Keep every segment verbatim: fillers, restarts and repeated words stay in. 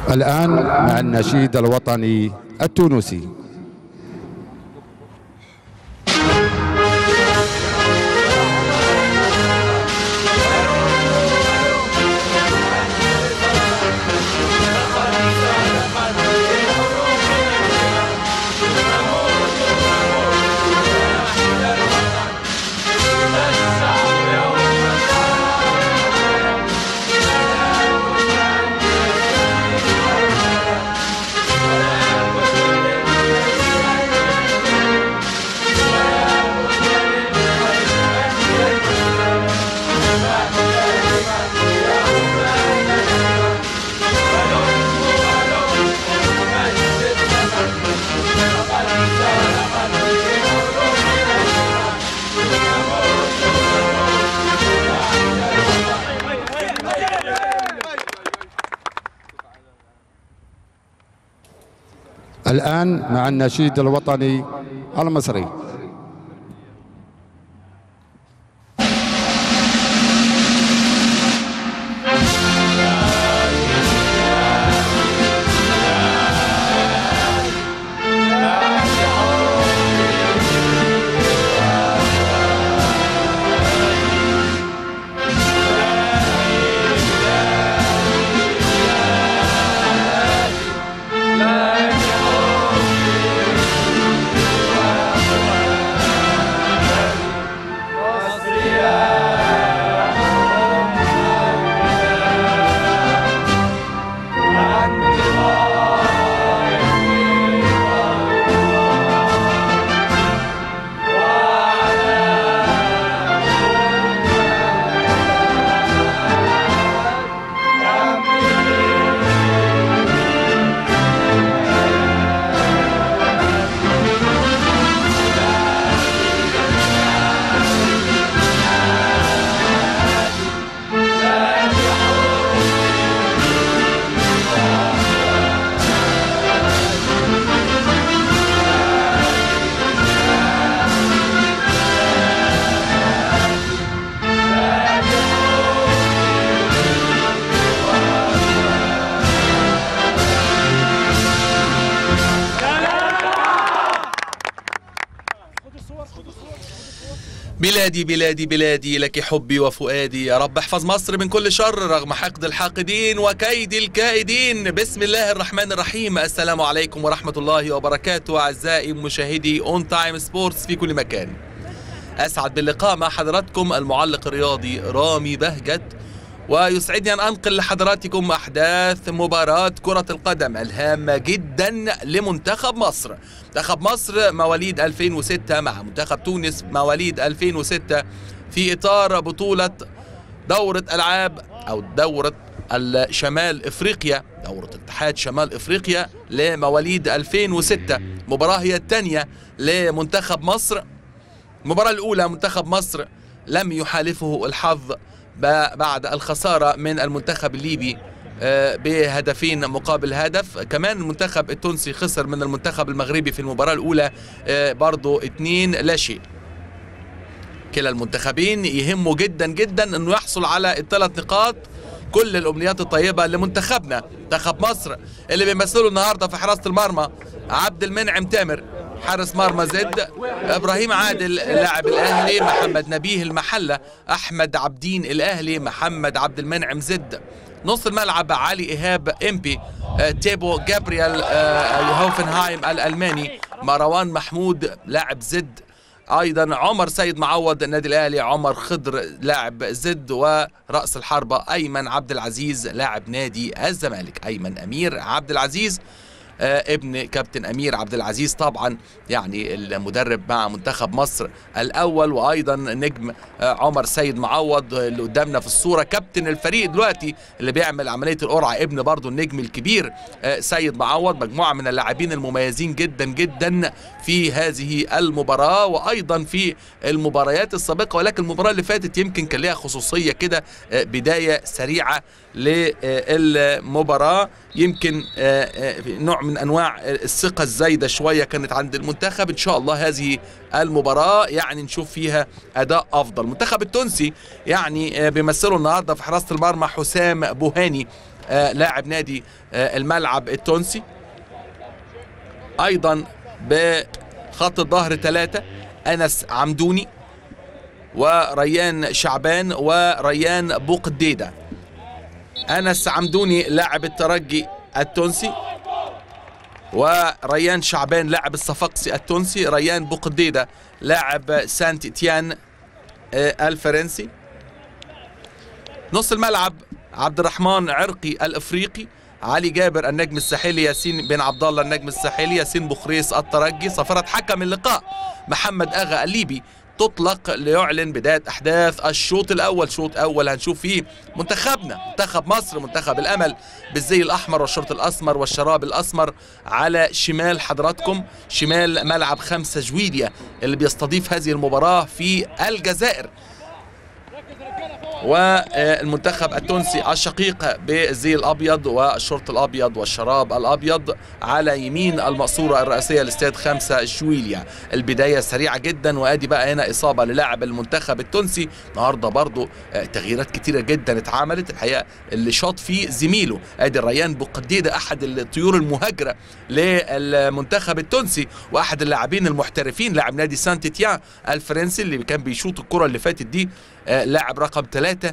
الآن مع النشيد الوطني التونسي. الآن مع النشيد الوطني المصري. بلادي بلادي بلادي لك حبي وفؤادي، يا رب احفظ مصر من كل شر رغم حقد الحاقدين وكيد الكائدين. بسم الله الرحمن الرحيم. السلام عليكم ورحمة الله وبركاته أعزائي مشاهدي اون تايم سبورتس في كل مكان. أسعد باللقاء مع حضراتكم المعلق الرياضي رامي بهجت، ويسعدني أن أنقل لحضراتكم أحداث مباراة كرة القدم الهامة جدا لمنتخب مصر. منتخب مصر مواليد ألفين وستة مع منتخب تونس مواليد ألفين وستة في إطار بطولة دورة ألعاب أو دورة الشمال إفريقيا، دورة اتحاد شمال إفريقيا لمواليد ألفين وستة. مباراة هي الثانية لمنتخب مصر. المباراة الأولى منتخب مصر لم يحالفه الحظ بعد الخسارة من المنتخب الليبي بهدفين مقابل هدف. كمان المنتخب التونسي خسر من المنتخب المغربي في المباراة الأولى برضو اتنين لا شيء. كلا المنتخبين يهمه جدا جدا أنه يحصل على الثلاث نقاط. كل الأمنيات الطيبة لمنتخبنا منتخب مصر اللي بيمثله النهاردة في حراسة المرمى عبد المنعم تامر حارس مرمى زد، ابراهيم عادل لاعب الاهلي، محمد نبيه المحله، احمد عبدين الاهلي، محمد عبد المنعم زد. نص الملعب علي ايهاب امبي، تيبو جابرييل هوفنهايم الالماني، مروان محمود لاعب زد، ايضا عمر سيد معوض النادي الاهلي، عمر خضر لاعب زد، ورأس الحربة ايمن عبد العزيز لاعب نادي الزمالك. ايمن امير عبد العزيز آه ابن كابتن امير عبد العزيز طبعا، يعني المدرب مع منتخب مصر الاول، وايضا نجم آه عمر سيد معوض اللي قدامنا في الصوره كابتن الفريق دلوقتي اللي بيعمل عمليه القرعه، ابن برضو النجم الكبير آه سيد معوض. مجموعه من اللاعبين المميزين جدا جدا في هذه المباراه وايضا في المباريات السابقه، ولكن المباراه اللي فاتت يمكن كان لها خصوصيه كده، آه بدايه سريعه للمباراه، يمكن نوع من انواع الثقه الزايده شويه كانت عند المنتخب. ان شاء الله هذه المباراه يعني نشوف فيها اداء افضل. المنتخب التونسي يعني بيمثله النهارده في حراسه المرمى حسام بوهاني، آه لاعب نادي آه الملعب التونسي. ايضا بخط الظهر ثلاثة انس عمدوني وريان شعبان وريان بوقديدة. انس عمدوني لاعب الترجي التونسي، وريان شعبان لاعب الصفاقسي التونسي، ريان بوقديدة لاعب سانت إتيان الفرنسي. نص الملعب عبد الرحمن عرقي الافريقي، علي جابر النجم الساحلي، ياسين بن عبد الله النجم الساحلي، ياسين بوخريس الترجي. صفرة حكم اللقاء محمد اغا الليبي تطلق ليعلن بداية أحداث الشوط الأول. شوط أول هنشوف فيه منتخبنا، منتخب مصر، منتخب الأمل بالزي الأحمر والشرط الأسمر والشراب الأسمر على شمال حضراتكم، شمال ملعب خمسة جويليا اللي بيستضيف هذه المباراة في الجزائر. والمنتخب التونسي الشقيق بالزي الابيض والشورت الابيض والشراب الابيض على يمين المقصوره الرئيسيه لاستاد خمسة جويليا. البدايه سريعه جدا، وادي بقى هنا اصابه للاعب المنتخب التونسي. النهارده برضو تغييرات كتيره جدا اتعملت الحقيقه، اللي شاط فيه زميله ادي ريان بوقديدة احد الطيور المهاجره للمنتخب التونسي، واحد اللاعبين المحترفين لاعب نادي سانت إتيان الفرنسي اللي كان بيشوط الكره اللي فاتت دي، لاعب رقم ثلاثة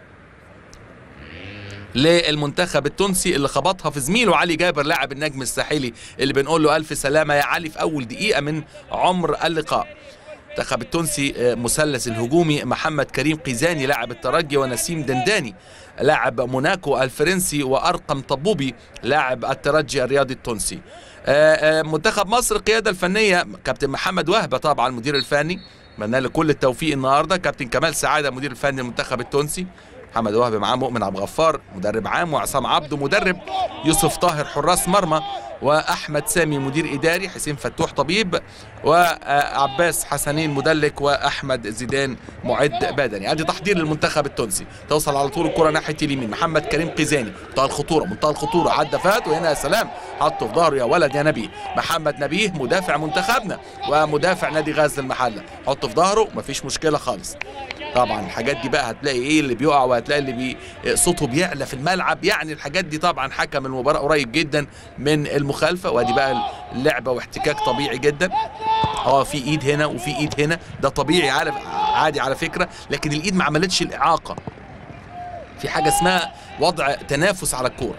للمنتخب التونسي اللي خبطها في زميله علي جابر لاعب النجم الساحلي اللي بنقول له ألف سلامة يا علي في أول دقيقة من عمر اللقاء. المنتخب التونسي مثلث الهجومي محمد كريم قيزاني لاعب الترجي، ونسيم دنداني لاعب موناكو الفرنسي، وأرقم طبوبي لاعب الترجي الرياضي التونسي. منتخب مصر القيادة الفنية كابتن محمد وهبة طبعا المدير الفني، اتمنى له كل التوفيق النهارده. كابتن كمال سعاده مدير الفني للمنتخب التونسي، محمد وهبي معاه مؤمن عبد الغفار مدرب عام، وعصام عبده مدرب، يوسف طاهر حراس مرمى، واحمد سامي مدير اداري، حسين فتوح طبيب، وعباس حسنين مدلك، واحمد زيدان معد بدني. ادي تحضير للمنتخب التونسي. توصل على طول الكره ناحيه اليمين، محمد كريم قيزاني منتهى الخطوره، منتهى الخطوره، عدى فات، وهنا يا سلام حطه في ظهره يا ولد يا نبيه. محمد نبيه مدافع منتخبنا ومدافع نادي غزل المحله، حطه في ظهره مفيش مشكله خالص. طبعا الحاجات دي بقى هتلاقي ايه اللي بيقع، وهتلاقي اللي بي صوته بيعلى في الملعب، يعني الحاجات دي طبعا حكم المباراه قريب جدا من المخالفه. وادي بقى اللعبه واحتكاك طبيعي جدا، اه في ايد هنا وفي ايد هنا، ده طبيعي عارف عادي على فكره، لكن الايد ما عملتش الاعاقه. في حاجه اسمها وضع تنافس على الكوره.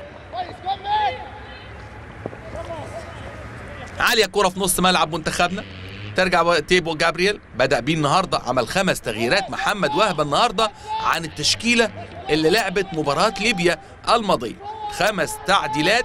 عاليه كوره في نص ملعب منتخبنا، ترجع تيبو جابرييل بدأ بيه النهارده، عمل خمس تغييرات محمد وهبة النهارده عن التشكيله اللي لعبت مباراه ليبيا الماضيه، خمس تعديلات.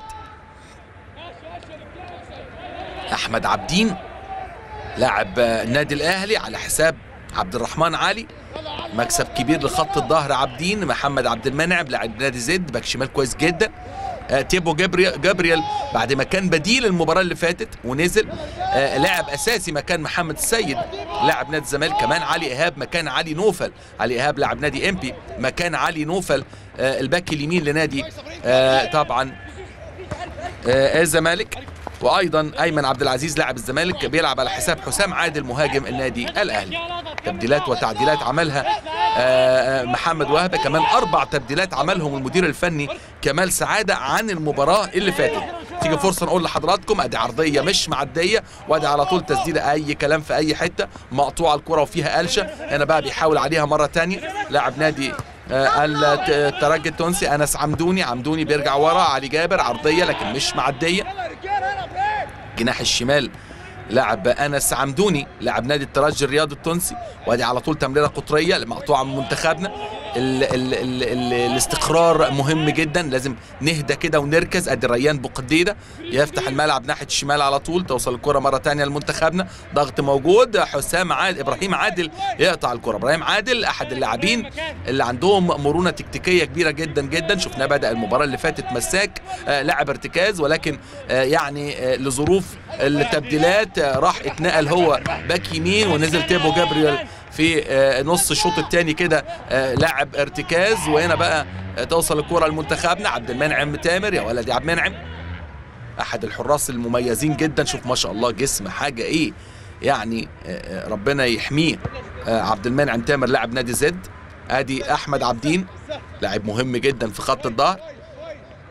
احمد عبدين لاعب النادي الاهلي على حساب عبد الرحمن علي، مكسب كبير لخط الظهر عبدين. محمد عبد المنعم لاعب نادي زد باك شمال كويس جدا. تيبو جابرييل جابرييل بعد ما كان بديل المباراه اللي فاتت ونزل آه لاعب اساسي مكان محمد السيد لاعب نادي الزمالك. كمان علي ايهاب مكان علي نوفل، علي ايهاب لاعب نادي امبي مكان علي نوفل آه الباك اليمين لنادي آه طبعا آه الزمالك. وايضا ايمن عبد العزيز لاعب الزمالك بيلعب على حساب حسام عادل مهاجم النادي الاهلي. تبديلات وتعديلات عملها محمد وهبة، كمان اربع تبديلات عملهم المدير الفني كمال سعاده عن المباراه اللي فاتت. تيجي فرصه نقول لحضراتكم ادي عرضيه مش معديه، وادي على طول تسديده اي كلام في اي حته، مقطوعه الكره وفيها قلشه. هنا بقى بيحاول عليها مره ثانيه لاعب نادي الترجي التونسي انس عمدوني، عمدوني بيرجع ورا، علي جابر عرضيه لكن مش معديه. جناح الشمال لاعب انس عمدوني لاعب نادي الترجي الرياضي التونسي، وادي على طول تمريره قطريه مقطوعه من منتخبنا. ال ال ال ال الاستقرار مهم جدا، لازم نهدى كده ونركز. ادي ريان بوقديدة يفتح الملعب ناحيه الشمال على طول، توصل الكره مره ثانيه لمنتخبنا، ضغط موجود. حسام عادل ابراهيم عادل يقطع الكره، ابراهيم عادل احد اللاعبين اللي عندهم مرونه تكتيكيه كبيره جدا جدا، شفناه بدا المباراه اللي فاتت مساك آه لاعب ارتكاز، ولكن آه يعني آه لظروف التبديلات آه راح اتنقل هو باك يمين، ونزل تيبو جابرييل في نص الشوط الثاني كده لاعب ارتكاز. وهنا بقى توصل الكره لمنتخبنا عبد المنعم تامر، يا ولد يا عبد المنعم احد الحراس المميزين جدا، شوف ما شاء الله جسم حاجه ايه يعني ربنا يحميه. عبد المنعم تامر لاعب نادي زد. ادي احمد عبدين لاعب مهم جدا في خط الظهر.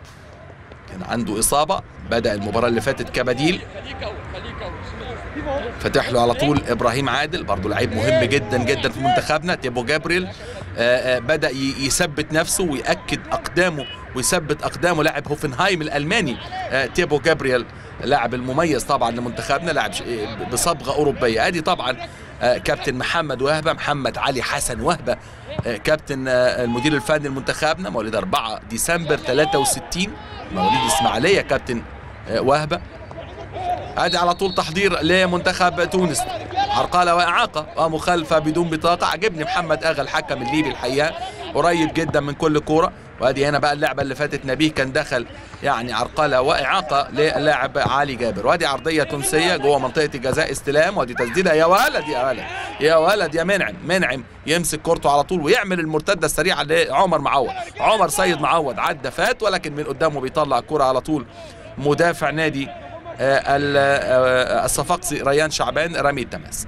كان عنده اصابه، بدا المباراه اللي فاتت كبديل. فتح له على طول ابراهيم عادل، برضه لعيب مهم جدا جدا في منتخبنا. تيبو جابريل آآ آآ بدا يثبت نفسه ويأكد اقدامه ويثبت اقدامه. لاعب هوفنهايم الالماني تيبو جابريل، لاعب المميز طبعا لمنتخبنا، لاعب بصبغه اوروبيه. ادي طبعا كابتن محمد وهبه، محمد علي حسن وهبه، كابتن المدير الفني لمنتخبنا، مواليد أربعة ديسمبر ثلاثة وستين، مواليد اسماعيليه كابتن وهبه. ادي على طول تحضير لمنتخب تونس، عرقله واعاقه ومخالفه بدون بطاقه. عجبني محمد اغا الحكم الليبي الحقيقه، قريب جدا من كل كوره. وادي هنا بقى اللعبه اللي فاتت نبيه كان دخل يعني عرقله واعاقه للاعب علي جابر. وادي عرضيه تونسيه جوه منطقه الجزاء، استلام، وادي تسديده. يا ولد يا ولد يا ولد يا منعم، منعم يمسك كورته على طول ويعمل المرتده السريعه لعمر معوض. عمر سيد معوض عدى فات، ولكن من قدامه بيطلع الكوره على طول مدافع نادي الصفاقسي ريان شعبان رمي التماس.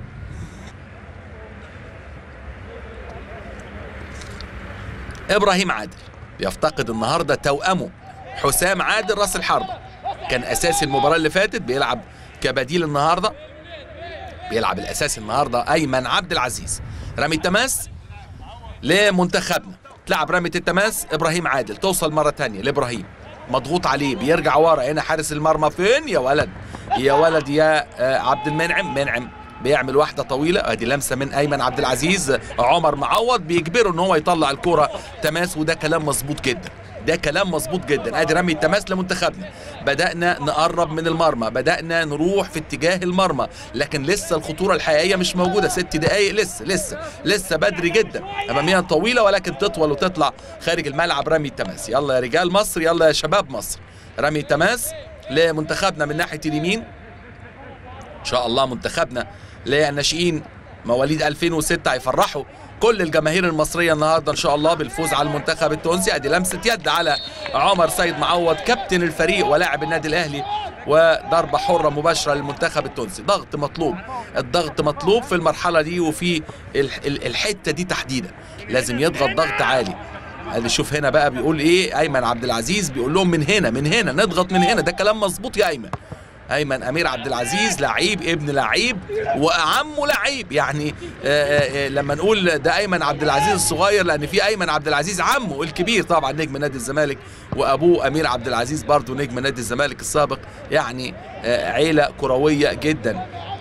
ابراهيم عادل يفتقد النهارده توأمه حسام عادل راس الحربة، كان اساسي المباراه اللي فاتت، بيلعب كبديل النهارده، بيلعب الاساسي النهارده ايمن عبد العزيز. رمي التماس لمنتخبنا، تلعب رميه التماس ابراهيم عادل، توصل مره ثانيه لابراهيم، مضغوط عليه، بيرجع ورا. هنا حارس المرمى فين يا ولد يا ولد يا عبد المنعم، منعم بيعمل واحده طويله. ادي لمسه من ايمن عبد العزيز، عمر معوض بيجبره ان هو يطلع الكره تماس، وده كلام مظبوط جدا، ده كلام مظبوط جدا. ادي رمي التماس لمنتخبنا، بدأنا نقرب من المرمى، بدأنا نروح في اتجاه المرمى، لكن لسه الخطوره الحقيقيه مش موجوده. ست دقائق لسه لسه لسه بدري جدا، اماميه طويله ولكن تطول وتطلع خارج الملعب. رمي التماس، يلا يا رجال مصر، يلا يا شباب مصر. رمي التماس لمنتخبنا من ناحيه اليمين، ان شاء الله منتخبنا للناشئين مواليد ألفين وستة هيفرحوا كل الجماهير المصريه النهارده ان شاء الله بالفوز على المنتخب التونسي. ادي لمسه يد على عمر سيد معوض كابتن الفريق ولاعب النادي الاهلي، وضربه حره مباشره للمنتخب التونسي. ضغط مطلوب، الضغط مطلوب في المرحله دي وفي الحته دي تحديدا، لازم يضغط ضغط عالي. ادي شوف هنا بقى بيقول ايه ايمن عبد العزيز، بيقول لهم من هنا من هنا نضغط من هنا، ده كلام مظبوط يا ايمن. ايمن امير عبد العزيز لعيب، ابن لعيب وعمه لعيب، يعني آآ آآ لما نقول ده ايمن عبد العزيز الصغير، لان في ايمن عبد العزيز عمه الكبير طبعا نجم نادي الزمالك، وابوه امير عبد العزيز برضه نجم نادي الزمالك السابق، يعني عيله كرويه جدا.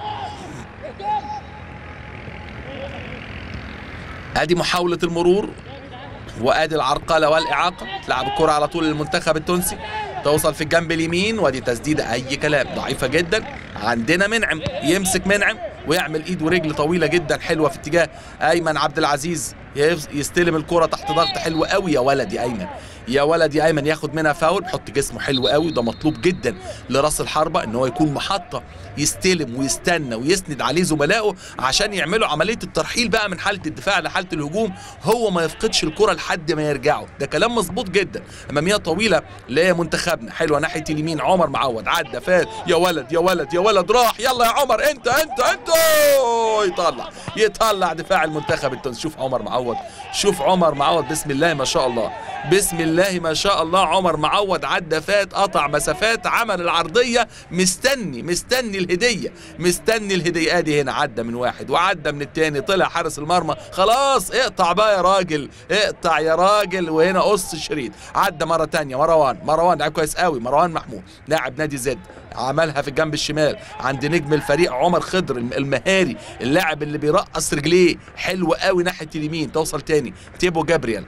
ادي محاوله المرور، وادي العرقله والاعاقه. تلعب الكره على طول للمنتخب التونسي، توصل في الجنب اليمين، وادي تسديده اي كلام ضعيفه جدا. عندنا منعم، يمسك منعم ويعمل ايد ورجل طويله جدا حلوه في اتجاه ايمن عبد العزيز، يستلم الكره تحت ضغط حلو قوي. يا ولد يا ايمن، يا ولد يا ايمن، ياخد منها فاول، بيحط جسمه حلو قوي، ده مطلوب جدا لراس الحربه ان هو يكون محطه، يستلم ويستنى ويسند عليه زملائه عشان يعملوا عمليه الترحيل بقى من حاله الدفاع لحاله الهجوم، هو ما يفقدش الكره لحد ما يرجعوا. ده كلام مظبوط جدا. اماميه طويله لمنتخبنا حلوه ناحيه اليمين، عمر معوض عدى فات. يا ولد يا ولد يا ولد، راح، يلا يا عمر، انت انت انت يطلع يطلع دفاع المنتخب التونسي. شوف عمر معوض، شوف عمر معوض، بسم الله ما شاء الله، بسم الله ما شاء الله. عمر معوض عدى فات، قطع مسافات، عمل العرضيه، مستني مستني الهديه، مستني الهديه. ادي هنا عدى من واحد وعدى من الثاني، طلع حارس المرمى، خلاص اقطع بقى يا راجل، اقطع يا راجل. وهنا قص الشريط، عدى مره ثانيه. مروان مروان لعب كويس قوي، مروان محمود لاعب نادي زد، عملها في الجنب الشمال عند نجم الفريق عمر خضر المهاري، اللاعب اللي بيرقص رجليه حلو قوي ناحيه اليمين. توصل تاني تيبو جابريل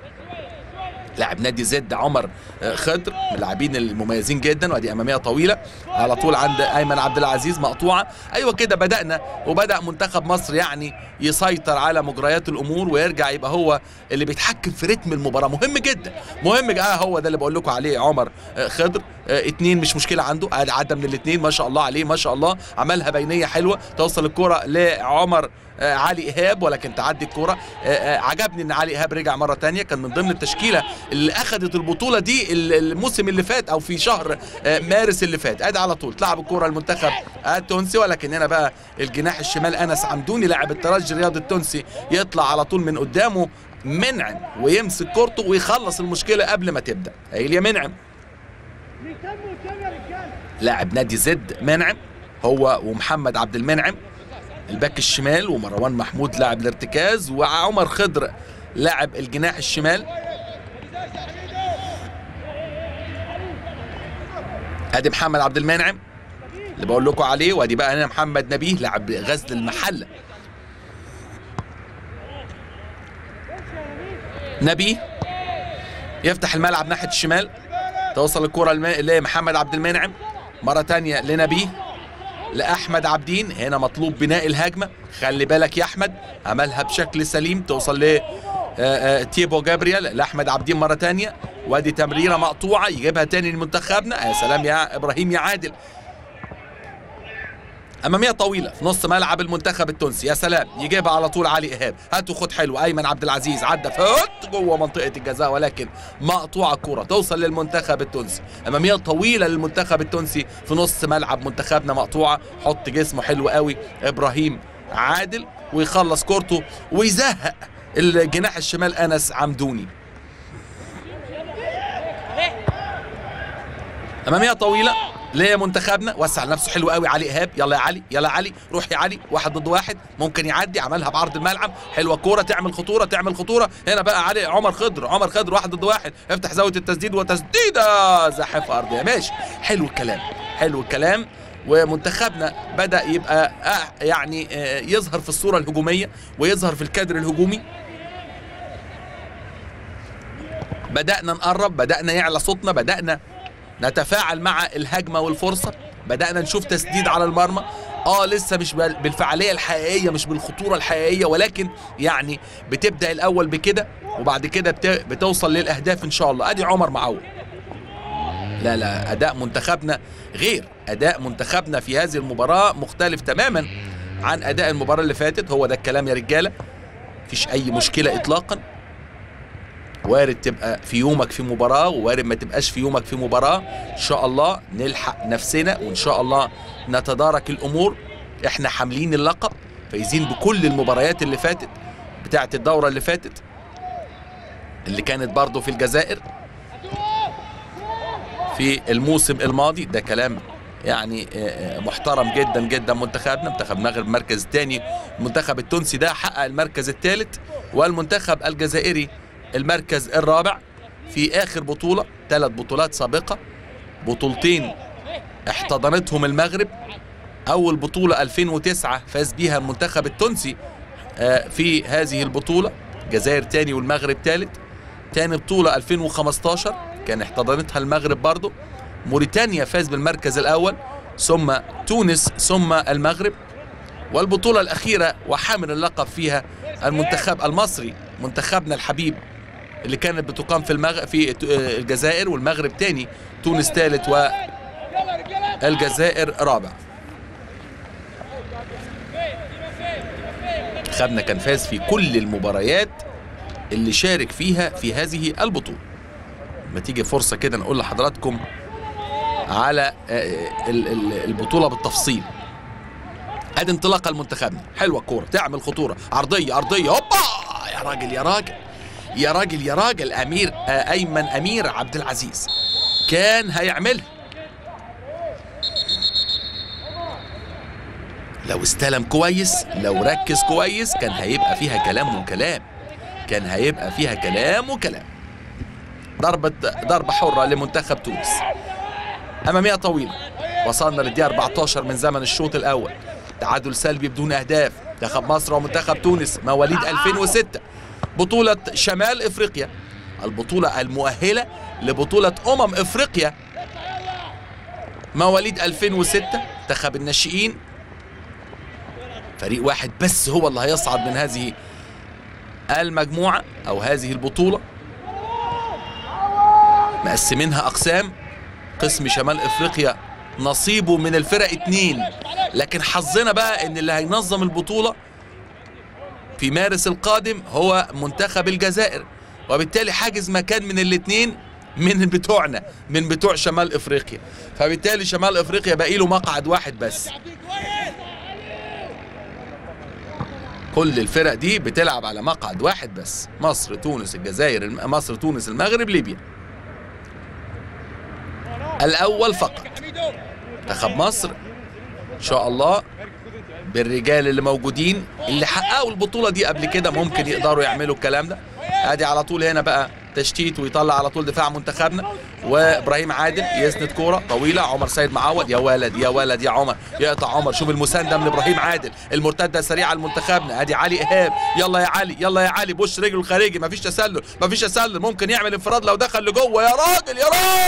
لاعب نادي زد، عمر خضر من اللاعبين المميزين جدا. وادي اماميه طويله على طول عند ايمن عبد العزيز، مقطوعه. ايوه كده بدانا، وبدا منتخب مصر يعني يسيطر على مجريات الامور ويرجع يبقى هو اللي بيتحكم في رتم المباراه. مهم جدا، مهم اه هو ده اللي بقول لكم عليه. عمر خضر اه اتنين مش مشكله عنده، عدى من الاثنين ما شاء الله عليه، ما شاء الله، عملها بينيه حلوه. توصل الكره لعمر آه علي ايهاب، ولكن تعدي الكوره. آه آه عجبني ان علي ايهاب رجع مره ثانيه، كان من ضمن التشكيله اللي اخذت البطوله دي الموسم اللي فات او في شهر آه مارس اللي فات. ادي على طول تلعب الكوره المنتخب التونسي، ولكن هنا بقى الجناح الشمال انس عمدوني لاعب الترجي الرياضي التونسي يطلع على طول من قدامه منعم ويمسك كورته ويخلص المشكله قبل ما تبدا. قايل يا منعم، لاعب نادي زد منعم هو ومحمد عبد المنعم الباك الشمال، ومروان محمود لاعب الارتكاز، وعمر خضر لاعب الجناح الشمال. ادي محمد عبد المنعم اللي بقول لكم عليه، وادي بقى هنا محمد نبيه لاعب غزل المحله. نبيه يفتح الملعب ناحيه الشمال، توصل الكره لمحمد عبد المنعم مره ثانيه لنبيه لاحمد عبدين. هنا مطلوب بناء الهجمه، خلي بالك يا احمد، عملها بشكل سليم، توصل ل تيبو جابرييل لاحمد عبدين مره ثانيه، وادي تمريره مقطوعه يجيبها ثاني لمنتخبنا. يا سلام يا ابراهيم يا عادل. اماميه طويله في نص ملعب المنتخب التونسي، يا سلام، يجيبها على طول علي ايهاب، هاتوا خد حلو، ايمن عبد العزيز عدى فوت جوه منطقه الجزاء، ولكن مقطوعه الكره توصل للمنتخب التونسي. اماميه طويله للمنتخب التونسي في نص ملعب منتخبنا مقطوعه، حط جسمه حلو قوي ابراهيم عادل ويخلص كورته ويزهق الجناح الشمال انس عمدوني. اماميه طويله لمنتخبنا، وسع لنفسه حلو قوي علي ايهاب، يلا يا علي يلا يا علي روح يا علي، واحد ضد واحد ممكن يعدي، عملها بعرض الملعب، حلوه الكوره تعمل خطوره تعمل خطوره. هنا بقى علي عمر خضر عمر خضر واحد ضد واحد، افتح زاويه التسديد وتسديده زاحفه ارضيه. ماشي، حلو الكلام حلو الكلام. ومنتخبنا بدأ يبقى يعني يظهر في الصوره الهجوميه ويظهر في الكادر الهجومي. بدأنا نقرب، بدأنا يعلى صوتنا، بدأنا نتفاعل مع الهجمه والفرصه، بدأنا نشوف تسديد على المرمى. اه لسه مش بالفعاليه الحقيقيه، مش بالخطوره الحقيقيه، ولكن يعني بتبدأ الاول بكده وبعد كده بتوصل للاهداف ان شاء الله. ادي عمر معوض. لا لا، اداء منتخبنا غير، اداء منتخبنا في هذه المباراه مختلف تماما عن اداء المباراه اللي فاتت. هو ده الكلام يا رجاله، مفيش اي مشكله اطلاقا. وارد تبقى في يومك في مباراة ووارد ما تبقاش في يومك في مباراة، إن شاء الله نلحق نفسنا وإن شاء الله نتدارك الأمور. إحنا حاملين اللقب، فايزين بكل المباريات اللي فاتت بتاعت الدورة اللي فاتت اللي كانت برضو في الجزائر في الموسم الماضي. ده كلام يعني محترم جدا جدا. منتخبنا منتخب المغرب المركز الثاني، المنتخب التونسي ده حقق المركز الثالث، والمنتخب الجزائري المركز الرابع في آخر بطولة. ثلاث بطولات سابقة، بطولتين احتضنتهم المغرب. أول بطولة ألفين وتسعة فاز بيها المنتخب التونسي في هذه البطولة، الجزائر تاني والمغرب ثالث. تاني بطولة ألفين وخمستاشر كان احتضنتها المغرب برضو. موريتانيا فاز بالمركز الأول، ثم تونس، ثم المغرب. والبطولة الأخيرة وحامل اللقب فيها المنتخب المصري، منتخبنا الحبيب، اللي كانت بتقام في المغ... في الجزائر والمغرب تاني، تونس ثالث والجزائر رابع. منتخبنا كان فاز في كل المباريات اللي شارك فيها في هذه البطولة. ما تيجي فرصة كده نقول لحضراتكم على البطولة بالتفصيل. ادي انطلاقة لمنتخبنا، حلوة الكورة تعمل خطورة، عرضية عرضية، هوبا يا راجل يا راجل يا راجل يا راجل. امير ايمن امير عبد العزيز كان هيعملها لو استلم كويس، لو ركز كويس، كان هيبقى فيها كلام وكلام، كان هيبقى فيها كلام وكلام. ضربة ضربة حرة لمنتخب تونس. أمامية طويلة، وصلنا للدقيقة أربعتاشر من زمن الشوط الأول. تعادل سلبي بدون أهداف. منتخب مصر ومنتخب تونس مواليد ألفين وستة، بطولة شمال إفريقيا، البطولة المؤهلة لبطولة أمم إفريقيا، مواليد ألفين وستة. منتخب الناشئين فريق واحد بس هو اللي هيصعد من هذه المجموعة أو هذه البطولة. مقسمينها أقسام، قسم شمال إفريقيا نصيبه من الفرق اتنين، لكن حظنا بقى إن اللي هينظم البطولة في مارس القادم هو منتخب الجزائر، وبالتالي حاجز مكان من الاتنين من بتوعنا، من بتوع شمال إفريقيا، فبالتالي شمال إفريقيا باقي له مقعد واحد بس. كل الفرق دي بتلعب على مقعد واحد بس، مصر تونس الجزائر، مصر تونس المغرب ليبيا. الاول فقط. منتخب مصر ان شاء الله بالرجال اللي موجودين اللي حققوا البطوله دي قبل كده ممكن يقدروا يعملوا الكلام ده. ادي على طول هنا بقى تشتيت ويطلع على طول دفاع منتخبنا، وابراهيم عادل يسند كوره طويله، عمر سيد معوض، يا ولد يا ولد يا عمر، يقطع عمر، شوف المسانده من ابراهيم عادل، المرتده سريعه لمنتخبنا. ادي علي ايهاب، يلا يا علي يلا يا علي، بوش رجله الخارجي، مفيش تسلل مفيش تسلل، ممكن يعمل انفراد لو دخل لجوه، يا راجل يا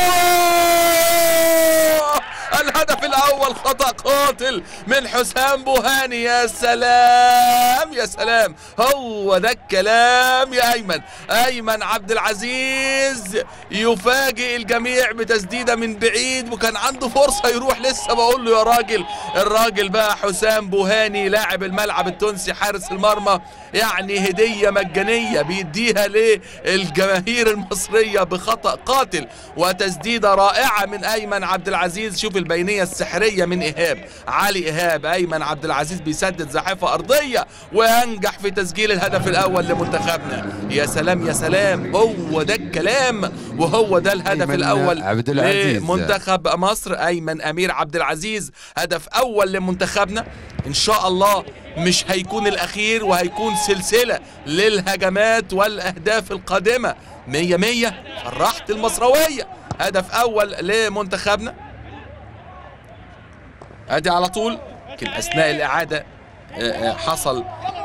راجل. الهدف الاول خطا قاتل من حسام بوهاني. يا سلام يا سلام، هو ده الكلام يا ايمن. ايمن عبد العزيز يفاجئ الجميع بتسديده من بعيد، وكان عنده فرصه يروح، لسه بقول له يا راجل. الراجل بقى حسام بوهاني لاعب الملعب التونسي حارس المرمى، يعني هديه مجانيه بيديها للجماهير المصريه بخطا قاتل وتسديده رائعه من ايمن عبد العزيز. شوف البينيه السحريه من ايهاب، علي ايهاب، ايمن عبد العزيز بيسدد زاحفه ارضيه وينجح في تسجيل الهدف الاول لمنتخبنا. يا سلام يا سلام، هو ده الكلام وهو ده الهدف الاول لمنتخب مصر. ايمن امير عبد العزيز، هدف اول لمنتخبنا، ان شاء الله مش هيكون الاخير، وهيكون سلسله للهجمات والاهداف القادمه. مية مية، فرحت المصرويه. هدف اول لمنتخبنا. ادي على طول يمكن اثناء الاعاده حصل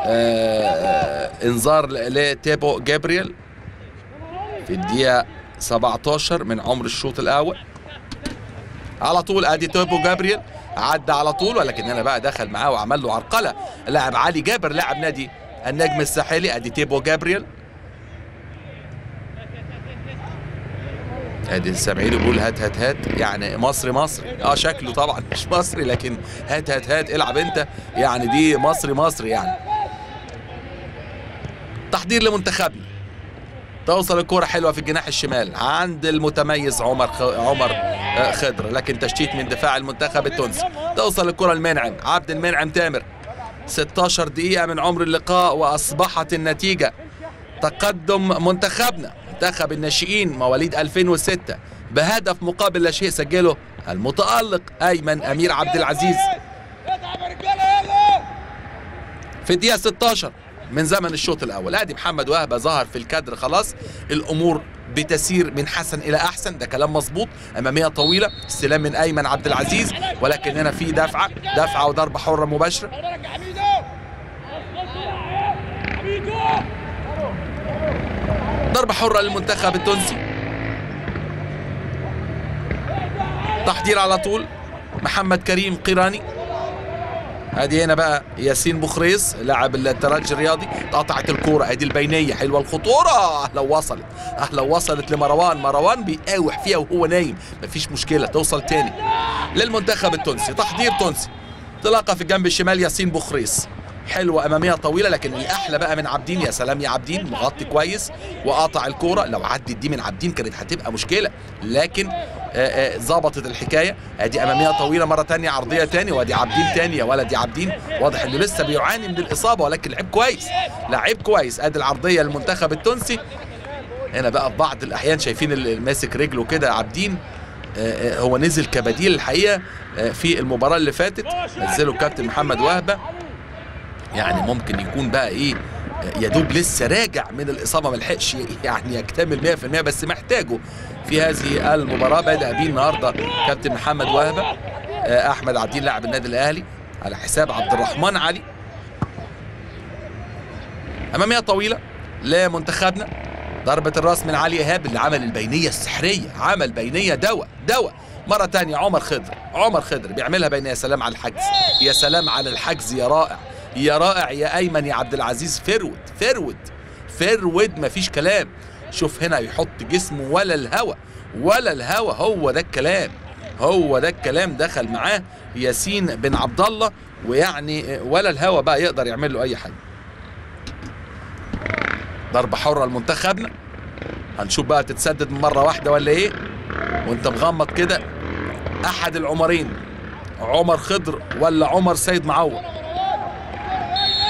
انذار لتيبو جابرييل في الدقيقه سبعتاشر من عمر الشوط الاول. على طول ادي تيبو جابرييل عدى على طول، ولكن هنا بقى دخل معاه وعمل له عرقله لاعب علي جابر لاعب نادي النجم الساحلي. ادي تيبو جابرييل، ادي السامعين بيقول هات هات هات، يعني مصري مصري. اه شكله طبعا مش مصري، لكن هات هات هات العب انت، يعني دي مصري مصري يعني. تحضير لمنتخبنا، توصل الكرة حلوة في الجناح الشمال عند المتميز عمر خ... عمر خضر، لكن تشتيت من دفاع المنتخب التونسي. توصل الكرة المنعم عبد المنعم تامر. ستاشر دقيقة من عمر اللقاء وأصبحت النتيجة تقدم منتخبنا، منتخب الناشئين مواليد ألفين وستة بهدف مقابل لا شيء سجله المتألق أيمن أمير عبد العزيز في الدقيقة ستاشر من زمن الشوط الأول. ادي محمد وهبة ظهر في الكادر، خلاص الأمور بتسير من حسن إلى أحسن، ده كلام مظبوط. أمامية طويلة، استلام من أيمن عبد العزيز، ولكن هنا في دفعة دفعة وضربة حرة مباشرة. ضربة حرة للمنتخب التونسي. تحضير على طول محمد كريم قيراني. ادي هنا بقى ياسين بخريص لاعب الترجي الرياضي. قطعت الكوره، ادي البينيه حلوه الخطوره، لو وصلت اه لو وصلت لمروان، مروان بيقاوح فيها وهو نايم، مفيش مشكله، توصل تاني للمنتخب التونسي. تحضير تونسي، انطلاقه في الجنب الشمال ياسين بخريص، حلوه اماميه طويله، لكن الاحلى بقى من عابدين. يا سلام يا عابدين، مغطي كويس وقاطع الكوره. لو عدت دي من عابدين كانت هتبقى مشكله، لكن ظبطت الحكايه. ادي اماميه طويله مره ثانيه، عرضيه ثاني، وادي عابدين ثاني. يا ولد يا عابدين، واضح انه لسه بيعاني من الاصابه، ولكن لعب كويس لعب كويس. ادي العرضيه للمنتخب التونسي. هنا بقى في بعض الاحيان شايفين اللي ماسك رجله كده عابدين، هو نزل كبديل الحقيقه في المباراه اللي فاتت، نزله الكابتن محمد وهبه، يعني ممكن يكون بقى ايه يا دوب لسه راجع من الاصابه، ما لحقش يعني يكتمل مية في المية، بس محتاجه في هذه المباراه. بدا بيه النهارده كابتن محمد وهبه. احمد عبدين لاعب النادي الاهلي على حساب عبد الرحمن علي. اماميه طويله لمنتخبنا، ضربه الراس من علي ايهاب اللي عمل البينيه السحريه، عمل بينيه دواء دواء. مرة تانية عمر خضر، عمر خضر بيعملها بين. يا سلام على الحجز، يا سلام على الحجز، يا رائع يا رائع يا أيمن يا عبد العزيز. فرود فرود فرود، مفيش كلام. شوف هنا يحط جسمه ولا الهوا ولا الهوا، هو ده الكلام هو ده الكلام. دخل معاه ياسين بن عبد الله، ويعني ولا الهوا بقى يقدر يعمل له أي حاجة. ضربة حرة لمنتخبنا، هنشوف بقى تتسدد من مرة واحدة ولا إيه، وأنت مغمض كده. أحد العمرين، عمر خضر ولا عمر سيد معوض.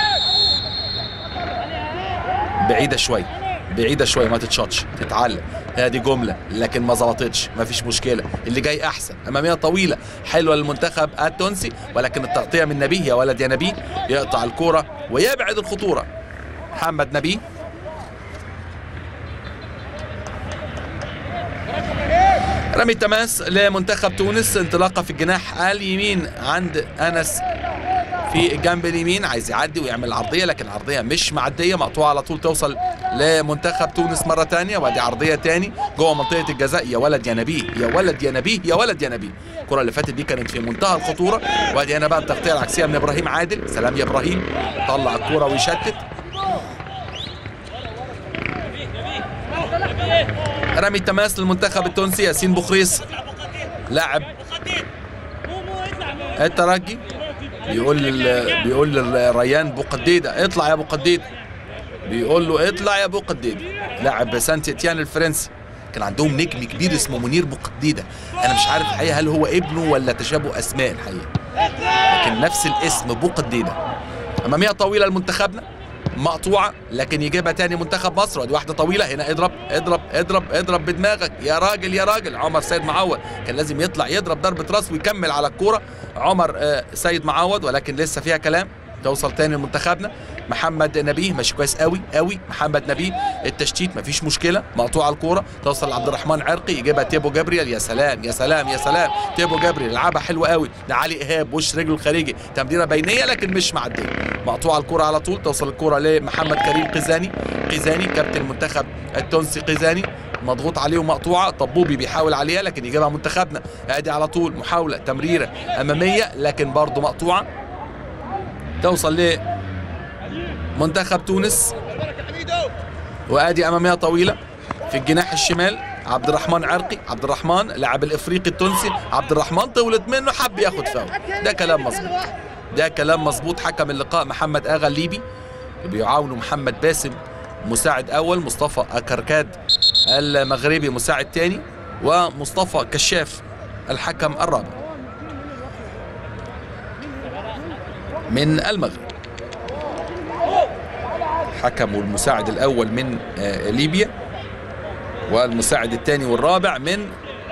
بعيدة شوية بعيدة شوية، ما تتشطش، تتعلم هذه جمله لكن ما ظبطتش، ما فيش مشكله، اللي جاي احسن. اماميه طويله حلوه للمنتخب التونسي، ولكن التغطيه من نبيه، يا ولد يا نبيه، يقطع الكوره ويبعد الخطوره. محمد نبيه رمي التماس لمنتخب تونس، انطلاقه في الجناح اليمين عند انس في الجنب اليمين، عايز يعدي ويعمل عرضيه لكن عرضيه مش معديه، مقطوعه على طول توصل لمنتخب تونس مره ثانيه، وادي عرضيه ثاني جوه منطقه الجزاء. يا ولد يا نبيه، يا ولد يا نبيه، يا ولد يا نبيه. الكره اللي فاتت دي كانت في منتهى الخطوره، وادي هنا بقى التغطيه العكسيه من ابراهيم عادل. سلام يا ابراهيم، طلع الكره ويشتت. رمي التماس للمنتخب التونسي، ياسين بوخريس لاعب الترجي بيقول لل... بيقول للريان بوقديده اطلع يا ابو قديده، بيقول له اطلع يا ابو قديده، لاعب سانت اتيان الفرنسي. كان عندهم نجم كبير اسمه منير بوقديده، انا مش عارف الحقيقه هل هو ابنه ولا تشابه اسماء الحقيقه، لكن نفس الاسم بوقديده. اماميه طويله لمنتخبنا مقطوعه لكن يجيبها تاني منتخب مصر، ودي واحده طويله هنا، اضرب اضرب اضرب اضرب بدماغك يا راجل يا راجل. عمر سيد معوض كان لازم يطلع يضرب ضربه راس ويكمل على الكوره عمر آه سيد معوض، ولكن لسه فيها كلام. توصل تاني لمنتخبنا. محمد نبيه ماشي كويس قوي قوي، محمد نبيه التشتيت مفيش مشكله، مقطوعه الكوره توصل لعبد الرحمن عرقي، يجيبها تيبو جابرييل. يا سلام يا سلام يا سلام، تيبو جابرييل لعبها حلوه قوي لعلي ايهاب، وش رجله الخارجي، تمريره بينيه لكن مش معديه، مقطوعه الكوره على طول. توصل الكوره لمحمد كريم قزاني، قزاني كابتن المنتخب التونسي قزاني، مضغوط عليه ومقطوعه. طبوبي بيحاول عليها لكن يجيبها منتخبنا، ادي على طول محاوله تمريره اماميه لكن برضه مقطوعه. توصل لمنتخب تونس، وادي اماميه طويله في الجناح الشمال عبد الرحمن عرقي، عبد الرحمن لاعب الافريقي التونسي، عبد الرحمن طولت منه حب ياخد فاول، ده كلام مظبوط، ده كلام مظبوط. حكم اللقاء محمد اغا الليبي، بيعاونه محمد باسم مساعد اول، مصطفى اكركاد المغربي مساعد ثاني، ومصطفى كشاف الحكم الرابع من المغرب. حكم والمساعد الاول من ليبيا، والمساعد الثاني والرابع من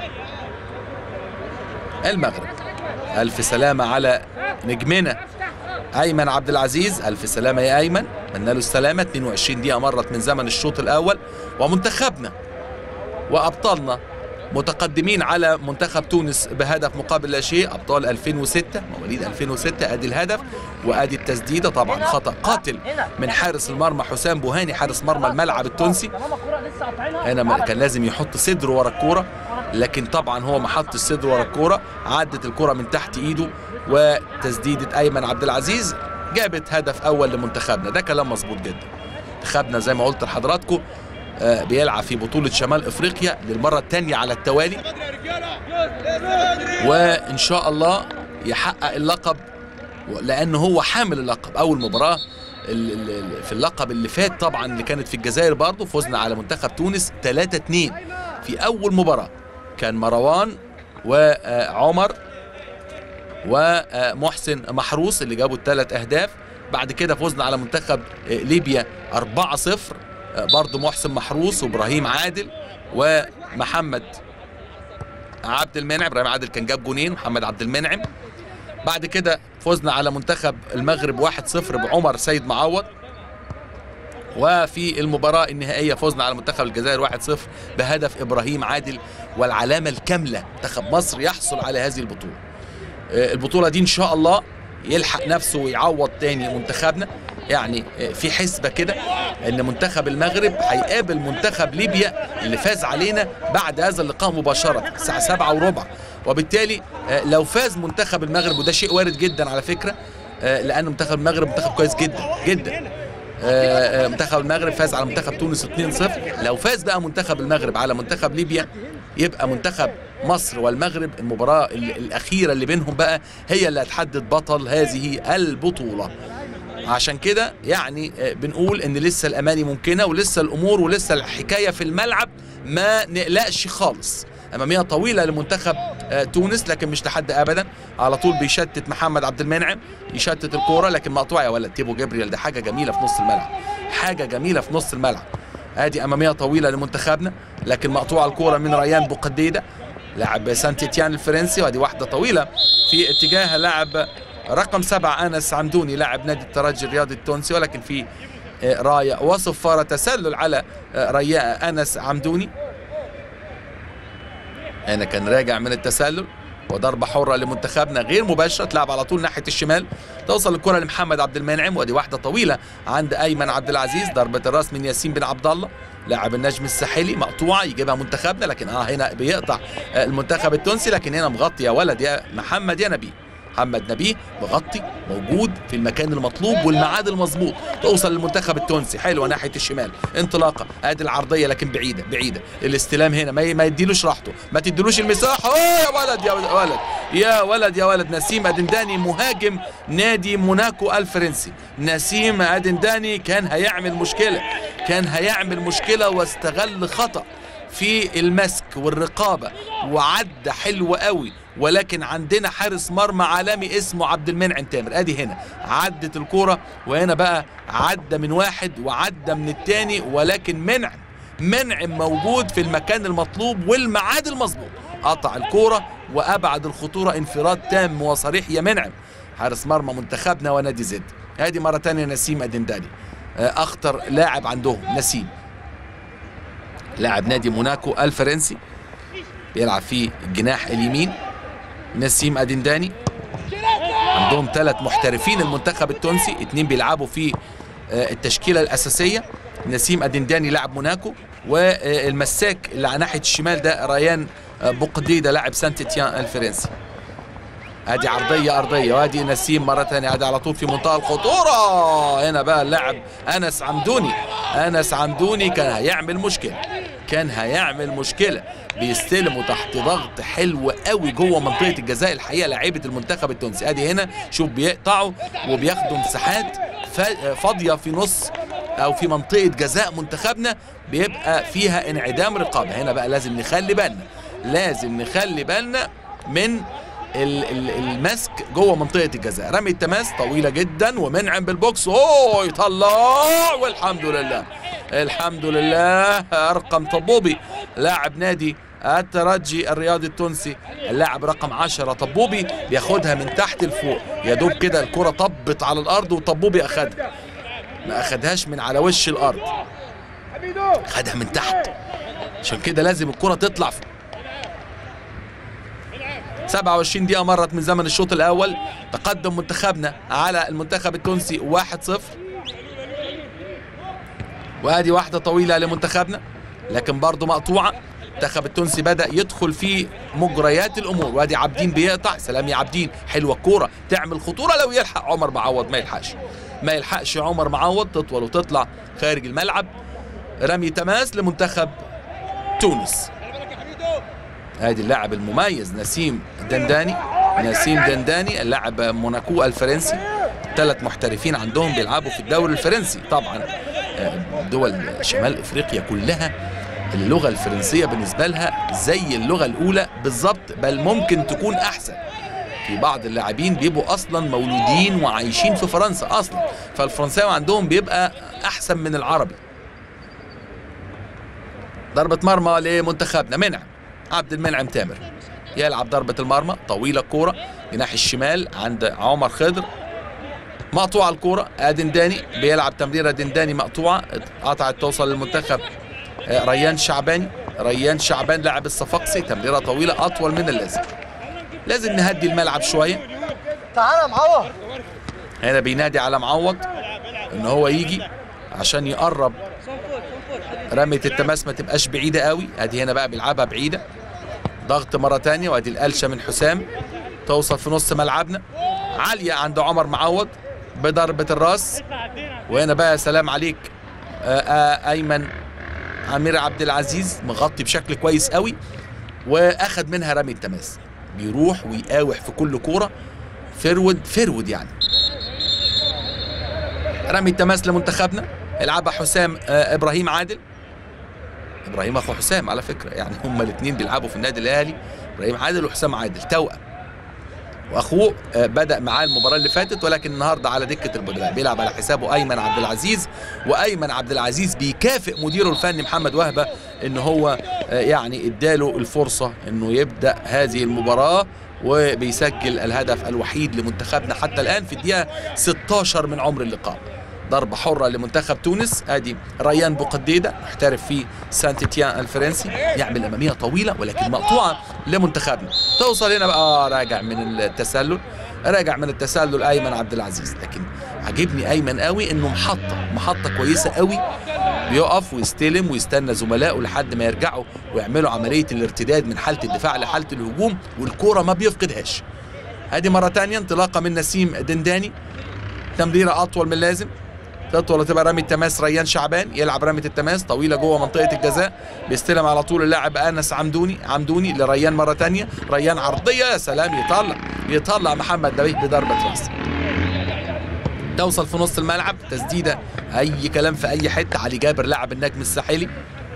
المغرب. الف سلامه على نجمنا ايمن عبد العزيز، الف سلامه يا ايمن، اتمنى له السلامه. اثنين وعشرين دقيقه مرت من زمن الشوط الاول، ومنتخبنا وابطالنا متقدمين على منتخب تونس بهدف مقابل لا شيء. ابطال ألفين وستة، مواليد ألفين وستة، ادي الهدف وادي التسديده، طبعا خطا قاتل من حارس المرمى حسام بوهاني حارس مرمى الملعب التونسي. هنا كان لازم يحط صدره ورا الكوره، لكن طبعا هو ما حطش صدره ورا الكوره، عدت الكوره من تحت ايده، وتسديده ايمن عبد العزيز جابت هدف اول لمنتخبنا. ده كلام مظبوط جدا. منتخبنا زي ما قلت لحضراتكم بيلعب في بطولة شمال افريقيا للمرة الثانية على التوالي، وان شاء الله يحقق اللقب، لانه هو حامل اللقب. اول مباراة في اللقب اللي فات طبعا اللي كانت في الجزائر برضه فزنا على منتخب تونس ثلاثة اثنين في اول مباراة، كان مروان وعمر ومحسن محروس اللي جابوا الثلاث اهداف. بعد كده فزنا على منتخب ليبيا أربعة صفر، برضه محسن محروس وابراهيم عادل ومحمد عبد المنعم. ابراهيم عادل كان جاب جونين، محمد عبد المنعم. بعد كده فزنا على منتخب المغرب واحد صفر بعمر سيد معوض، وفي المباراة النهائية فزنا على منتخب الجزائر واحد صفر بهدف ابراهيم عادل. والعلامة الكاملة منتخب مصر يحصل على هذه البطولة. البطولة دي ان شاء الله يلحق نفسه ويعوض تاني منتخبنا. يعني في حسبة كده ان منتخب المغرب هيقابل منتخب ليبيا اللي فاز علينا بعد هذا اللقاء مباشرة الساعة سبعة وربع، وبالتالي لو فاز منتخب المغرب، وده شيء وارد جدا على فكرة، لان منتخب المغرب منتخب كويس جدا جدا. منتخب المغرب فاز على منتخب تونس اثنين صفر، لو فاز بقى منتخب المغرب على منتخب ليبيا يبقى منتخب مصر والمغرب المباراة الأخيرة اللي بينهم بقى هي اللي هتحدد بطل هذه البطولة. عشان كده يعني بنقول ان لسه الاماني ممكنه، ولسه الامور ولسه الحكايه في الملعب، ما نقلقش خالص. اماميه طويله لمنتخب تونس لكن مش تحدي ابدا، على طول بيشتت محمد عبد المنعم، يشتت الكوره لكن مقطوعه. يا ولد تيبو جابرييل، ده حاجه جميله في نص الملعب، حاجه جميله في نص الملعب. ادي اماميه طويله لمنتخبنا لكن مقطوعه الكوره من ريان بوقديده لاعب سانت إتيان الفرنسي، وادي واحده طويله في اتجاه لاعب رقم سبعة انس عمدوني لاعب نادي الترجي الرياضي التونسي، ولكن في رايه وصفاره تسلل على رياء انس عمدوني. هنا كان راجع من التسلل وضربه حره لمنتخبنا غير مباشره، تلعب على طول ناحيه الشمال، توصل الكره لمحمد عبد المنعم، وادي واحده طويله عند ايمن عبد العزيز، ضربه الراس من ياسين بن عبد الله لاعب النجم الساحلي، مقطوعه يجيبها منتخبنا لكن اه هنا بيقطع المنتخب التونسي، لكن هنا مغطي يا ولد يا محمد يا نبيه. محمد نبيه مغطي موجود في المكان المطلوب والميعاد المظبوط، توصل للمنتخب التونسي حلوه ناحيه الشمال، انطلاقه ادي العرضيه لكن بعيده بعيده، الاستلام هنا ما ما يديلوش راحته، ما تديلوش المساحه. اوه يا ولد يا ولد يا ولد يا ولد نسيم أدنداني مهاجم نادي موناكو الفرنسي، نسيم أدنداني كان هيعمل مشكله، كان هيعمل مشكله واستغل خطأ في المسك والرقابه وعدى حلو قوي، ولكن عندنا حارس مرمى عالمي اسمه عبد المنعم تامر. ادي هنا عدت الكوره وهنا بقى عدى من واحد وعدى من الثاني، ولكن منعم منعم موجود في المكان المطلوب والميعاد المظبوط، قطع الكوره وابعد الخطوره، انفراد تام وصريح يا منعم حارس مرمى منتخبنا ونادي زد. ادي مره ثانيه نسيم أدنداني اخطر لاعب عندهم، نسيم لاعب نادي موناكو الفرنسي بيلعب في الجناح اليمين. نسيم أدنداني عندهم ثلاث محترفين المنتخب التونسي، اثنين بيلعبوا في التشكيله الاساسيه، نسيم أدنداني لاعب موناكو، والمساك اللي على ناحيه الشمال ده ريان بوقديده لاعب سانت إتيان الفرنسي. ادي عرضيه ارضيه وادي نسيم مره ثانيه، ادي على طول في منتهى الخطوره، هنا بقى اللاعب انس عمدوني، انس عمدوني كان هيعمل مشكله، كان هيعمل مشكله، بيستلموا تحت ضغط حلو قوي جوه منطقه الجزاء الحقيقه لعيبه المنتخب التونسي. ادي هنا شوف بيقطعوا وبياخدوا مساحات فاضيه في نص او في منطقه جزاء منتخبنا بيبقى فيها انعدام رقابه. هنا بقى لازم نخلي بالنا، لازم نخلي بالنا من المسك جوه منطقه الجزاء. رمي التماس طويله جدا ومنعم بالبوكس، اوه يطلع والحمد لله الحمد لله. ارقم طبوبي لاعب نادي الترجي الرياضي التونسي، اللاعب رقم عشرة طبوبي بياخدها من تحت لفوق، يا دوب كده الكره طبت على الارض وطبوبي اخدها، ما اخدهاش من على وش الارض، خدها من تحت، عشان كده لازم الكره تطلع فوق. سبعة وعشرين دقيقة مرت من زمن الشوط الأول، تقدم منتخبنا على المنتخب التونسي واحد صفر. وادي واحدة طويلة لمنتخبنا لكن برضه مقطوعة، المنتخب التونسي بدأ يدخل في مجريات الأمور، وادي عابدين بيقطع، سلام يا عابدين، حلوة الكورة تعمل خطورة لو يلحق عمر معوض، ما يلحقش ما يلحقش عمر معوض، تطول وتطلع خارج الملعب. رمي تماس لمنتخب تونس. ادي اللاعب المميز نسيم دنداني، نسيم دنداني اللاعب موناكو الفرنسي، ثلاث محترفين عندهم بيلعبوا في الدوري الفرنسي. طبعا دول شمال افريقيا كلها اللغه الفرنسيه بالنسبه لها زي اللغه الاولى بالظبط، بل ممكن تكون احسن. في بعض اللاعبين بيبقوا اصلا مولودين وعايشين في فرنسا اصلا، فالفرنساوي عندهم بيبقى احسن من العربي. ضربه مرمى لمنتخبنا، منعم عبد المنعم تامر يلعب ضربة المرمى طويلة، الكورة جناح الشمال عند عمر خضر، مقطوعة الكورة. أدنداني بيلعب تمريرة، دنداني مقطوعة، قطعت توصل للمنتخب ريان شعباني، ريان شعبان لاعب الصفاقسي، تمريرة طويلة أطول من اللازم. لازم نهدي الملعب شوية. تعالى معوض، هنا بينادي على معوض إن هو يجي عشان يقرب رمية التماس ما تبقاش بعيدة قوي. ادي هنا بقى بيلعبها بعيدة، ضغط مرة تانية، وادي القلشة من حسام توصل في نص ملعبنا، عالية عند عمر معوض بضربة الراس. وهنا بقى سلام عليك ايمن عمير عبد العزيز، مغطي بشكل كويس قوي واخد منها رمي التماس، بيروح ويقاوح في كل كورة، فرود فرود يعني. رمي التماس لمنتخبنا، يلعبها حسام ابراهيم عادل، ابراهيم اخو حسام على فكره، يعني هما الاثنين بيلعبوا في النادي الاهلي، ابراهيم عادل وحسام عادل توأم. واخوه بدا معاه المباراه اللي فاتت، ولكن النهارده على دكه البدلاء بيلعب على حسابه ايمن عبد العزيز. وايمن عبد العزيز بيكافئ مديره الفني محمد وهبه ان هو يعني اداله الفرصه انه يبدا هذه المباراه، وبيسجل الهدف الوحيد لمنتخبنا حتى الان في الدقيقه ستاشر من عمر اللقاء. ضربه حره لمنتخب تونس. ادي ريان بوقديده محترف في سانت تيان الفرنسي، يعمل اماميه طويله ولكن مقطوعه لمنتخبنا. توصل هنا بقى راجع من التسلل، راجع من التسلل ايمن عبد العزيز. لكن عجبني ايمن قوي انه محطه محطه كويسه قوي، بيقف ويستلم ويستنى زملائه لحد ما يرجعوا ويعملوا عمليه الارتداد من حاله الدفاع لحاله الهجوم، والكوره ما بيفقدهاش. ادي مره ثانيه انطلاقه من نسيم دنداني، تمريره اطول من اللازم، تطول وتبقى رمي التماس. ريان شعبان يلعب رميه التماس طويله جوه منطقه الجزاء، بيستلم على طول اللاعب انس عمدوني عمدوني لريان مره ثانيه. ريان عرضيه، يا سلام، يطلع يطلع محمد نبيه بضربه راس. توصل في نص الملعب، تسديده اي كلام في اي حته. علي جابر لاعب النجم الساحلي،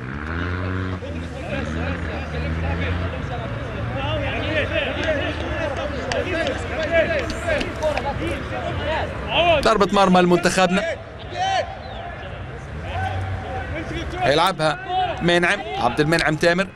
ضربة مرمى لمنتخبنا. هيلعبها منعم، عبد المنعم تامر،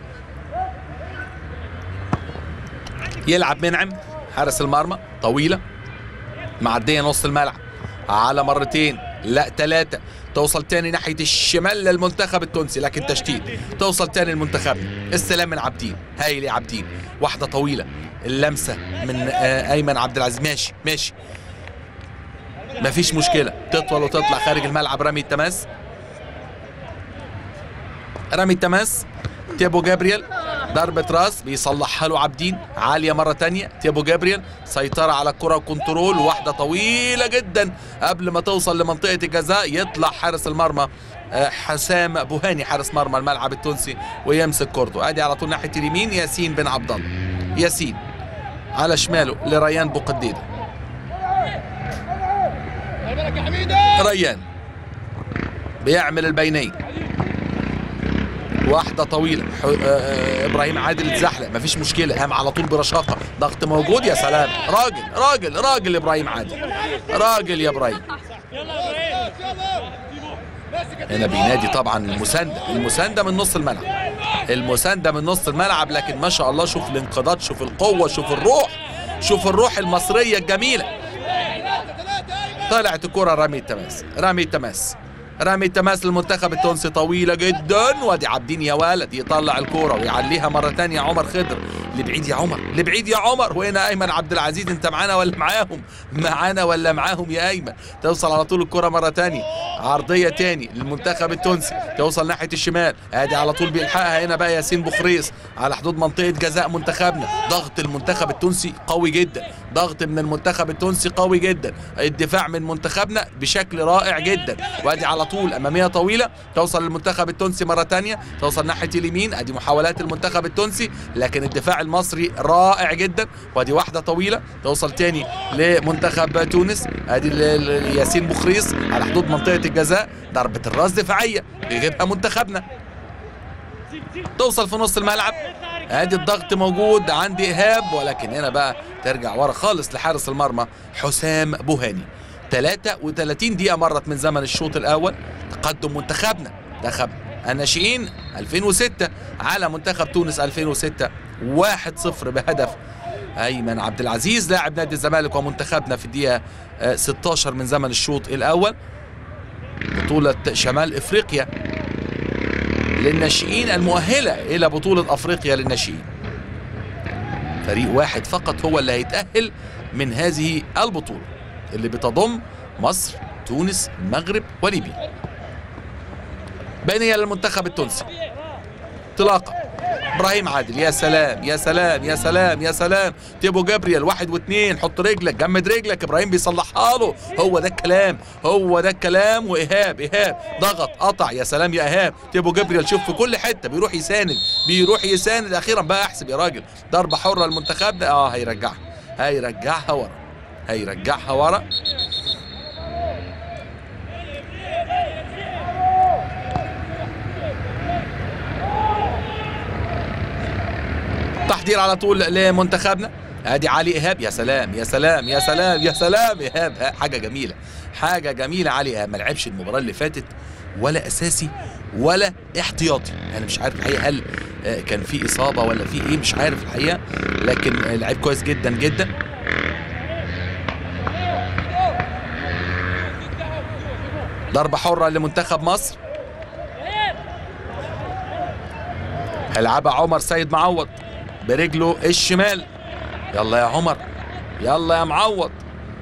يلعب منعم حارس المرمى طويلة معدية نص الملعب على مرتين لا ثلاثة. توصل تاني ناحية الشمال للمنتخب التونسي لكن تشتيت. توصل تاني لمنتخبنا، استلام من عابدين، هايل يا عابدين، واحدة طويلة، اللمسة من أيمن عبد العزيز، ماشي ماشي مفيش مشكلة، تطول وتطلع خارج الملعب. رمي التماس، رمي التماس، تيبو جابرييل، ضربة راس بيصلحها له عابدين، عالية مرة تانية. تيبو جابرييل سيطرة على الكرة وكنترول، واحدة طويلة جدا قبل ما توصل لمنطقة الجزاء. يطلع حارس المرمى حسام بوهاني حارس مرمى الملعب التونسي ويمسك كورته. ادي على طول ناحية اليمين ياسين بن عبد الله، ياسين على شماله لريان بوقديده. ريان بيعمل البينين، واحدة طويلة. ابراهيم عادل اتزحلق، مفيش مشكلة، قام على طول برشاقة، ضغط موجود، يا سلام، راجل راجل راجل ابراهيم عادل، راجل يا ابراهيم. هنا بينادي طبعا المساندة، المساندة من نص الملعب، المساندة من نص الملعب. لكن ما شاء الله شوف الانقضاض، شوف القوة، شوف الروح، شوف الروح المصرية الجميلة. طلعت الكرة رمي التماس، رمي التماس، رمي التماس للمنتخب التونسي طويلة جدا. وادي عابدين يا ولد يطلع الكرة ويعليها مرة ثانية. عمر خضر لبعيد يا عمر، لبعيد يا عمر. وهنا ايمن عبد العزيز، انت معانا ولا معاهم؟ معانا ولا معاهم يا ايمن؟ توصل على طول الكرة مرة ثانية، عرضية ثاني للمنتخب التونسي، توصل ناحية الشمال. ادي على طول بيلحقها هنا بقى ياسين بخريص على حدود منطقة جزاء منتخبنا. ضغط المنتخب التونسي قوي جدا، ضغط من المنتخب التونسي قوي جدا، الدفاع من منتخبنا بشكل رائع جدا. وادي على طول اماميه طويله توصل للمنتخب التونسي مره ثانيه، توصل ناحيه اليمين. ادي محاولات المنتخب التونسي لكن الدفاع المصري رائع جدا. وادي واحده طويله توصل ثاني لمنتخب تونس. ادي ياسين بخريص على حدود منطقه الجزاء، ضربه الراس دفاعيه يجيبها منتخبنا. توصل في نص الملعب، ادي الضغط موجود عند ايهاب، ولكن هنا بقى ترجع ورا خالص لحارس المرمى حسام بوهاني. ثلاثة وثلاثين دقيقة مرت من زمن الشوط الأول. تقدم منتخبنا منتخب الناشئين ألفين وستة على منتخب تونس ألفين وستة واحد صفر بهدف أيمن عبد العزيز لاعب نادي الزمالك ومنتخبنا في الدقيقة ستاشر من زمن الشوط الأول. بطولة شمال إفريقيا للناشئين المؤهلة إلى بطولة أفريقيا للناشئين. فريق واحد فقط هو اللي هيتأهل من هذه البطولة اللي بتضم مصر، تونس، المغرب وليبيا. بينية للمنتخب التونسي، انطلاقة ابراهيم عادل، يا سلام يا سلام يا سلام يا سلام. تيبو جابرييل واحد واثنين، حط رجلك جمد رجلك، ابراهيم بيصلحها له، هو ده الكلام هو ده الكلام. وايهاب ايهاب ضغط قطع، يا سلام يا ايهاب. تيبو جابرييل شوف في كل حته بيروح يساند بيروح يساند. اخيرا بقى احسب يا راجل، ضربه حره للمنتخب ده، اه هيرجعها هيرجعها ورا هيرجعها ورا. تحضير على طول لمنتخبنا، ادي علي ايهاب، يا سلام يا سلام يا سلام يا سلام ايهاب، حاجه جميله حاجه جميله. علي ايهاب ما لعبش المباراه اللي فاتت ولا اساسي ولا احتياطي، انا مش عارف الحقيقه هل كان في اصابه ولا في ايه، مش عارف الحقيقه، لكن لعب كويس جدا جدا. ضربه حره لمنتخب مصر، هيلعبها عمر سيد معوض برجله الشمال. يلا يا عمر، يلا يا معوض.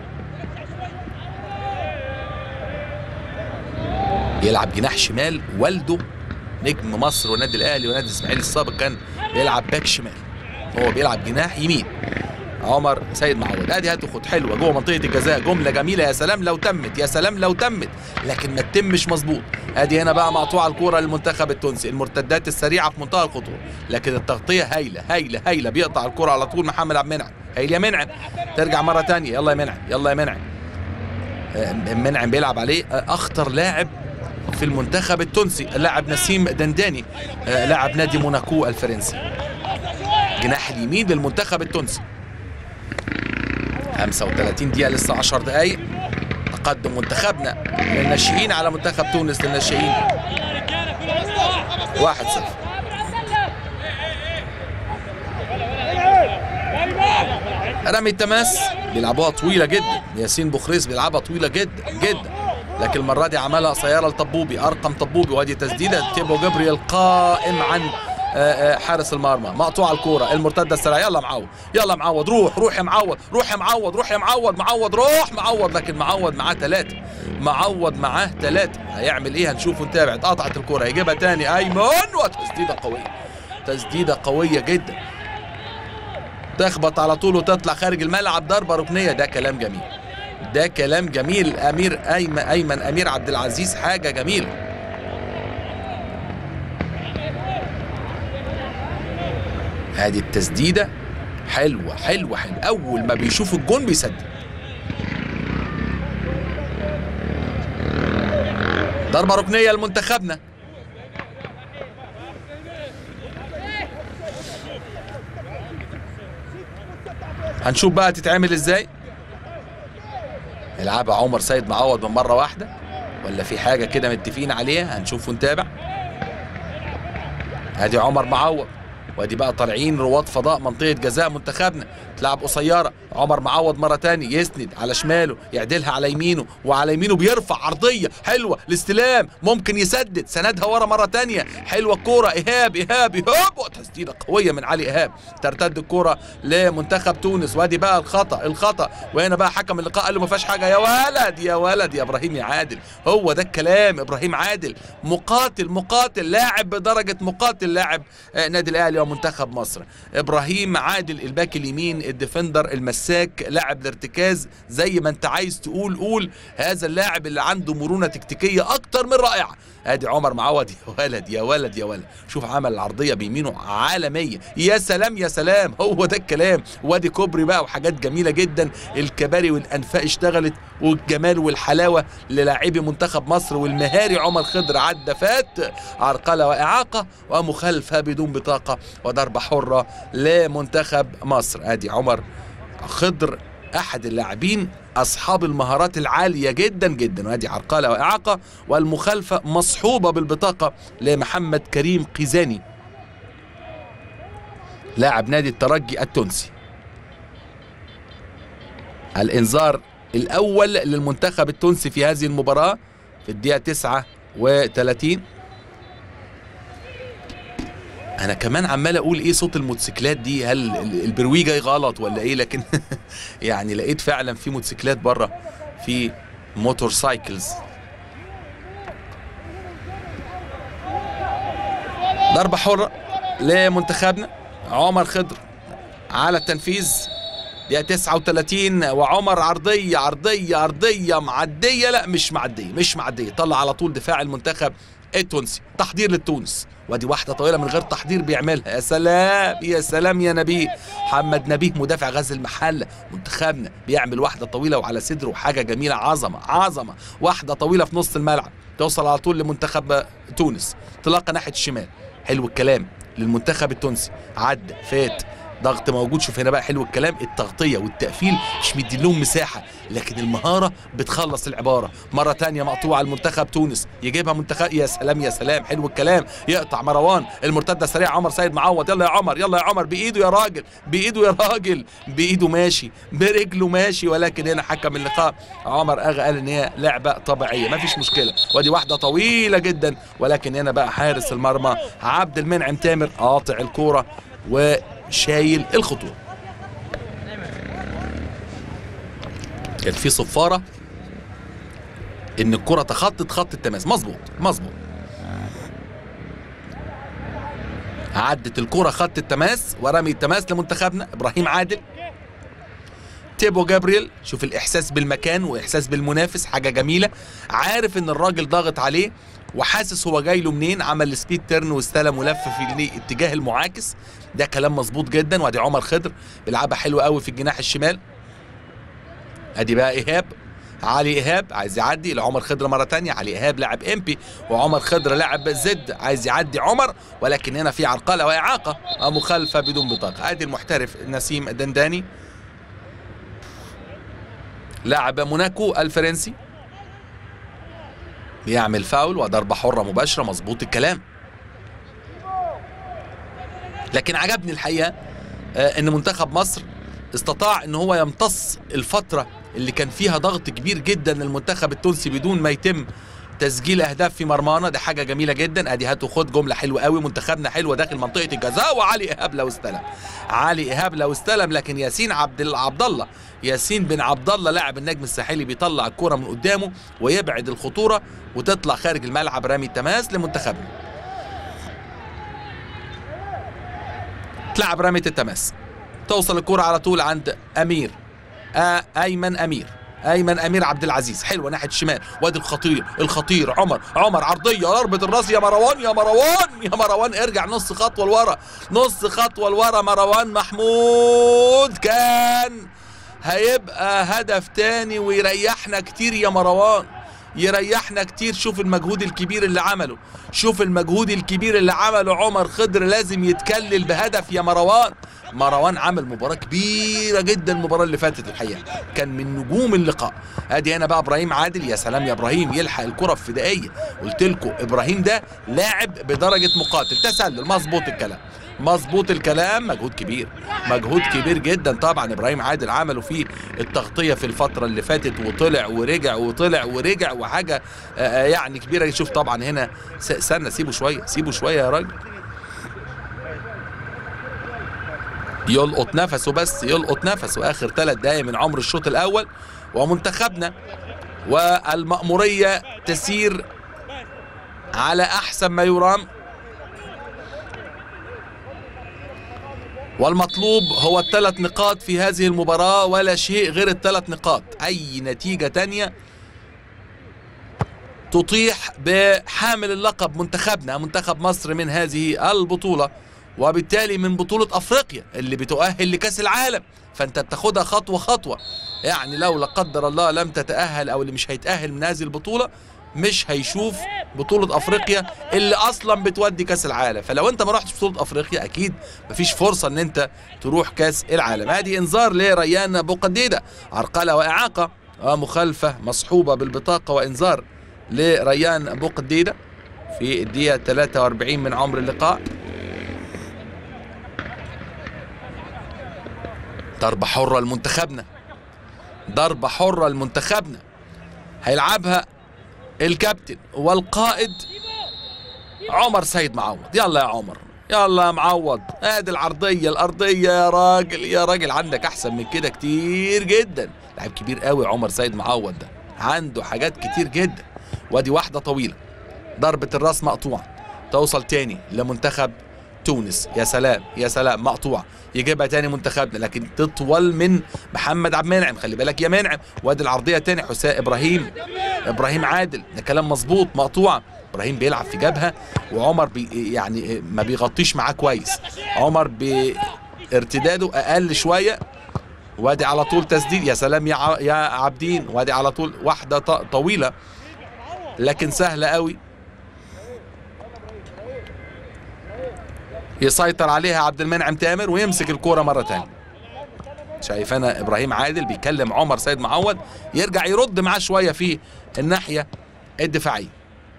يلعب جناح شمال، والده نجم مصر والنادي الاهلي والنادي الاسماعيلي السابق كان بيلعب باك شمال، هو بيلعب جناح يمين. عمر سيد معوض، ادي هتاخد حلوه جوه منطقه الجزاء، جمله جميله، يا سلام لو تمت، يا سلام لو تمت، لكن ما تتمش مظبوط. ادي هنا بقى مقطوعه الكوره للمنتخب التونسي، المرتدات السريعه في منتهى الخطوره، لكن التغطيه هايله هايله هايله، بيقطع الكوره على طول محمد عبد المنعم. هايل يا منعم، ترجع مره ثانيه، يلا يا منعم، يلا يا منعم. منعم بيلعب عليه اخطر لاعب في المنتخب التونسي، اللاعب نسيم دنداني، لاعب نادي موناكو الفرنسي، جناح اليمين للمنتخب التونسي. خمسة وثلاثين دقيقة، لسه عشر دقايق، تقدم منتخبنا للناشئين على منتخب تونس للناشئين واحد صفر. رمي التماس بيلعبوها طويلة جدا، ياسين بوخريس بيلعبها طويلة جدا جدا، لكن المرة دي عملها قصيرة لطبوبي، أرقم طبوبي، وادي تسديدة تيبو جبري القائم عن حارس المرمى. مقطوعه الكوره، المرتده السريعه، يلا معوض، يلا معوض، روح روح يا معوض، روح يا معوض، روح يا معوض، معوض روح معوض، لكن معوض معاه ثلاثه، معوض معاه ثلاثه، هيعمل ايه؟ هنشوف ونتابع. اتقطعت الكوره، هيجيبها تاني ايمن، وتسديده قويه، تسديده قويه جدا، تخبط على طول وتطلع خارج الملعب، ضربه ركنيه. ده كلام جميل، ده كلام جميل. امير ايمن ايمن امير عبد العزيز، حاجه جميله. هذه التسديده حلوه حلوه حلوه، اول ما بيشوف الجون بيسدد. ضربه ركنيه لمنتخبنا. هنشوف بقى تتعمل ازاي. يلعبها عمر سيد معوض من مره واحده ولا في حاجه كده متفقين عليها؟ هنشوف ونتابع. ادي عمر معوض، وادي بقى طالعين رواد فضاء منطقه جزاء منتخبنا، تلعب قصيره. عمر معوض مره ثانيه يسند على شماله، يعدلها على يمينه، وعلى يمينه بيرفع عرضيه حلوه، الاستلام ممكن يسدد، سندها ورا مره ثانيه، حلوه الكوره، ايهاب ايهاب ايهاب، وتسديده قويه من علي ايهاب، ترتد الكوره لمنتخب تونس. وادي بقى الخطا الخطا، وهنا بقى حكم اللقاء قال له ما فيهاش حاجه. يا ولد يا ولد يا ابراهيم يا عادل، هو ده الكلام، ابراهيم عادل مقاتل مقاتل، لاعب بدرجه مقاتل، لاعب نادي الاهلي ومنتخب مصر. ابراهيم عادل الباك اليمين، الديفندر المساك، لاعب الارتكاز، زي ما انت عايز تقول قول، هذا اللاعب اللي عنده مرونه تكتيكيه اكتر من رائعه. ادي عمر معوض، يا ولد يا ولد يا ولد، شوف عمل العرضيه بيمينه عالميه، يا سلام يا سلام، هو ده الكلام. وادي كوبري بقى وحاجات جميله جدا، الكباري والانفاق اشتغلت، والجمال والحلاوه للاعبي منتخب مصر، والمهاري عمر خضر عدى فات، عرقله واعاقه ومخالفه بدون بطاقه، وضربه حره لمنتخب مصر. ادي عمر خضر احد اللاعبين اصحاب المهارات العاليه جدا جدا، وادي عرقله واعاقه، والمخالفه مصحوبه بالبطاقه لمحمد كريم قيزاني لاعب نادي الترجي التونسي. الانذار الاول للمنتخب التونسي في هذه المباراه في الدقيقه تسعة وثلاثين. انا كمان عمال اقول ايه صوت الموتوسيكلات دي، هل البروي جاي غلط ولا ايه؟ لكن يعني لقيت فعلا في موتوسيكلات بره، في موتور سايكلز. ضربه حره لمنتخبنا، عمر خضر على التنفيذ، دقيقة تسعة وثلاثين، وعمر عرضية عرضية عرضية معدية، لا مش معدية مش معدية، طلع على طول دفاع المنتخب التونسي، تحضير للتونس. وادي واحدة طويلة من غير تحضير بيعملها، يا سلام يا سلام يا نبيه، محمد نبيه مدافع غزل المحلة منتخبنا بيعمل واحدة طويلة وعلى صدره، حاجة جميلة، عظمة عظمة، واحدة طويلة في نص الملعب توصل على طول لمنتخب تونس، تلاقى ناحية الشمال، حلو الكلام للمنتخب التونسي، عدى فات ضغط موجود. شوف هنا بقى حلو الكلام، التغطيه والتقفيل مش مدي لهم مساحه، لكن المهاره بتخلص العباره. مره ثانيه مقطوعه المنتخب تونس، يجيبها منتخب، يا سلام يا سلام حلو الكلام، يقطع مروان، المرتده سريعه عمر سيد معوض، يلا يا عمر يلا يا عمر، بايده يا راجل، بايده يا راجل، بايده ماشي، برجله ماشي، ولكن هنا حكم اللقاء عمر اغا قال ان هي لعبه طبيعيه مفيش مشكله. ودي واحده طويله جدا، ولكن هنا بقى حارس المرمى عبد المنعم تامر قاطع الكوره وشايل الخطوه. كان في صفاره ان الكره تخطت خط التماس، مظبوط مظبوط، عدت الكره خط التماس ورمي التماس لمنتخبنا. ابراهيم عادل، تيبو جابرييل، شوف الاحساس بالمكان واحساس بالمنافس، حاجه جميله، عارف ان الراجل ضاغط عليه وحاسس هو جاي له منين، عمل سبيد تيرن واستلم ولف في الاتجاه المعاكس، ده كلام مظبوط جدا. وادي عمر خضر بيلعبها حلوه قوي في الجناح الشمال. ادي بقى ايهاب، علي ايهاب عايز يعدي لعمر خضر مره ثانيه، علي ايهاب لاعب امبي وعمر خضر لاعب زد، عايز يعدي عمر، ولكن هنا في عرقله واعاقه، مخالفه بدون بطاقه. ادي المحترف نسيم الدنداني لاعب موناكو الفرنسي، بيعمل فاول وضربه حره مباشره، مظبوط الكلام. لكن عجبني الحقيقه ان منتخب مصر استطاع ان هو يمتص الفتره اللي كان فيها ضغط كبير جدا للمنتخب التونسي بدون ما يتم تسجيل اهداف في مرمانا، ده حاجه جميله جدا. ادي هاتوا خد جمله حلوه قوي، منتخبنا حلوه داخل منطقه الجزاء، وعلي ايهاب لو استلم، علي ايهاب لو استلم، لكن ياسين عبد عبد الله، ياسين بن عبد الله لاعب النجم الساحلي بيطلع الكره من قدامه ويبعد الخطوره وتطلع خارج الملعب، رامي التماس لمنتخبنا. تلعب راميه التماس، توصل الكره على طول عند امير، آه ايمن امير، ايمن امير عبد العزيز، حلوه ناحيه الشمال. وادي الخطير الخطير عمر، عمر عرضيه ضربه الراس، يا مروان يا مروان يا مروان، ارجع نص خطوه لورا، نص خطوه لورا مروان محمود، كان هيبقى هدف تاني ويريحنا كتير يا مروان، يريحنا كتير. شوف المجهود الكبير اللي عمله، شوف المجهود الكبير اللي عمله عمر خضر، لازم يتكلل بهدف يا مروان. مروان عمل مباراة كبيرة جدا المباراة اللي فاتت، الحقيقة كان من نجوم اللقاء. ادي هنا بقى ابراهيم عادل، يا سلام يا ابراهيم، يلحق الكرة في فدائية. قلت لكم ابراهيم ده لاعب بدرجة مقاتل، تسلل، مظبوط الكلام مظبوط الكلام، مجهود كبير مجهود كبير جدا طبعا ابراهيم عادل عمله فيه التغطية في الفترة اللي فاتت، وطلع ورجع وطلع ورجع وحاجة يعني كبيرة. شوف طبعا هنا، استنى سيبه شوية سيبه شوية يا راجل، يلقط نفسه بس، يلقط نفسه. اخر ثلاث دقايق من عمر الشوط الاول، ومنتخبنا والمأمورية تسير على احسن ما يرام، والمطلوب هو الثلاث نقاط في هذه المباراة، ولا شيء غير الثلاث نقاط. اي نتيجة تانية تطيح بحامل اللقب منتخبنا، منتخب مصر، من هذه البطولة، وبالتالي من بطولة افريقيا اللي بتؤهل لكأس العالم. فانت بتاخدها خطوة خطوة، يعني لو لا قدر الله لم تتأهل، او اللي مش هيتأهل من هذه البطولة مش هيشوف بطولة افريقيا اللي اصلا بتودي كأس العالم. فلو انت ما رحتش بطولة افريقيا اكيد مفيش فرصة ان انت تروح كأس العالم. ادي انذار لريان بوقديدة، عرقلة واعاقة، مخالفة مصحوبة بالبطاقة، وانذار لريان بوقديدة في الدقيقة ثلاثة وأربعين من عمر اللقاء. ضربة حرة لمنتخبنا، ضربة حرة لمنتخبنا، هيلعبها الكابتن والقائد عمر سيد معوض. يلا يا عمر، يلا يا معوض، ادي العرضية الأرضية يا راجل، يا راجل عندك أحسن من كده كتير جدا. لاعب كبير قوي عمر سيد معوض ده، عنده حاجات كتير جدا. وادي واحدة طويلة، ضربة الراس مقطوعة، توصل تاني لمنتخب تونس، يا سلام يا سلام، مقطوعة، يجيبها تاني منتخبنا، لكن تطول من محمد عبد المنعم، خلي بالك يا منعم. وادي العرضية تاني حسام ابراهيم، ابراهيم عادل، ده كلام مظبوط، مقطوعة. ابراهيم بيلعب في جبهة، وعمر بي يعني ما بيغطيش معاه كويس، عمر بارتداده اقل شوية. وادي على طول تسديد، يا سلام يا يا عابدين، وادي على طول واحدة طويلة لكن سهلة قوي. يسيطر عليها عبد المنعم تامر ويمسك الكوره مره ثانيه. شايف انا ابراهيم عادل بيكلم عمر سيد معوض يرجع يرد معاه شويه في الناحيه الدفاعيه.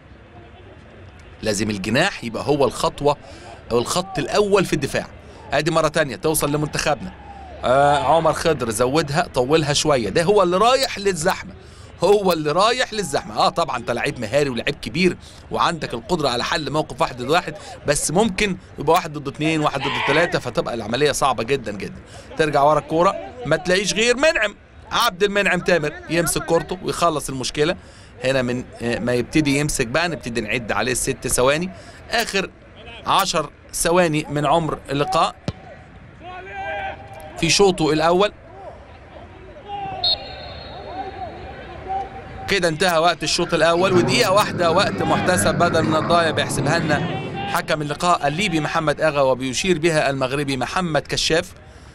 لازم الجناح يبقى هو الخطوه او الخط الاول في الدفاع. ادي مره ثانيه توصل لمنتخبنا. آه عمر خضر زودها طولها شويه، ده هو اللي رايح للزحمه، هو اللي رايح للزحمه. اه طبعا انت لعيب مهاري ولعيب كبير وعندك القدره على حل موقف واحد ضد واحد، بس ممكن يبقى واحد ضد اثنين واحد ضد ثلاثه، فتبقى العمليه صعبه جدا جدا. ترجع ورا الكوره ما تلاقيش غير منعم عبد المنعم تامر يمسك كورته ويخلص المشكله. هنا من ما يبتدي يمسك بقى نبتدي نعد عليه ست ثواني، اخر عشر ثواني من عمر اللقاء في شوطه الاول. كده انتهى وقت الشوط الاول، ودقيقه واحده وقت محتسب بدل من الضايع بيحسبها لنا حكم اللقاء الليبي محمد اغا وبيشير بها المغربي محمد كشاف.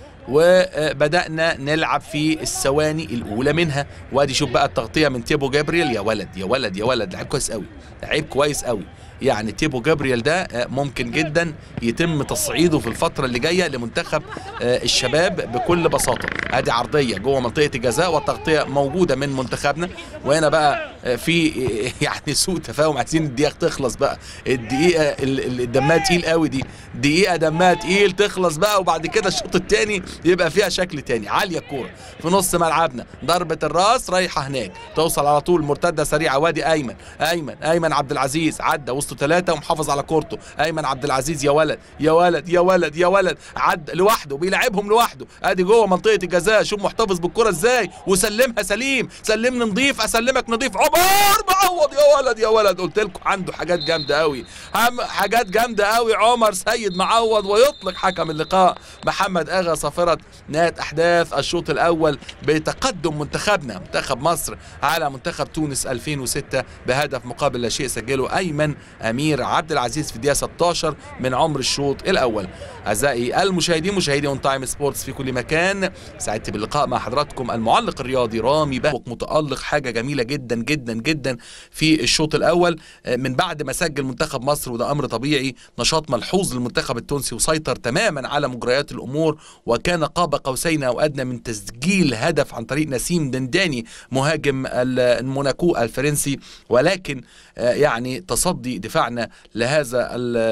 وبدأنا نلعب في الثواني الأولى منها. وادي شوف بقى التغطية من تيبو جابرييل. يا ولد يا ولد يا ولد، لعيب كويس قوي، لعيب كويس قوي. يعني تيبو جابرييل ده ممكن جدا يتم تصعيده في الفترة اللي جاية لمنتخب الشباب بكل بساطة. ادي عرضية جوه منطقة الجزاء والتغطية موجودة من منتخبنا. وهنا بقى في يعني سوء تفاهم، عايزين الدقيقة تخلص بقى، الدقيقة اللي دمها تقيل قوي دي، دقيقة دمها تقيل تخلص بقى، وبعد كده الشوط الثاني يبقى فيها شكل تاني. عالية الكورة في نص ملعبنا، ضربة الراس رايحة هناك توصل على طول مرتدة سريعة. وادي ايمن ايمن ايمن عبد العزيز عدى وسط ثلاثة ومحافظ على كورته. ايمن عبد العزيز يا ولد يا ولد يا ولد يا ولد، عدى لوحده بيلعبهم لوحده. ادي جوه منطقة الجزاء، شوف محتفظ بالكرة ازاي وسلمها سليم. سلمني نضيف اسلمك نضيف. عمر معوض يا ولد يا ولد، قلت لكم عنده حاجات جامدة قوي، حاجات جامدة قوي عمر سيد معوض. ويطلق حكم اللقاء محمد اغا صافرة نهاية احداث الشوط الاول بتقدم منتخبنا منتخب مصر على منتخب تونس ألفين وستة بهدف مقابل لا شيء سجله ايمن امير عبد العزيز في الدقيقه ستة عشر من عمر الشوط الاول. اعزائي المشاهدين مشاهدي اون تايم سبورتس في كل مكان، سعدت باللقاء مع حضراتكم المعلق الرياضي رامي بهوك متالق، حاجه جميله جدا جدا جدا في الشوط الاول من بعد ما سجل منتخب مصر، وده امر طبيعي. نشاط ملحوظ للمنتخب التونسي وسيطر تماما على مجريات الامور، وكان قاب قوسين او ادنى من تسجيل هدف عن طريق نسيم دنداني مهاجم الموناكو الفرنسي. ولكن يعني تصدي دفاعنا لهذا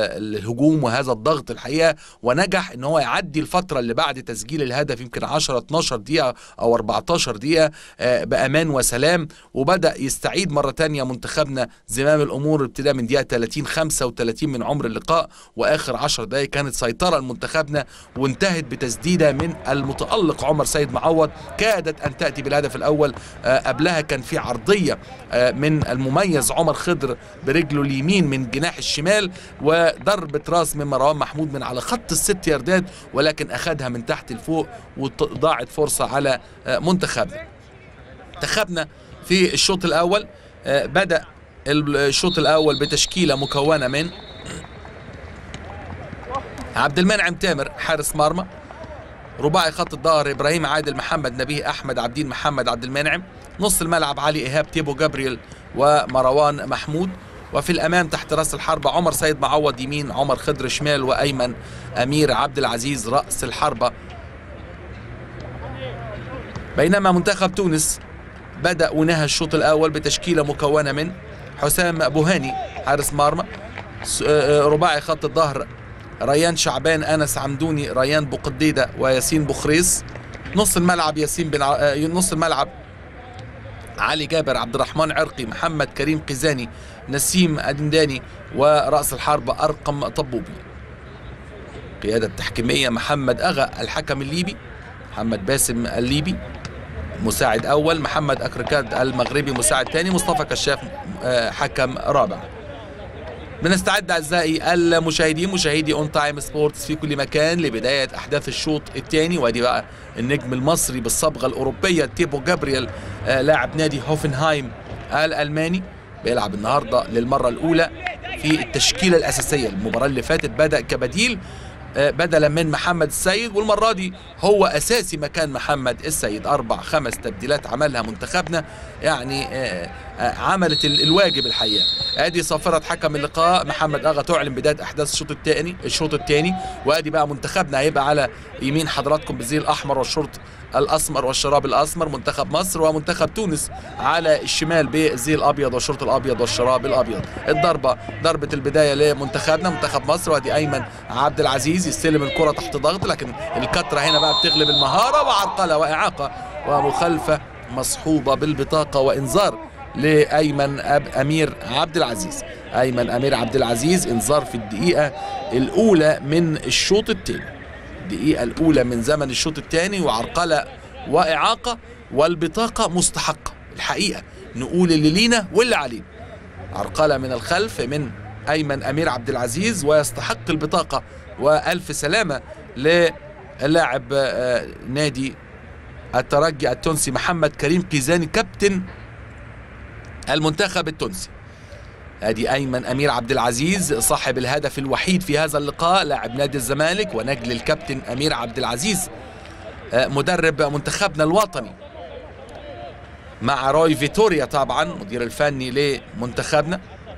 الهجوم وهذا الضغط الحقيقه، ونجح ان هو يعدي الفتره اللي بعد تسجيل الهدف يمكن عشرة اتناشر دقيقه او أربعتاشر دقيقه بامان وسلام، وبدا يستعيد مره ثانيه منتخبنا زمام الامور ابتداء من دقيقه ثلاثين خمسة وثلاثين من عمر اللقاء. واخر عشر دقائق كانت سيطره لمنتخبنا، وانتهت بتسديده من المتالق عمر سيد معوض كادت ان تاتي بالهدف الاول. قبلها كان في عرضيه من المميز عمر خضر برجله اليمين من جناح الشمال، وضربه راس من مروان محمود من على خط الست ياردات، ولكن اخذها من تحت لفوق وضاعت فرصه على منتخبنا. منتخبنا في الشوط الاول بدا الشوط الاول بتشكيله مكونه من عبد المنعم تامر حارس مرمى، رباعي خط الظهر ابراهيم عادل محمد نبيه احمد عبدين محمد عبد المنعم، نص الملعب علي ايهاب تيبو جابرييل ومروان محمود، وفي الامام تحت راس الحربة عمر سيد معوض يمين، عمر خضر شمال، وايمن امير عبد العزيز راس الحربة. بينما منتخب تونس بدا ونهى الشوط الاول بتشكيله مكونه من حسام بوهاني حارس مرمى، رباعي خط الظهر ريان شعبان انس عمدوني ريان بوقديده وياسين بوخريس، نص الملعب ياسين بن ع... نص الملعب علي جابر عبد الرحمن عرقي محمد كريم قزاني نسيم أدنداني، ورأس الحربة أرقم طبوبي. قيادة تحكيمية محمد أغا الحكم الليبي، محمد باسم الليبي مساعد أول، محمد أكركاد المغربي مساعد ثاني، مصطفى كشاف حكم رابع. بنستعد أعزائي المشاهدين مشاهدي اون تايم سبورتس في كل مكان لبداية أحداث الشوط الثاني. وادي بقى النجم المصري بالصبغة الأوروبية تيبو جابرييل لاعب نادي هوفنهايم الألماني، بيلعب النهارده للمرة الأولى في التشكيلة الأساسية. المباراة اللي فاتت بدأ كبديل بدلا من محمد السيد، والمره دي هو اساسي مكان محمد السيد. اربع خمس تبديلات عملها منتخبنا، يعني عملت الواجب الحقيقه. ادي صافره حكم اللقاء محمد اغا تعلن بدايه احداث الشوط الثاني الشوط الثاني وادي بقى منتخبنا هيبقى على يمين حضراتكم بالزي الاحمر والشرط الاسمر والشراب الاسمر منتخب مصر، ومنتخب تونس على الشمال بالزي الابيض والشرط الابيض والشراب الابيض. الضربه ضربه البدايه لمنتخبنا منتخب مصر، وادي ايمن عبد العزيز يستلم الكره تحت ضغط، لكن الكتره هنا بقى بتغلب المهاره، وعرقله واعاقه ومخالفه مصحوبه بالبطاقه وانذار لايمن أب امير عبد العزيز. ايمن امير عبد العزيز انذار في الدقيقه الاولى من الشوط الثاني، الدقيقة الأولى من زمن الشوط الثاني، وعرقلة وإعاقة، والبطاقة مستحقة الحقيقة، نقول اللي لينا واللي علينا. عرقلة من الخلف من أيمن أمير عبد العزيز ويستحق البطاقة، وألف سلامة للاعب نادي الترجي التونسي محمد كريم قيزاني كابتن المنتخب التونسي. ادي ايمن امير عبد العزيز صاحب الهدف الوحيد في هذا اللقاء، لاعب نادي الزمالك ونجل الكابتن امير عبد العزيز مدرب منتخبنا الوطني، مع روي فيتوريا طبعا مدير الفني لمنتخبنا.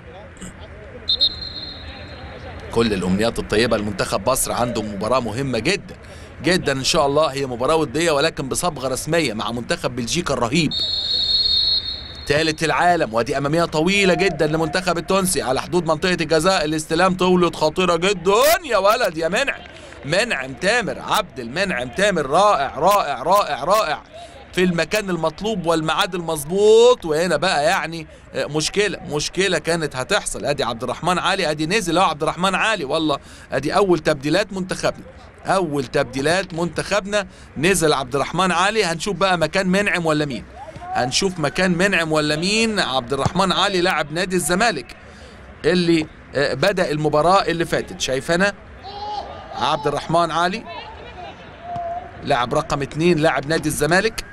كل الامنيات الطيبه لمنتخب مصر، عنده مباراه مهمه جدا جدا ان شاء الله، هي مباراه وديه ولكن بصبغه رسميه مع منتخب بلجيكا الرهيب ثالث العالم. ودي اماميه طويله جدا لمنتخب التونسي على حدود منطقه الجزاء، الاستلام طولت خطيره جدا يا ولد يا منعم منعم تامر عبد المنعم تامر، رائع رائع رائع رائع في المكان المطلوب والميعاد المظبوط. وهنا بقى يعني مشكله مشكله كانت هتحصل. ادي عبد الرحمن علي، ادي نزل اهو عبد الرحمن علي، والله ادي اول تبديلات منتخبنا، اول تبديلات منتخبنا نزل عبد الرحمن علي. هنشوف بقى مكان منعم ولا مين، هنشوف مكان منعم ولا مين. عبد الرحمن علي لاعب نادي الزمالك اللي بدأ المباراة اللي فاتت، شايفنا عبد الرحمن علي لاعب رقم اثنين لاعب نادي الزمالك،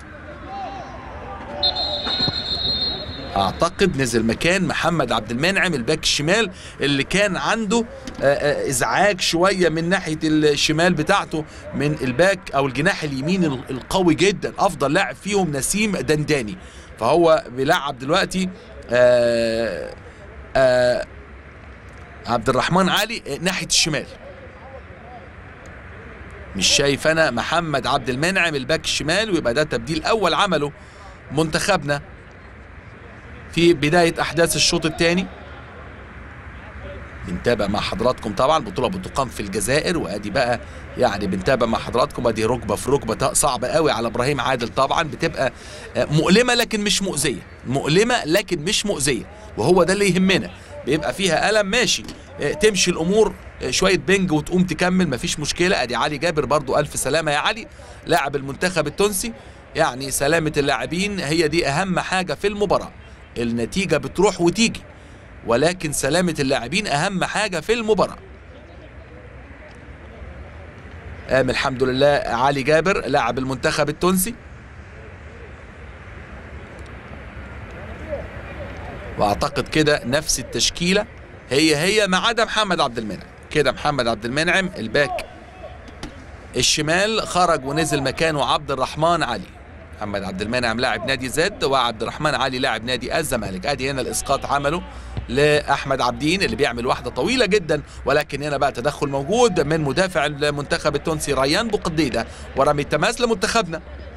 اعتقد نزل مكان محمد عبد المنعم الباك الشمال اللي كان عنده ازعاج شويه من ناحيه الشمال بتاعته من الباك او الجناح اليمين القوي جدا، افضل لاعب فيهم نسيم دنداني، فهو بيلعب دلوقتي آآ آآ عبد الرحمن علي ناحيه الشمال. مش شايف انا محمد عبد المنعم الباك الشمال، ويبقى ده تبديل اول عمله منتخبنا في بداية أحداث الشوط الثاني. بنتابع مع حضراتكم طبعا، البطولة بتقام في الجزائر، وادي بقى يعني بنتابع مع حضراتكم ادي ركبة في ركبة صعبة قوي على إبراهيم عادل، طبعا بتبقى مؤلمة لكن مش مؤذية، مؤلمة لكن مش مؤذية، وهو ده اللي يهمنا. بيبقى فيها ألم ماشي، تمشي الأمور شوية بنج وتقوم تكمل مفيش مشكلة. ادي علي جابر برضو ألف سلامة يا علي لاعب المنتخب التونسي، يعني سلامة اللاعبين هي دي أهم حاجة في المباراة. النتيجة بتروح وتيجي، ولكن سلامة اللاعبين أهم حاجة في المباراة. قام الحمد لله علي جابر لاعب المنتخب التونسي، وأعتقد كده نفس التشكيلة هي هي ما عدا محمد عبد المنعم. كده محمد عبد المنعم الباك الشمال خرج ونزل مكانه عبد الرحمن علي. محمد عبد المنعم لاعب نادي زد، وعبد الرحمن علي لاعب نادي الزمالك. ادي هنا الاسقاط عمله لاحمد عبدين اللي بيعمل واحده طويله جدا، ولكن هنا بقى تدخل موجود من مدافع المنتخب التونسي ريان بوقديده، ورمي التماس لمنتخبنا.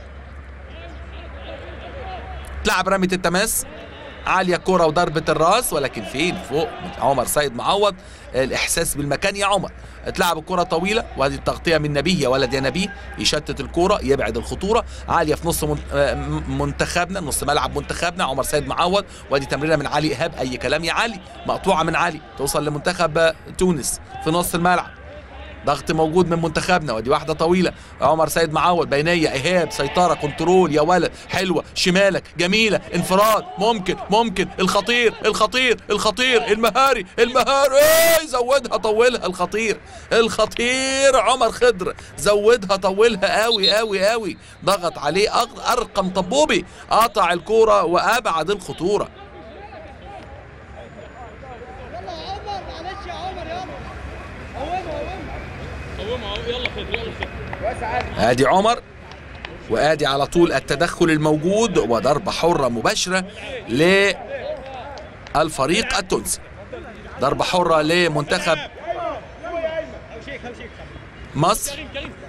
تلعب رميه التماس عاليه كره وضربه الراس، ولكن فين فوق عمر سيد معوض. الاحساس بالمكان يا عمر. اتلعب الكره طويله، وادي التغطيه من نبيه يا ولد يا نبيه، يشتت الكره يبعد الخطوره، عاليه في نص منتخبنا نص ملعب منتخبنا عمر سيد معوض، وادي تمريره من علي ايهاب اي كلام يا علي، مقطوعه من علي توصل لمنتخب تونس في نص الملعب. ضغط موجود من منتخبنا، ودي واحده طويله عمر سيد معوض بينيه ايهاب سيطره كنترول يا ولد حلوه شمالك جميله انفراد ممكن ممكن الخطير الخطير الخطير المهاري المهاري زودها طولها الخطير الخطير عمر خضر زودها طولها قوي قوي قوي، ضغط عليه ارقم طبوبي، قطع الكوره وابعد الخطوره. ادي عمر، وادي على طول التدخل الموجود وضربة حرة مباشرة للفريق التونسي. ضربة حرة لمنتخب مصر.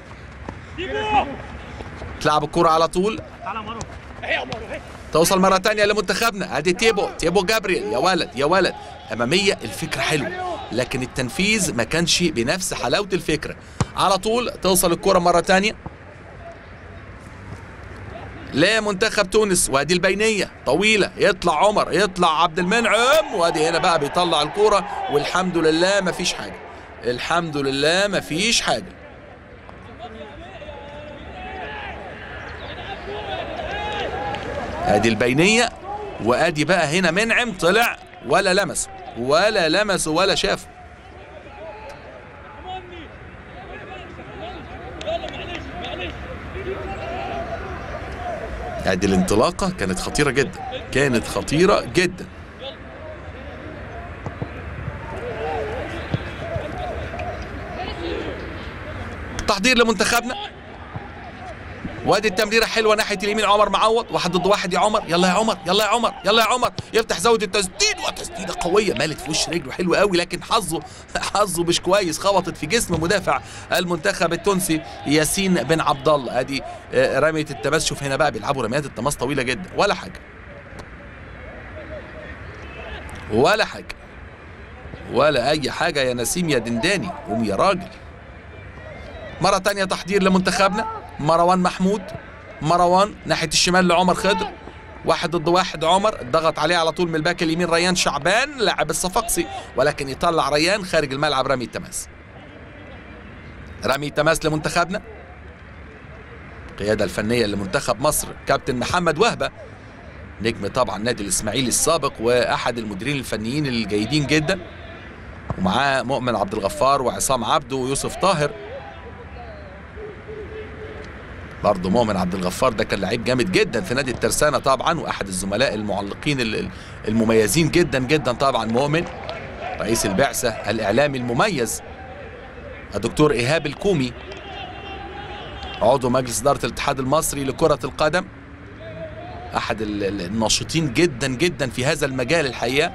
تلعب الكرة على طول، توصل مرة تانية لمنتخبنا. ادي تيبو تيبو جابرييل، يا ولد يا ولد. امامية الفكرة حلوة لكن التنفيذ ما كانش بنفس حلاوة الفكرة. على طول توصل الكرة مرة تانية لمنتخب تونس، وادي البينية طويلة، يطلع عمر، يطلع عبد المنعم، وادي هنا بقى بيطلع الكرة والحمد لله مفيش حاجة. الحمد لله مفيش حاجة. ادي البينية، وادي بقى هنا منعم طلع ولا لمسه ولا لمسه ولا شافه. ادي الانطلاقة كانت خطيرة جدا، كانت خطيرة جدا. تحضير لمنتخبنا، وادي التمريرة حلوة ناحية اليمين. عمر معوض، واحد ضد واحد يا عمر، يلا يا عمر يلا يا عمر يلا يا عمر. يفتح زاوية التسديد، وتسديدة قوية مالت في وش رجله حلوة قوي، لكن حظه حظه مش كويس، خبطت في جسم مدافع المنتخب التونسي ياسين بن عبد الله. ادي رمية التماس. شوف هنا بقى بيلعبوا رميات التماس طويلة جدا، ولا حاجة ولا حاجة ولا أي حاجة يا نسيم يا دنداني، قوم يا راجل. مرة تانية تحضير لمنتخبنا. مروان محمود، مروان ناحية الشمال لعمر خضر، واحد ضد واحد. عمر ضغط عليه على طول من الباك اليمين ريان شعبان لاعب الصفاقسي، ولكن يطلع ريان خارج الملعب. رمي التماس، رمي التماس لمنتخبنا. القيادة الفنية لمنتخب مصر كابتن محمد وهبة، نجم طبعا نادي الإسماعيلي السابق وأحد المديرين الفنيين الجيدين جدا، ومعاه مؤمن عبد الغفار وعصام عبده ويوسف طاهر. برضه مؤمن عبد الغفار ده كان لعيب جامد جدا في نادي الترسانة طبعا، واحد الزملاء المعلقين المميزين جدا جدا طبعا. مؤمن رئيس البعثة الإعلامي المميز الدكتور إيهاب الكومي، عضو مجلس إدارة الاتحاد المصري لكرة القدم، أحد الناشطين جدا جدا في هذا المجال الحقيقة.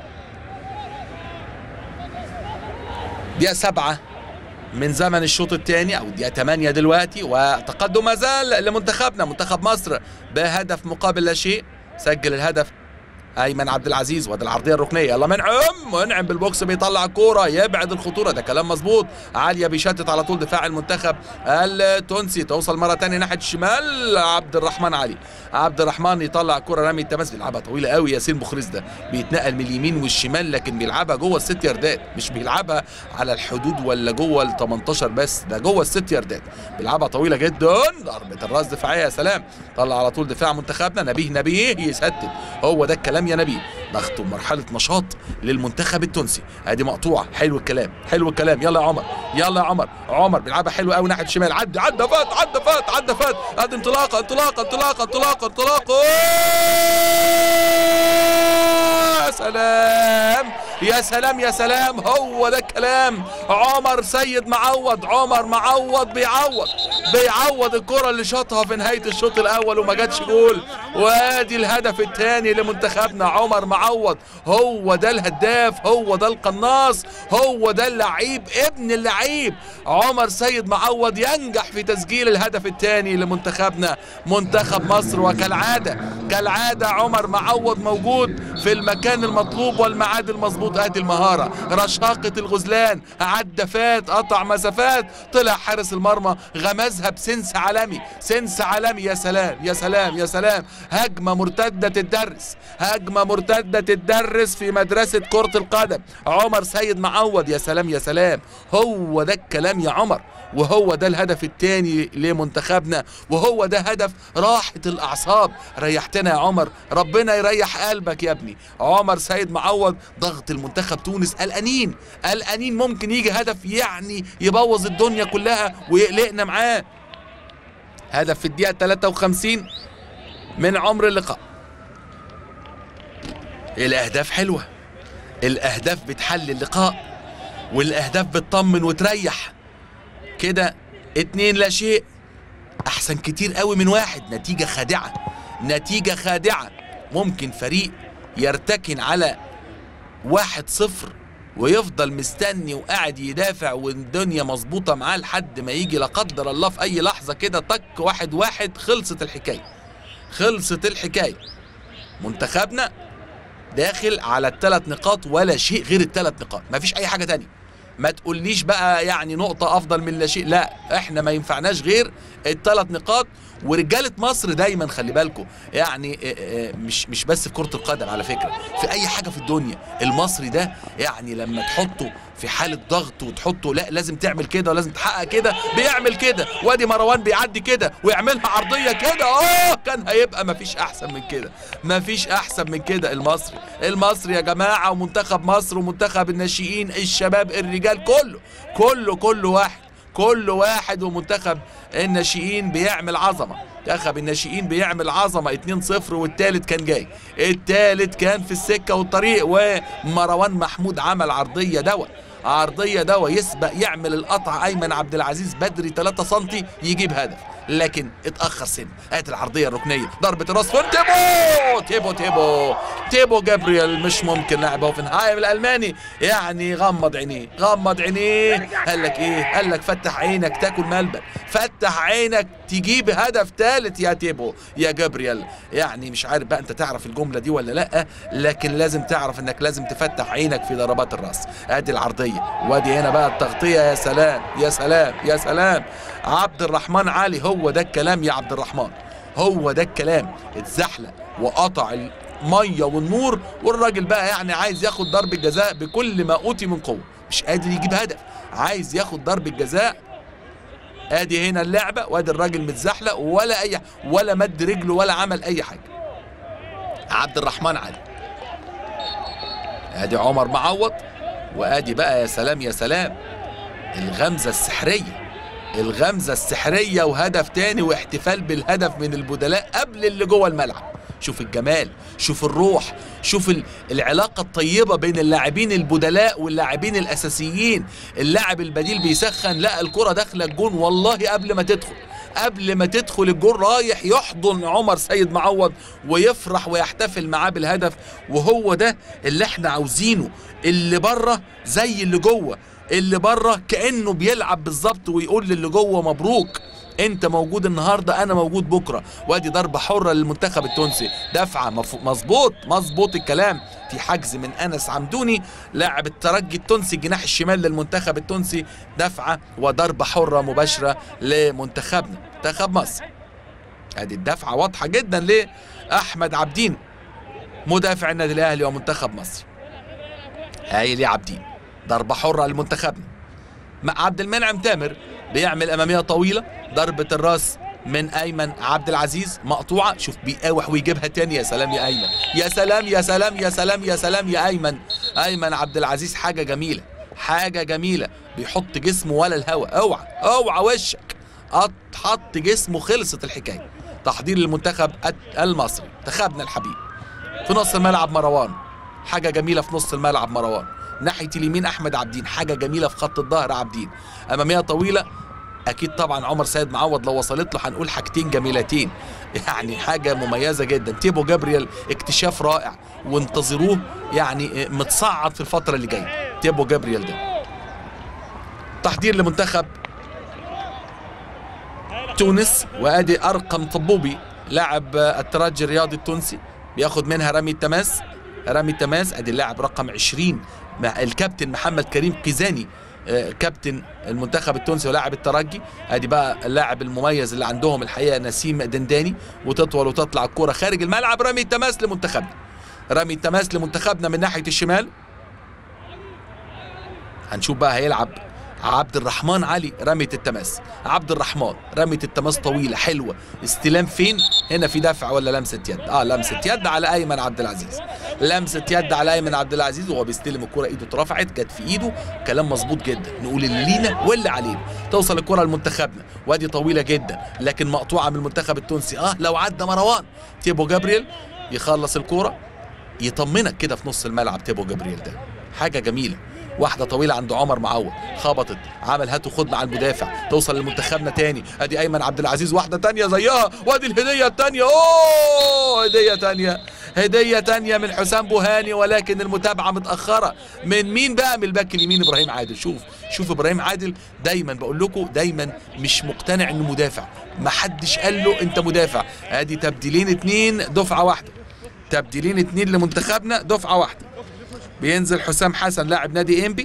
دقيقة سبعة من زمن الشوط الثاني، او دقيقة ثمانية دلوقتي، وتقدم ما زال لمنتخبنا منتخب مصر بهدف مقابل لا شيء. سجل الهدف ايمن عبد العزيز، وادي العرضيه الركنيه. يلا منعم، منعم بالبوكس بيطلع الكوره يبعد الخطوره، ده كلام مظبوط. عاليه بيشتت على طول دفاع المنتخب التونسي. توصل مره ثانيه ناحيه الشمال عبد الرحمن علي، عبد الرحمن يطلع الكوره رمي التماس. بيلعبها طويله قوي ياسين بخريز، ده بيتنقل من اليمين والشمال، لكن بيلعبها جوه الست ياردات، مش بيلعبها على الحدود ولا جوه ال تمنتاشر بس، ده جوه الست ياردات. بيلعبها طويله جدا، ضربه الراس دفاعيه يا سلام. طلع على طول دفاع منتخبنا. نبيه نبيه يسدد، هو ده الكلام يا نبيه. ضغط ومرحله نشاط للمنتخب التونسي. ادي مقطوعه، حلو الكلام حلو الكلام. يلا يا عمر يلا يا عمر. عمر بيلعبها حلو قوي ناحيه الشمال، عدى عدى فات عدى فات عدى فات. ادي انطلاقه انطلاقه انطلاقه انطلاقه انطلاقه. يا سلام يا سلام يا سلام، هو ده الكلام. عمر سيد معوض، عمر معوض بيعوض بيعوض الكره اللي شاطها في نهايه الشوط الاول وما جاتش جول. وادي الهدف الثاني لمنتخبنا. عمر معوض هو ده الهداف، هو ده القناص، هو ده اللعيب ابن اللعيب. عمر سيد معوض ينجح في تسجيل الهدف الثاني لمنتخبنا منتخب مصر. وكالعاده كالعاده عمر معوض موجود في المكان المطلوب والميعاد المظبوط. ادي المهاره، رشاقه الغزلان، عدى فات، قطع مسافات، طلع حارس المرمى غمزها بسنس عالمي، سنس عالمي. يا سلام يا سلام يا سلام. هجمه مرتده تدرس، هجمه مرتده تدرس في مدرسه كره القدم. عمر سيد معوض، يا سلام يا سلام، هو ده الكلام يا عمر. وهو ده الهدف الثاني لمنتخبنا، وهو ده هدف راحة الأعصاب. ريحتنا يا عمر، ربنا يريح قلبك يا ابني. عمر سيد معوض ضغط المنتخب تونس قلقانين قلقانين، ممكن يجي هدف يعني يبوظ الدنيا كلها ويقلقنا معاه. هدف في الدقيقة ثلاثة وخمسين من عمر اللقاء. الأهداف حلوة، الأهداف بتحل اللقاء، والأهداف بتطمن وتريح. كده اتنين لا شيء احسن كتير قوي من واحد. نتيجه خادعه، نتيجه خادعه. ممكن فريق يرتكن على واحد صفر ويفضل مستني وقاعد يدافع والدنيا مظبوطه معاه لحد ما يجي لا قدر الله في اي لحظه كده طك واحد واحد، خلصت الحكايه، خلصت الحكايه. منتخبنا داخل على الثلاث نقاط ولا شيء غير الثلاث نقاط، مفيش اي حاجه تانية. ما تقوليش بقى يعني نقطه افضل من لا شيء، لا، احنا ما ينفعناش غير الثلاث نقاط. ورجاله مصر دايما خلي بالكم يعني مش مش بس في كره القدم، على فكره في اي حاجه في الدنيا المصري ده يعني لما تحطه في حاله ضغط وتحطه لا لازم تعمل كده ولازم تحقق كده بيعمل كده. وادي مروان بيعدي كده ويعملها عرضيه كده، اه كان هيبقى مفيش احسن من كده، مفيش احسن من كده. المصري المصري يا جماعه، ومنتخب مصر ومنتخب الناشئين الشباب الرجال كله كله كله واحد، كل واحد. ومنتخب الناشئين بيعمل عظمه، منتخب الناشئين بيعمل عظمه. اتنين صفر والتالت كان جاي، التالت كان في السكه والطريق، ومروان محمود عمل عرضيه دوا، عرضيه دوا يسبق يعمل القطع ايمن عبد العزيز بدري ثلاثة سنتي يجيب هدف، لكن اتاخر سن. هات العرضيه الركنيه، ضربه الراس فين؟ تيبو تيبو تيبو تيبو جابرييل، مش ممكن لاعب هوفنهايم الالماني يعني غمض عينيه، غمض عينيه. قال لك ايه؟ قال لك فتح عينك تاكل ملبن، فتح عينك تجيب هدف ثالث يا تيبو يا جابرييل. يعني مش عارف بقى انت تعرف الجمله دي ولا لا، لكن لازم تعرف انك لازم تفتح عينك في ضربات الراس. ادي العرضيه، وادي هنا بقى التغطيه. يا سلام يا سلام يا سلام، عبد الرحمن علي، هو ده الكلام يا عبد الرحمن، هو ده الكلام. اتزحلق وقطع الميه والنور، والراجل بقى يعني عايز ياخد ضربه جزاء بكل ما اوتي من قوه، مش قادر يجيب هدف، عايز ياخد ضربه جزاء. ادي هنا اللعبه، وادي الراجل متزحلق ولا اي ولا مد رجله ولا عمل اي حاجه. عبد الرحمن علي، ادي عمر معوض، وادي بقى يا سلام يا سلام الغمزه السحريه، الغمزه السحريه، وهدف تاني واحتفال بالهدف من البدلاء قبل اللي جوه الملعب. شوف الجمال، شوف الروح، شوف العلاقه الطيبه بين اللاعبين البدلاء واللاعبين الاساسيين. اللاعب البديل بيسخن، لا الكره داخله الجون والله قبل ما تدخل، قبل ما تدخل الجون رايح يحضن عمر سيد معوض ويفرح ويحتفل معاه بالهدف. وهو ده اللي احنا عاوزينه، اللي بره زي اللي جوه، اللي بره كأنه بيلعب بالظبط ويقول للي جوه مبروك، انت موجود النهارده انا موجود بكره. وادي ضربه حره للمنتخب التونسي، دفعه مظبوط مظبوط الكلام، في حجز من انس عمدوني لاعب الترجي التونسي الجناح الشمال للمنتخب التونسي، دفعه وضربه حره مباشره لمنتخبنا منتخب مصر. ادي الدفعه واضحه جدا لاحمد عبدين مدافع النادي الاهلي ومنتخب مصر. هايل يا عبدين، ضربه حره لمنتخبنا. مع عبد المنعم تامر بيعمل اماميه طويله، ضربه الراس من ايمن عبد العزيز مقطوعه، شوف بيقاوح ويجيبها تاني. يا سلام يا ايمن، يا سلام يا سلام يا سلام يا سلام يا ايمن، ايمن عبد العزيز حاجه جميله، حاجه جميله، بيحط جسمه ولا الهوا، اوعى اوعى وشك، حط جسمه، خلصت الحكايه. تحضير للمنتخب المصري، منتخبنا الحبيب. في نص الملعب مروان، حاجه جميله في نص الملعب مروان. ناحيه اليمين احمد عبدين، حاجه جميله في خط الظهر عبدين. اماميه طويله، اكيد طبعا عمر سيد معوض لو وصلت له هنقول حاجتين جميلتين، يعني حاجه مميزه جدا. تيبو جابرييل اكتشاف رائع، وانتظروه يعني متصعد في الفتره اللي جايه تيبو جابرييل ده. تحضير لمنتخب تونس، وادي ارقم طبوبي لاعب الترجي الرياضي التونسي، بياخد منها رمي التماس، رمي التماس. ادي اللاعب رقم عشرين مع الكابتن محمد كريم قيزاني كابتن المنتخب التونسي ولاعب الترجي. ادي بقى اللاعب المميز اللي عندهم الحقيقه نسيم دنداني، وتطول وتطلع الكره خارج الملعب. رمي التماس لمنتخبنا، رمي التماس لمنتخبنا من ناحيه الشمال. هنشوف بقى هيلعب عبد الرحمن علي رمية التماس. عبد الرحمن رمية التماس طويلة حلوة، استلام فين؟ هنا في دفع ولا لمسة يد؟ اه لمسة يد على ايمن عبد العزيز، لمسة يد على ايمن عبد العزيز وهو بيستلم الكرة، ايده اترفعت جت في ايده، كلام مظبوط جدا. نقول اللي لينا واللي علينا. توصل الكرة لمنتخبنا، وادي طويلة جدا لكن مقطوعة من المنتخب التونسي. اه لو عدى مروان، تيبو جابرييل يخلص الكرة، يطمنك كده في نص الملعب. تيبو جابرييل ده حاجة جميلة، واحده طويله عند عمر معوض، خبطت، عمل هات وخد مع المدافع، توصل لمنتخبنا تاني. ادي ايمن عبد العزيز واحده تانيه زيها، وادي الهديه التانيه. اوه هديه تانيه، هديه تانيه من حسام بوهاني، ولكن المتابعه متاخره. من مين بقى؟ من الباك اليمين ابراهيم عادل. شوف شوف ابراهيم عادل، دايما بقول لكم دايما مش مقتنع انه مدافع، ما حدش قال له انت مدافع. ادي تبديلين اتنين دفعه واحده، تبديلين اتنين لمنتخبنا دفعه واحده. بينزل حسام حسن لاعب نادي انبي،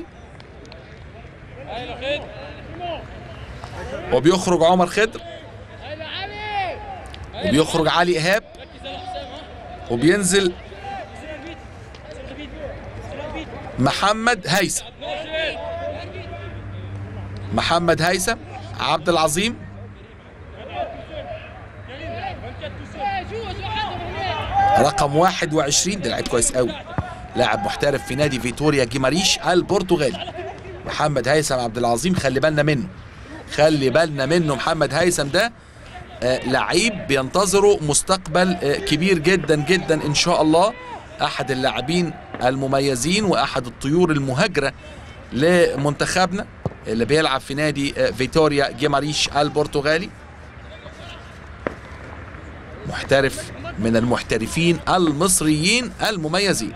وبيخرج عمر خضر، وبيخرج علي ايهاب، وبينزل محمد هيثم. محمد هيثم، عبد العظيم، رقم واحد وعشرين، ده لعيب كويس قوي، لاعب محترف في نادي فيتوريا جيماريش البرتغالي. محمد هيثم عبد العظيم خلي بالنا منه، خلي بالنا منه. محمد هيثم ده آه لعيب بينتظره مستقبل آه كبير جدا جدا ان شاء الله، احد اللاعبين المميزين واحد الطيور المهاجره لمنتخبنا اللي بيلعب في نادي آه فيتوريا جيماريش البرتغالي. محترف من المحترفين المصريين المميزين.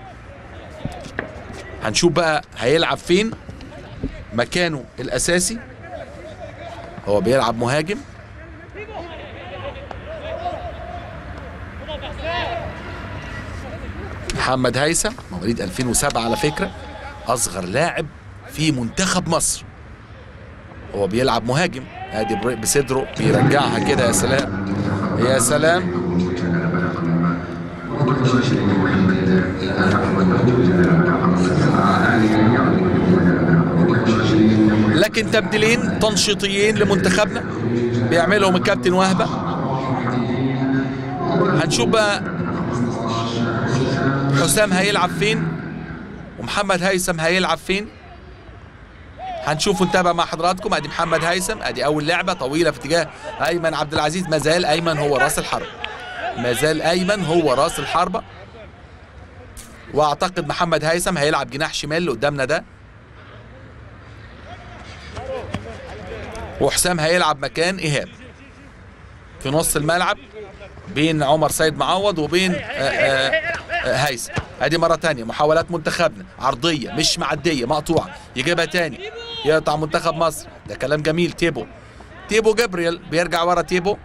هنشوف بقى هيلعب فين مكانه الاساسي. هو بيلعب مهاجم. محمد هيثم مواليد ألفين وسبعة على فكرة، اصغر لاعب في منتخب مصر. هو بيلعب مهاجم، ادي بصدره بيرجعها كده. يا سلام يا سلام. لكن تبديلين تنشيطيين لمنتخبنا بيعملهم الكابتن وهبة. هنشوف بقى حسام هيلعب فين ومحمد هيثم هيلعب فين. هنشوف ونتابع مع حضراتكم. ادي محمد هيثم، ادي اول لعبه طويله في اتجاه ايمن عبد العزيز. ما زال ايمن هو راس الحربه، ما زال ايمن هو راس الحربه. واعتقد محمد هيثم هيلعب جناح شمال اللي قدامنا ده، وحسام هيلعب مكان ايهاب في نص الملعب بين عمر سيد معوض وبين آآ آآ هيثم. ادي مره ثانيه محاولات منتخبنا، عرضيه مش معديه، مقطوعه، يجيبها ثاني، يقطع منتخب مصر. ده كلام جميل. تيبو تيبو جبريل بيرجع ورا. تيبو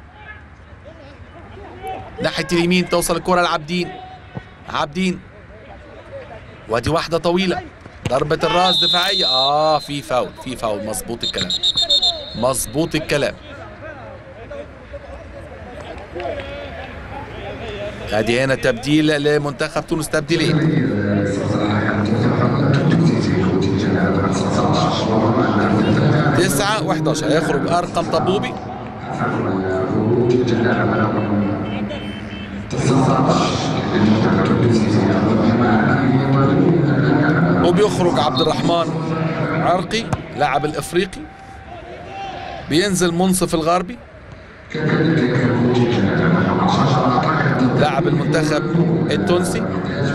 ناحيه اليمين، توصل الكره لعابدين. عابدين، وادي واحده طويله، ضربه الراس دفاعيه. اه في فاول، في فاول. مظبوط الكلام، مظبوط الكلام. ادي هنا تبديل لمنتخب تونس، تبديلين. تسعة وأحد عشر هيخرج أرقم طبوبي، وبيخرج عبد الرحمن عرقي لاعب الافريقي. بينزل منصف الغربي لاعب المنتخب التونسي،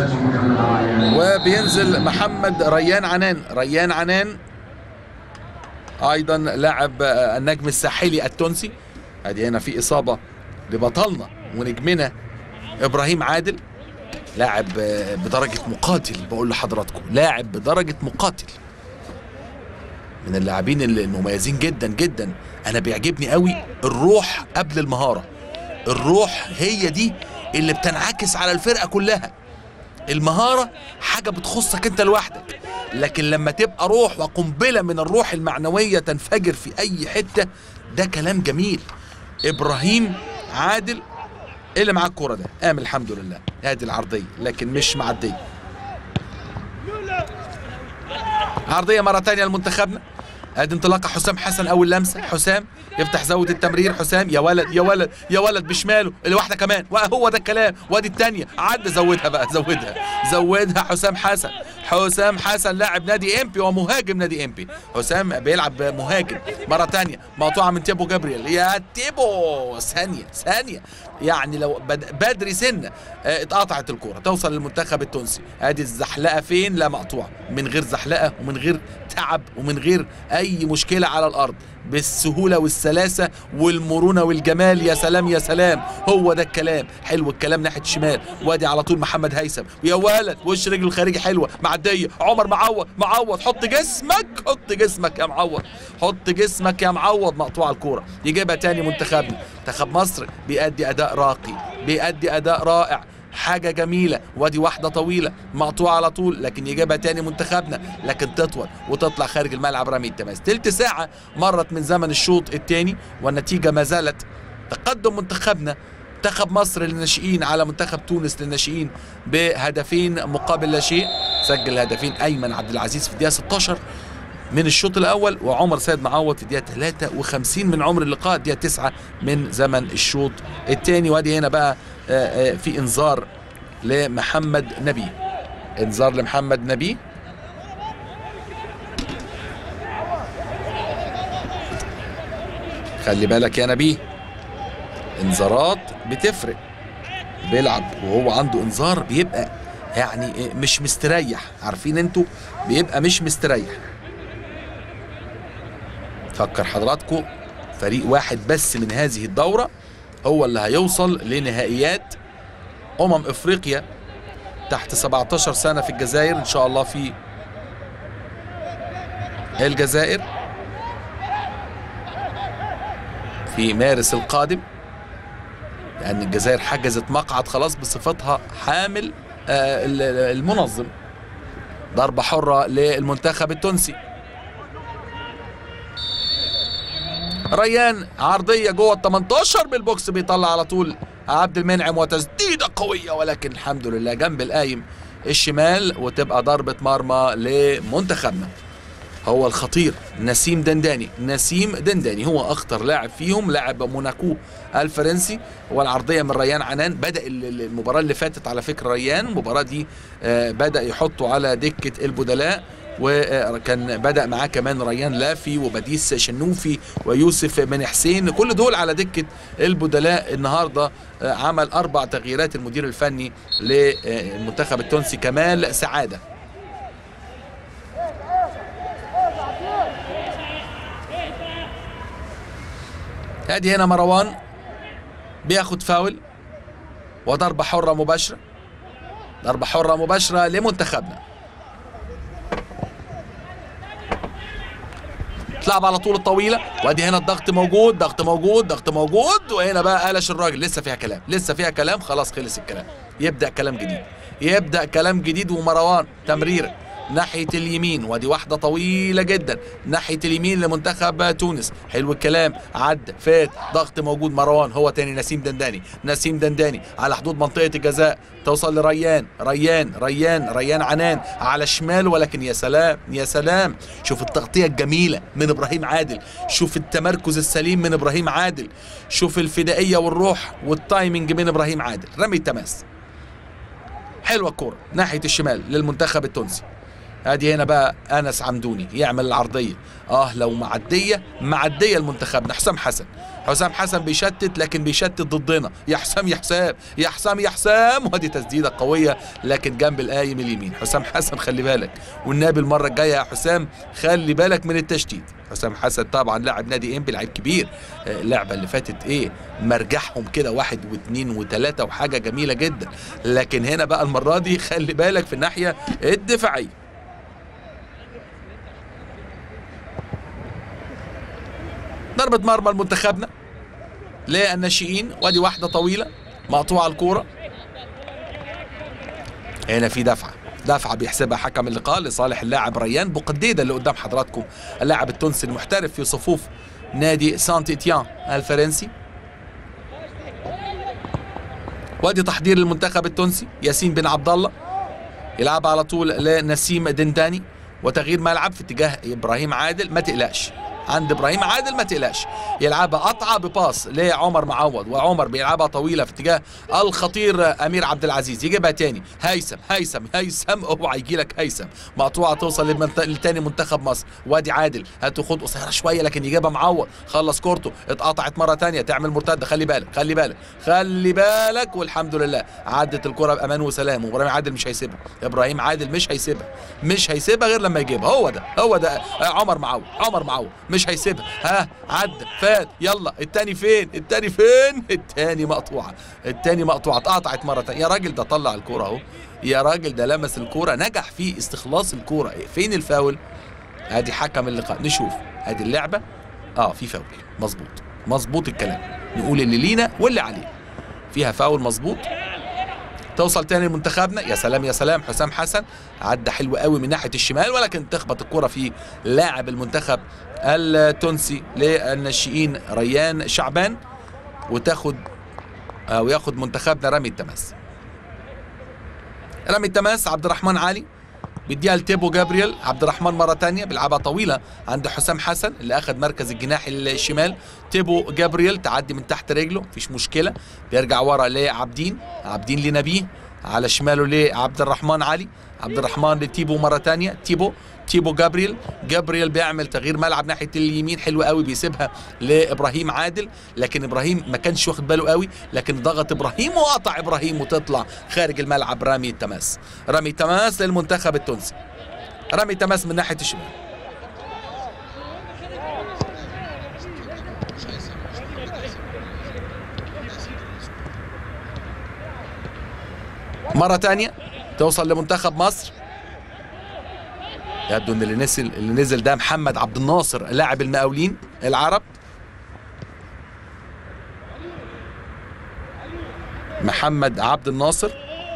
وبينزل محمد ريان عنان. ريان عنان ايضا لاعب النجم الساحلي التونسي. ادي هنا في اصابه لبطلنا ونجمنا ابراهيم عادل، لاعب بدرجه مقاتل. بقول لحضراتكم لاعب بدرجه مقاتل، من اللاعبين المميزين جدا جدا. انا بيعجبني قوي الروح قبل المهاره. الروح هي دي اللي بتنعكس على الفرقه كلها. المهاره حاجه بتخصك انت لوحدك، لكن لما تبقى روح وقنبله من الروح المعنويه تنفجر في اي حته، ده كلام جميل. ابراهيم عادل اللي معاه الكوره ده قام الحمد لله. ادي العرضيه لكن مش معديه. عرضيه مره ثانيه لمنتخبنا. ادي انطلاقه حسام حسن، اول لمسه حسام يفتح زاويه التمرير. حسام يا ولد يا ولد يا ولد بشماله اللي واحده كمان، وهو ده الكلام. وادي الثانيه عدى، زودها بقى، زودها زودها حسام حسن. حسام حسن لاعب نادي امبي ومهاجم نادي امبي. حسام بيلعب مهاجم مره ثانيه، مقطوعه من تيبو جابرييل. يا تيبو ثانيه ثانيه يعني لو بدري سنه اتقطعت الكوره توصل للمنتخب التونسي. ادي الزحلقه فين؟ لا مقطوعه، من غير زحلقه ومن غير تعب ومن غير اي مشكله على الارض، بالسهوله والسلاسه والمرونه والجمال. يا سلام يا سلام، هو ده الكلام. حلو الكلام ناحيه الشمال، وادي على طول محمد هيثم. ويا ولد وش رجله الخارجي حلوه معديه. عمر معوض معوض حط جسمك حط جسمك يا معوض حط جسمك يا معوض. مقطوعه الكوره يجيبها تاني منتخبنا. منتخب مصر بيأدي اداء راقي، بيأدي اداء رائع، حاجة جميلة. وادي واحدة طويلة مقطوعة على طول، لكن يجيبها تاني منتخبنا، لكن تطول وتطلع خارج الملعب رمي التماس. تلت ساعة مرت من زمن الشوط الثاني والنتيجة ما زالت تقدم منتخبنا منتخب مصر للناشئين على منتخب تونس للناشئين بهدفين مقابل لا شيء. سجل هدفين أيمن عبد العزيز في الدقيقة ستاشر من الشوط الأول، وعمر سيد معوض في الدقيقة ثلاثة وخمسين من عمر اللقاء، الدقيقة تسعة من زمن الشوط الثاني. وادي هنا بقى في انذار لمحمد نبي، انذار لمحمد نبي. خلي بالك يا نبي، انذارات بتفرق. بيلعب وهو عنده انذار بيبقى يعني مش مستريح، عارفين انتوا بيبقى مش مستريح. فكر حضراتكم فريق واحد بس من هذه الدورة هو اللي هيوصل لنهائيات أمم إفريقيا تحت سبعتاشر سنة في الجزائر، إن شاء الله في الجزائر في مارس القادم، لأن الجزائر حجزت مقعد خلاص بصفتها حامل المنظم. ضربة حرة للمنتخب التونسي. ريان عرضية جوه ال تمنتاشر بالبوكس، بيطلع على طول عبد المنعم وتسديدة قوية، ولكن الحمد لله جنب القايم الشمال، وتبقى ضربة مرمى لمنتخبنا. هو الخطير نسيم دنداني. نسيم دنداني هو اخطر لاعب فيهم، لاعب موناكو الفرنسي. والعرضيه من ريان عنان. بدا المباراه اللي فاتت على فكره ريان المباراه دي بدا يحطوا على دكه البدلاء، وكان بدأ معاه كمان ريان لافي وبديس شنوفي ويوسف بن حسين، كل دول على دكة البدلاء. النهاردة عمل أربع تغييرات المدير الفني للمنتخب التونسي كمال سعادة. ادي هنا مروان بياخد فاول وضربة حرة مباشرة، ضربة حرة مباشرة لمنتخبنا. تلعب على طول الطويله، وادي هنا الضغط موجود ضغط موجود ضغط موجود، وهنا بقى قلش الراجل. لسه فيها كلام لسه فيها كلام خلاص خلص الكلام. يبدا كلام جديد يبدا كلام جديد. ومروان تمريره ناحيه اليمين، وادي واحده طويله جدا ناحيه اليمين لمنتخب تونس. حلو الكلام، عد فات ضغط موجود. مروان هو تاني نسيم دنداني نسيم دنداني على حدود منطقه الجزاء، توصل لريان ريان ريان ريان عنان على شمال، ولكن يا سلام يا سلام، شوف التغطيه الجميله من ابراهيم عادل، شوف التمركز السليم من ابراهيم عادل، شوف الفدائيه والروح والتايمنج من ابراهيم عادل. رمي التماس حلوه الكوره ناحيه الشمال للمنتخب التونسي. ادي هنا بقى انس عمدوني يعمل العرضيه. اه لو معديه معديه لمنتخبنا. حسام حسن حسام حسن بيشتت، لكن بيشتت ضدنا. يا حسام يا حسام يا حسام يا حسام، وادي تسديده قويه لكن جنب القايم اليمين. حسام حسن خلي بالك، والنبي المره الجايه يا حسام خلي بالك من التشتيت. حسام حسن طبعا لاعب نادي انبي، لعيب كبير. اللعبه اللي فاتت ايه مرجعهم كده واحد واثنين وثلاثه وحاجه جميله جدا، لكن هنا بقى المره دي خلي بالك في الناحيه الدفاعيه. ضربة مرمى لمنتخبنا للناشئين، وادي واحدة طويلة مقطوعة الكورة. هنا في دفعة دفعة بيحسبها حكم اللقاء لصالح اللاعب ريان بوقديدة اللي قدام حضراتكم، اللاعب التونسي المحترف في صفوف نادي سانت إتيان الفرنسي. وادي تحضير المنتخب التونسي. ياسين بن عبد الله يلعب على طول لنسيم دنداني، وتغيير ملعب في اتجاه ابراهيم عادل. ما تقلقش عند ابراهيم عادل، ما تقلقش. يلعبها قطعه بباص لعمر معوض، وعمر بيلعبها طويله في اتجاه الخطير امير عبد العزيز، يجيبها تاني هيثم هيثم هيثم اوعى يجي لك هيثم، مقطوعه توصل للمنت... لتاني منتخب مصر. وادي عادل هاتوا خد قصيره شويه لكن يجيبها معوض، خلص كورته، اتقطعت مره تانيه تعمل مرتده، خلي بالك خلي بالك خلي بالك، والحمد لله عدت الكره بامان وسلام. وابراهيم عادل مش هيسيبها، ابراهيم عادل مش هيسيبها مش هيسيبها غير لما يجيبها. هو ده هو ده عمر معوض، عمر معوض مش هيسيبها. ها عدى فات، يلا التاني فين التاني فين التاني مقطوعه التاني مقطوعه اتقطعت مره تانيه. يا راجل ده طلع الكوره اهو، يا راجل ده لمس الكوره، نجح في استخلاص الكوره. فين الفاول؟ ادي حكم اللقاء، نشوف ادي اللعبه. اه في فاول، مظبوط مظبوط الكلام، نقول اللي لينا واللي عليه، فيها فاول مظبوط. توصل تاني لمنتخبنا، يا سلام يا سلام، حسام حسن عدى حلو قوي من ناحيه الشمال، ولكن تخبط الكره في لاعب المنتخب التونسي للناشئين ريان شعبان، وتاخد او ياخد منتخبنا رمي التماس. رمي التماس عبد الرحمن علي بيديها لتيبو جابرييل. عبد الرحمن مره ثانيه بيلعبها طويله عند حسام حسن اللي اخذ مركز الجناح الشمال. تيبو جابرييل تعدي من تحت رجله مفيش مشكله، بيرجع ورا لعبدين، عبدين لنبيه، على شماله لعبد الرحمن علي، عبد الرحمن لتيبو مره ثانيه، تيبو تيبو جابرييل. جابرييل بيعمل تغيير ملعب ناحيه اليمين حلو قوي، بيسيبها لابراهيم عادل، لكن ابراهيم ما كانش واخد باله قوي، لكن ضغط ابراهيم وقطع ابراهيم وتطلع خارج الملعب. رمي التماس، رمي تماس للمنتخب التونسي، رمي تماس من ناحيه الشمال. مره ثانيه توصل لمنتخب مصر. يبدو ان اللي نزل اللي نزل ده محمد عبد الناصر لاعب المقاولين العرب. محمد عبد الناصر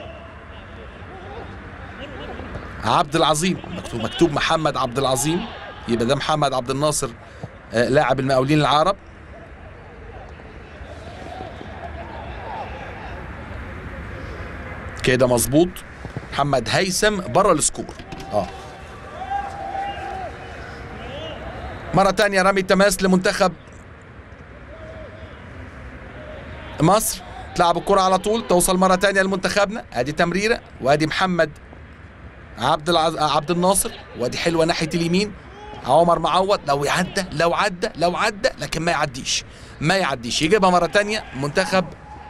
عبد العظيم، مكتوب مكتوب محمد عبد العظيم، يبقى ده محمد عبد الناصر لاعب المقاولين العرب. كده مظبوط. محمد هيثم بره السكور. اه مرة تانية رمي التماس لمنتخب مصر، تلعب الكرة على طول، توصل مرة تانية لمنتخبنا. ادي تمريرة، وادي محمد عبد العز... عبد الناصر، وادي حلوة ناحية اليمين. عمر معوض لو يعدى لو عدى لو عدى لكن ما يعديش ما يعديش يجيبها مرة تانية منتخب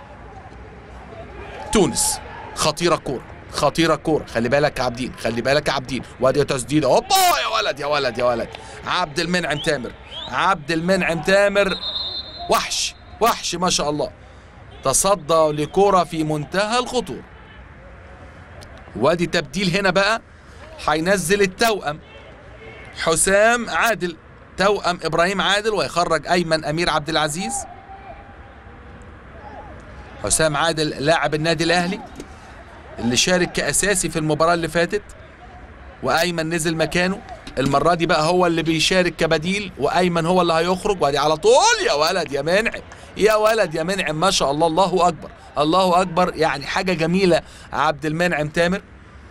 تونس. خطيرة الكورة، خطيرة الكورة، خلي بالك يا عابدين، خلي بالك يا عابدين، وادي تسديدة، هوبا يا ولد يا ولد يا ولد. عبد المنعم تامر، عبد المنعم تامر وحش وحش ما شاء الله، تصدى لكرة في منتهى الخطورة. وادي تبديل هنا بقى، هينزل التوأم حسام عادل، توأم ابراهيم عادل، ويخرج ايمن امير عبد العزيز. حسام عادل لاعب النادي الاهلي اللي شارك كأساسي في المباراة اللي فاتت، وأيمن نزل مكانه. المرة دي بقى هو اللي بيشارك كبديل، وأيمن هو اللي هيخرج. وادي على طول يا ولد يا منعم، يا ولد يا منعم، ما شاء الله، الله أكبر الله أكبر، يعني حاجة جميلة. عبد المنعم تامر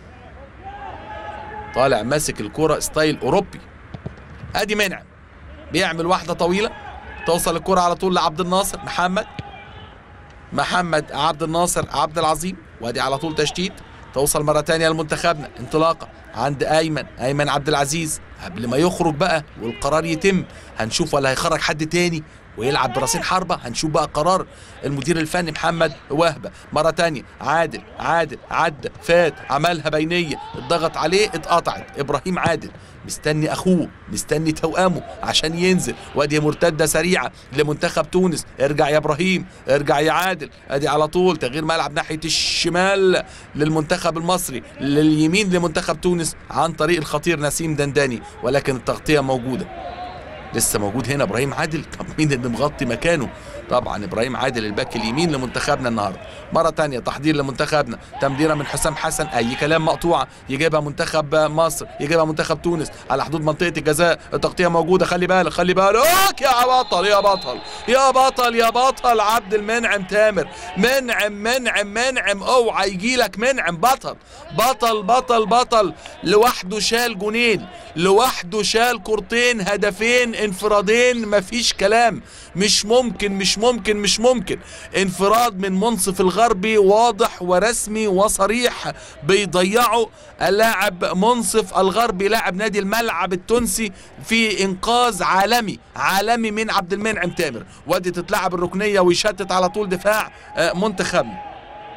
طالع ماسك الكرة ستايل أوروبي. أدي منعم بيعمل واحدة طويلة، توصل الكرة على طول لعبد الناصر محمد محمد عبد الناصر عبد العظيم، وادي على طول تشتيت، توصل مرة تانية لمنتخبنا. انطلاقة عند أيمن أيمن عبد العزيز قبل ما يخرج بقى والقرار يتم، هنشوف ولا هيخرج حد تاني ويلعب براسين حربة، هنشوف بقى قرار المدير الفني محمد وهبة. مرة تانية عادل عادل عدى فات، عملها بينية، اتضغط عليه، اتقطعت. إبراهيم عادل مستني أخوه، مستني توأمه عشان ينزل، وادي مرتدة سريعة لمنتخب تونس. ارجع يا إبراهيم، ارجع يا عادل، ادي على طول تغيير ملعب ناحية الشمال للمنتخب المصري، لليمين لمنتخب تونس عن طريق الخطير نسيم دنداني، ولكن التغطية موجودة، لسه موجود هنا ابراهيم عادل. طب مين اللي مغطي مكانه؟ طبعا ابراهيم عادل الباك اليمين لمنتخبنا النهارده. مره ثانيه تحضير لمنتخبنا، تمريره من حسام حسن، اي كلام مقطوعه يجيبها منتخب مصر، يجيبها منتخب تونس على حدود منطقه الجزاء، التغطيه موجوده، خلي بالك خلي بالك يا بطل يا بطل يا بطل يا بطل عبد المنعم تامر. منعم منعم منعم اوعى يجي لك منعم. بطل بطل بطل بطل لوحده شال جونين، لوحده شال كورتين، هدفين انفرادين، مفيش كلام. مش ممكن مش ممكن مش ممكن. انفراد من منصف الغربي واضح ورسمي وصريح بيضيعه اللاعب منصف الغربي لاعب نادي الملعب التونسي في انقاذ عالمي عالمي من عبد المنعم تامر. وادي تتلعب الركنيه ويشتت على طول دفاع منتخبنا.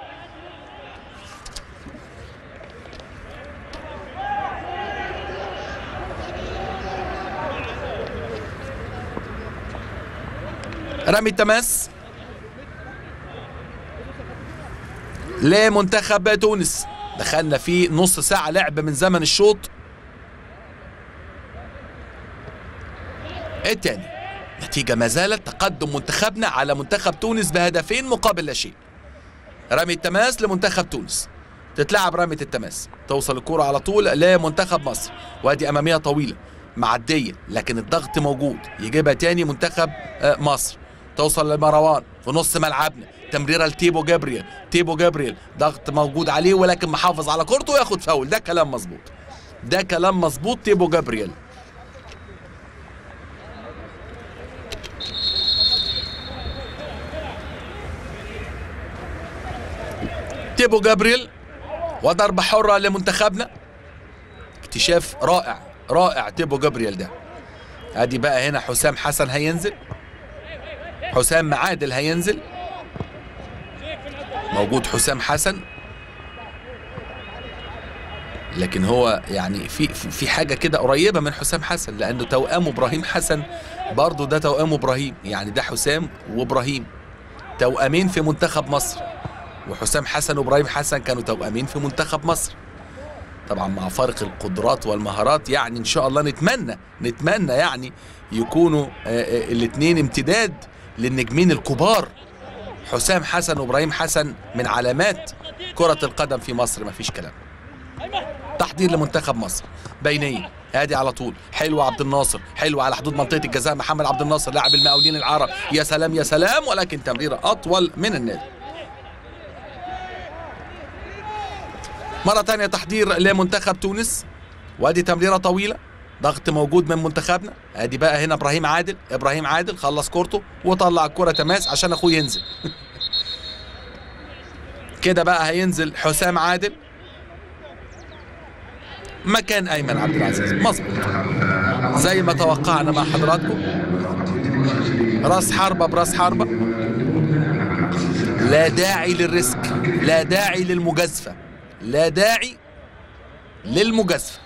رمي التماس لمنتخب تونس. دخلنا في نص ساعة لعب من زمن الشوط الثاني. نتيجة ما زالت تقدم منتخبنا على منتخب تونس بهدفين مقابل لا شيء. رمي التماس لمنتخب تونس، تتلعب رمية التماس، توصل الكرة على طول لمنتخب مصر، وادي أمامية طويلة معدية لكن الضغط موجود، يجيبها تاني منتخب مصر، توصل لمروان في نص ملعبنا، تمريره لتيبو جابرييل، تيبو جابرييل ضغط موجود عليه ولكن محافظ على كورته وياخد فاول. ده كلام مظبوط، ده كلام مظبوط. تيبو جابرييل تيبو جابرييل وضربة حرة لمنتخبنا. اكتشاف رائع رائع تيبو جابرييل ده. ادي بقى هنا حسام حسن هينزل، حسام عادل هينزل، موجود حسام حسن، لكن هو يعني في في حاجه كده قريبه من حسام حسن لانه توأمه ابراهيم حسن برضه، ده توأمه ابراهيم، يعني ده حسام وابراهيم توأمين في منتخب مصر، وحسام حسن وابراهيم حسن كانوا توأمين في منتخب مصر. طبعا مع فرق القدرات والمهارات، يعني ان شاء الله نتمنى نتمنى يعني يكونوا الاثنين امتداد للنجمين الكبار. حسام حسن وابراهيم حسن من علامات كرة القدم في مصر، مفيش كلام. تحضير لمنتخب مصر، بينيه ادي على طول، حلوه عبد الناصر، حلوه على حدود منطقه الجزاء، محمد عبد الناصر لاعب المقاولين العرب، يا سلام يا سلام، ولكن تمريره اطول من النادي. مره ثانيه تحضير لمنتخب تونس، وادي تمريره طويله، ضغط موجود من منتخبنا. ادي بقى هنا ابراهيم عادل، ابراهيم عادل خلص كورته وطلع الكره تماس عشان اخوه ينزل. كده بقى هينزل حسام عادل مكان ايمن عبد العزيز، مظبوط زي ما توقعنا مع حضراتكم. راس حربه براس حربه، لا داعي للريسك، لا داعي للمجازفه، لا داعي للمجازفه.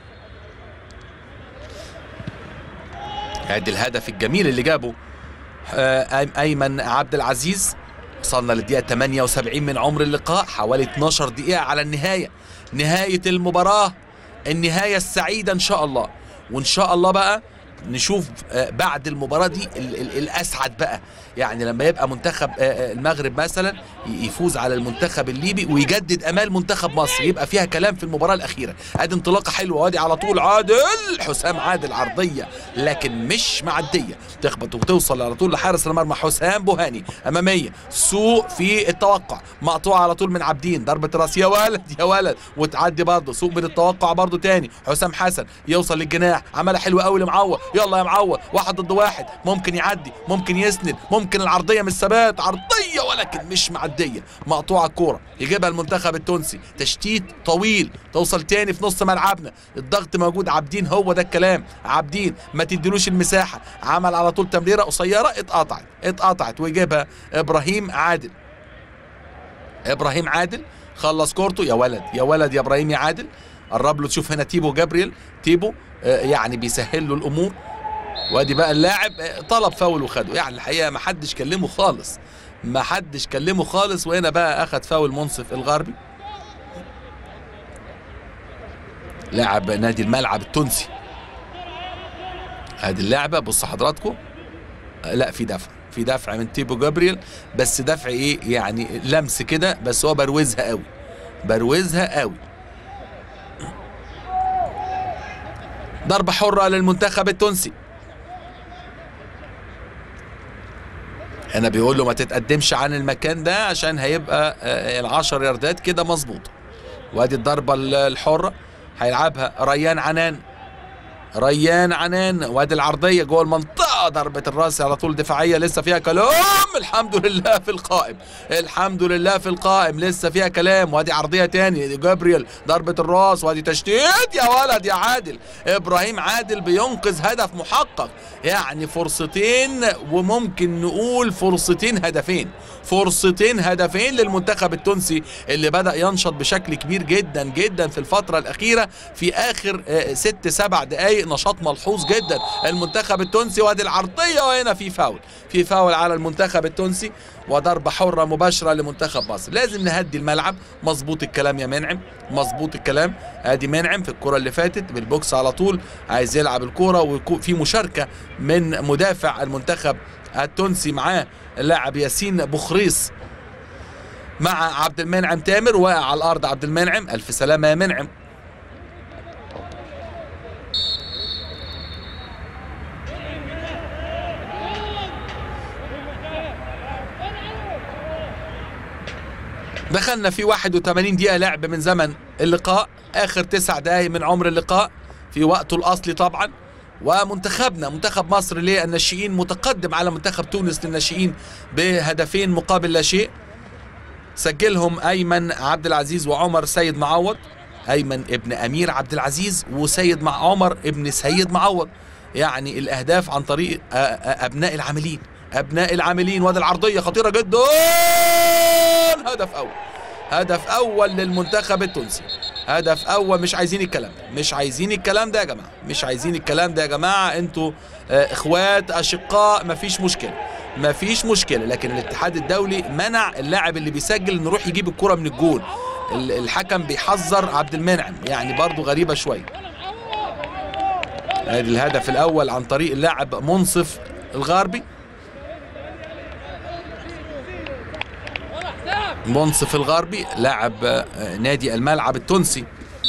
ادي الهدف الجميل اللي جابه ايمن عبد العزيز. وصلنا للدقيقه ثمانية وسبعين من عمر اللقاء، حوالي اثناشر دقيقه على النهايه، نهايه المباراه، النهايه السعيده ان شاء الله. وان شاء الله بقى نشوف بعد المباراه دي الاسعد بقى، يعني لما يبقى منتخب المغرب مثلا يفوز على المنتخب الليبي ويجدد امال منتخب مصر، يبقى فيها كلام في المباراه الاخيره. ادي انطلاقه حلوه، وادي على طول عادل، حسام عادل عرضيه لكن مش معديه، تخبط وتوصل على طول لحارس المرمى حسام بوهاني، اماميه سوء في التوقع، مقطوعه على طول من عابدين، ضربه راس يا ولد يا ولد، وتعدي برضه سوء من التوقع برضه تاني. حسام حسن يوصل للجناح، عملها حلوه قوي لمعوض، يلا يا معوض، واحد ضد واحد، ممكن يعدي، ممكن يسند، ممكن العرضيه من الثبات، عرضيه ولكن مش معديه، مقطوعه الكوره، يجيبها المنتخب التونسي، تشتيت طويل، توصل تاني في نص ملعبنا، الضغط موجود، عابدين هو ده الكلام، عابدين ما تديلوش المساحه، عمل على طول تمريره قصيره، اتقطعت اتقطعت ويجيبها ابراهيم عادل. ابراهيم عادل خلص كورته، يا ولد يا ولد يا ابراهيم يا عادل، قرب له، تشوف هنا تيبو جابرييل، تيبو يعني بيسهل له الامور. وادي بقى اللاعب طلب فاول وخده، يعني الحقيقه ما حدش كلمه خالص، ما حدش كلمه خالص، وهنا بقى اخذ فاول منصف الغربي لاعب نادي الملعب التونسي. ادي اللعبه، بصوا حضراتكم، لا في دفع في دفع من تيبو جابرييل، بس دفع ايه يعني لمس كده، بس هو بروزها قوي، بروزها قوي. ضربة حرة للمنتخب التونسي. هنا بيقول له ما تتقدمش عن المكان ده عشان هيبقى العشر ياردات كده مظبوطة. وادي الضربة الحرة هيلعبها ريان عنان، ريان عنان، وادي العرضية جوه المنطقة، ضربة الراس على طول دفاعية لسه فيها كلام. الحمد لله في القائم، الحمد لله في القائم، لسه فيها كلام. وادي عرضية تاني جابرييل، ضربة الراس، وادي تشتيت يا ولد يا عادل. ابراهيم عادل بينقذ هدف محقق، يعني فرصتين وممكن نقول فرصتين هدفين، فرصتين هدفين للمنتخب التونسي اللي بدأ ينشط بشكل كبير جدا جدا في الفترة الأخيرة. في آخر ست سبع دقايق نشاط ملحوظ جدا المنتخب التونسي. وادي العرضية، وهنا في فاول، في فاول على المنتخب التونسي، وضربة حرة مباشرة لمنتخب مصر. لازم نهدي الملعب. مظبوط الكلام يا منعم، مظبوط الكلام. ادي منعم في الكرة اللي فاتت بالبوكس على طول، عايز يلعب الكرة، ويكون في مشاركة من مدافع المنتخب التونسي معاه اللاعب ياسين بخريص مع عبد المنعم تامر. واقع على الارض عبد المنعم، الف سلامة يا منعم. دخلنا في واحد وثمانين دقيقة لعب من زمن اللقاء، آخر تسع دقايق من عمر اللقاء في وقته الأصلي طبعا. ومنتخبنا منتخب مصر للناشئين متقدم على منتخب تونس للناشئين بهدفين مقابل لا شيء. سجلهم أيمن عبد العزيز وعمر سيد معوض، أيمن ابن أمير عبد العزيز وسيد مع عمر ابن سيد معوض. يعني الأهداف عن طريق أبناء العاملين، أبناء العاملين. وادي العرضية خطيرة جدا، هدف أول، هدف أول للمنتخب التونسي، هدف أول. مش عايزين الكلام ده، مش عايزين الكلام ده يا جماعة، مش عايزين الكلام ده يا جماعة. انتوا اه إخوات أشقاء، مفيش مشكلة، مفيش مشكلة. لكن الاتحاد الدولي منع اللاعب اللي بيسجل انه يروح يجيب الكرة من الجول. الحكم بيحذر عبد المنعم، يعني برضو غريبة شوية. ادي الهدف الأول عن طريق اللاعب منصف الغاربي، منصف الغاربي لاعب نادي الملعب التونسي.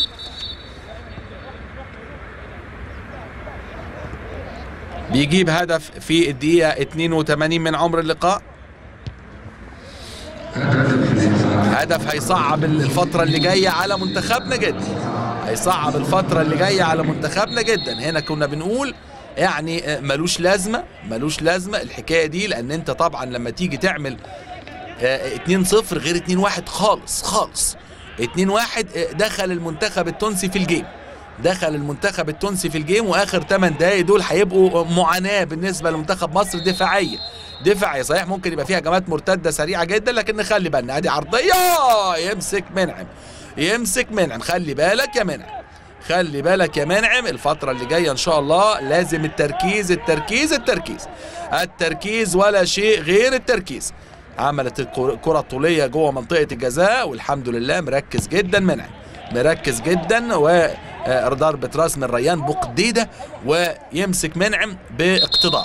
بيجيب هدف في الدقيقة اثنين وثمانين من عمر اللقاء. هدف هيصعب الفترة اللي جاية على منتخبنا جدا، هيصعب الفترة اللي جاية على منتخبنا جدا. هنا كنا بنقول يعني ملوش لازمة، ملوش لازمة الحكاية دي، لأن أنت طبعا لما تيجي تعمل اتنين صفر غير اتنين واحد خالص خالص. اتنين واحد دخل المنتخب التونسي في الجيم، دخل المنتخب التونسي في الجيم، واخر ثمان دقايق دول هيبقوا معاناة بالنسبة لمنتخب مصر دفاعية، دفاعية صحيح ممكن يبقى فيها هجمات مرتدة سريعة جدا، لكن نخلي بالنا. ادي عرضية، يمسك منعم، يمسك منعم. خلي بالك يا منعم، خلي بالك يا منعم. الفترة اللي جاية ان شاء الله لازم التركيز التركيز التركيز التركيز ولا شيء غير التركيز. عملت الكرة الطولية جوه منطقة الجزاء، والحمد لله مركز جدا منعم، مركز جدا. وضربة راس من ريان بقديدة، ويمسك منعم باقتدار.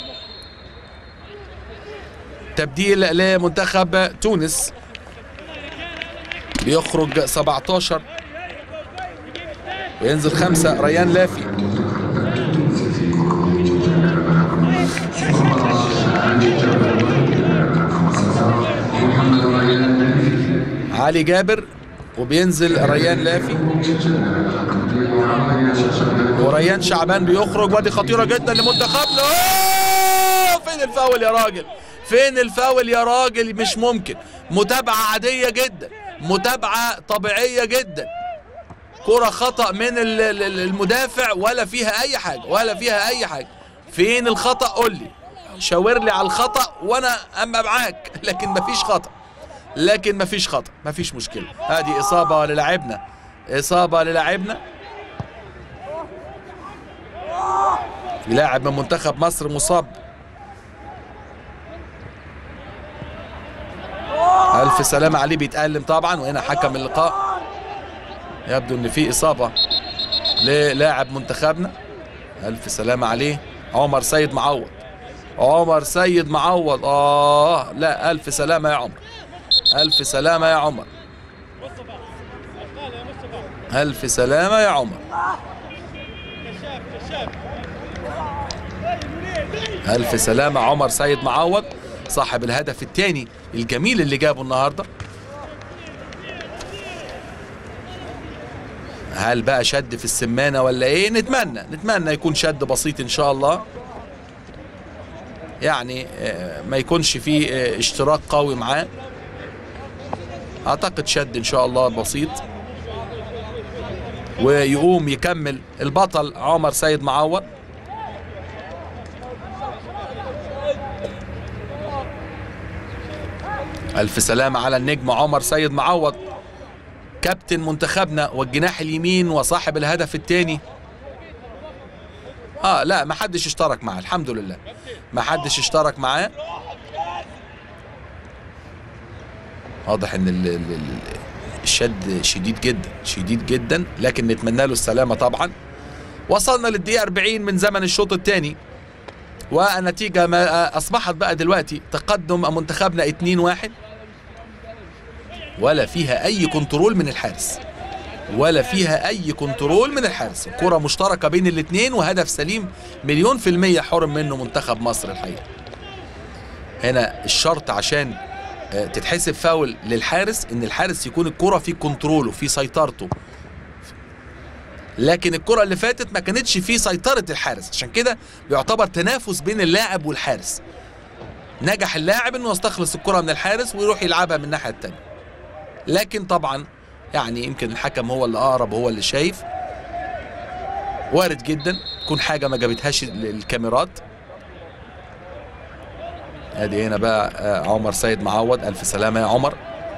تبديل لمنتخب تونس، بيخرج سبعتاشر وينزل خمسة ريان لافي. علي جابر وبينزل ريان لافي، وريان شعبان بيخرج. وادي خطيرة جدا لمنتخبنا. فين الفاول يا راجل؟ فين الفاول يا راجل؟ مش ممكن. متابعة عادية جدا، متابعة طبيعية جدا. كرة خطأ من المدافع ولا فيها أي حاجة، ولا فيها أي حاجة. فين الخطأ؟ قول لي، شاور لي على الخطأ وأنا أما معاك، لكن مفيش خطأ، لكن مفيش خطأ، مفيش مشكلة. هذه إصابة للاعبنا، إصابة للاعبنا. لاعب من منتخب مصر مصاب. ألف سلامة عليه، بيتألم طبعا. وهنا حكم اللقاء يبدو إن في إصابة للاعب منتخبنا. ألف سلامة عليه، عمر سيد معوض. عمر سيد معوض. اه لا، الف سلامه يا عمر، الف سلامه يا عمر، الف سلامه يا عمر، الف سلامه عمر سيد معوض صاحب الهدف الثاني الجميل اللي جابه النهارده. هل بقى شد في السمانه ولا ايه؟ نتمنى نتمنى يكون شد بسيط ان شاء الله، يعني ما يكونش فيه اشتراك قوي معاه. اعتقد شد ان شاء الله بسيط، ويقوم يكمل البطل عمر سيد معوض. الف سلامة على النجم عمر سيد معوض كابتن منتخبنا والجناح اليمين وصاحب الهدف الثاني. اه لا، ما حدش اشترك معاه الحمد لله، ما حدش اشترك معاه. واضح ان ال ال الشد شديد جدا شديد جدا، لكن نتمنى له السلامة طبعا. وصلنا للدقيقة أربعين من زمن الشوط الثاني، والنتيجة ما أصبحت بقى دلوقتي تقدم منتخبنا اتنين واحد، ولا فيها أي كنترول من الحارس، ولا فيها أي كنترول من الحارس. كرة مشتركة بين الاثنين وهدف سليم مليون في المية حرم منه منتخب مصر الحقيقة. هنا الشرط عشان تتحسب فاول للحارس إن الحارس يكون الكرة في كنتروله في سيطرته، لكن الكرة اللي فاتت ما كانتش في سيطرة الحارس، عشان كده بيعتبر تنافس بين اللاعب والحارس. نجح اللاعب انه يستخلص الكرة من الحارس ويروح يلعبها من الناحية التانية، لكن طبعا يعني يمكن الحكم هو اللي اقرب، هو اللي شايف. وارد جدا تكون حاجة ما جابتهاش الكاميرات. ادي هنا بقى عمر سيد معوض، الف سلامة يا عمر.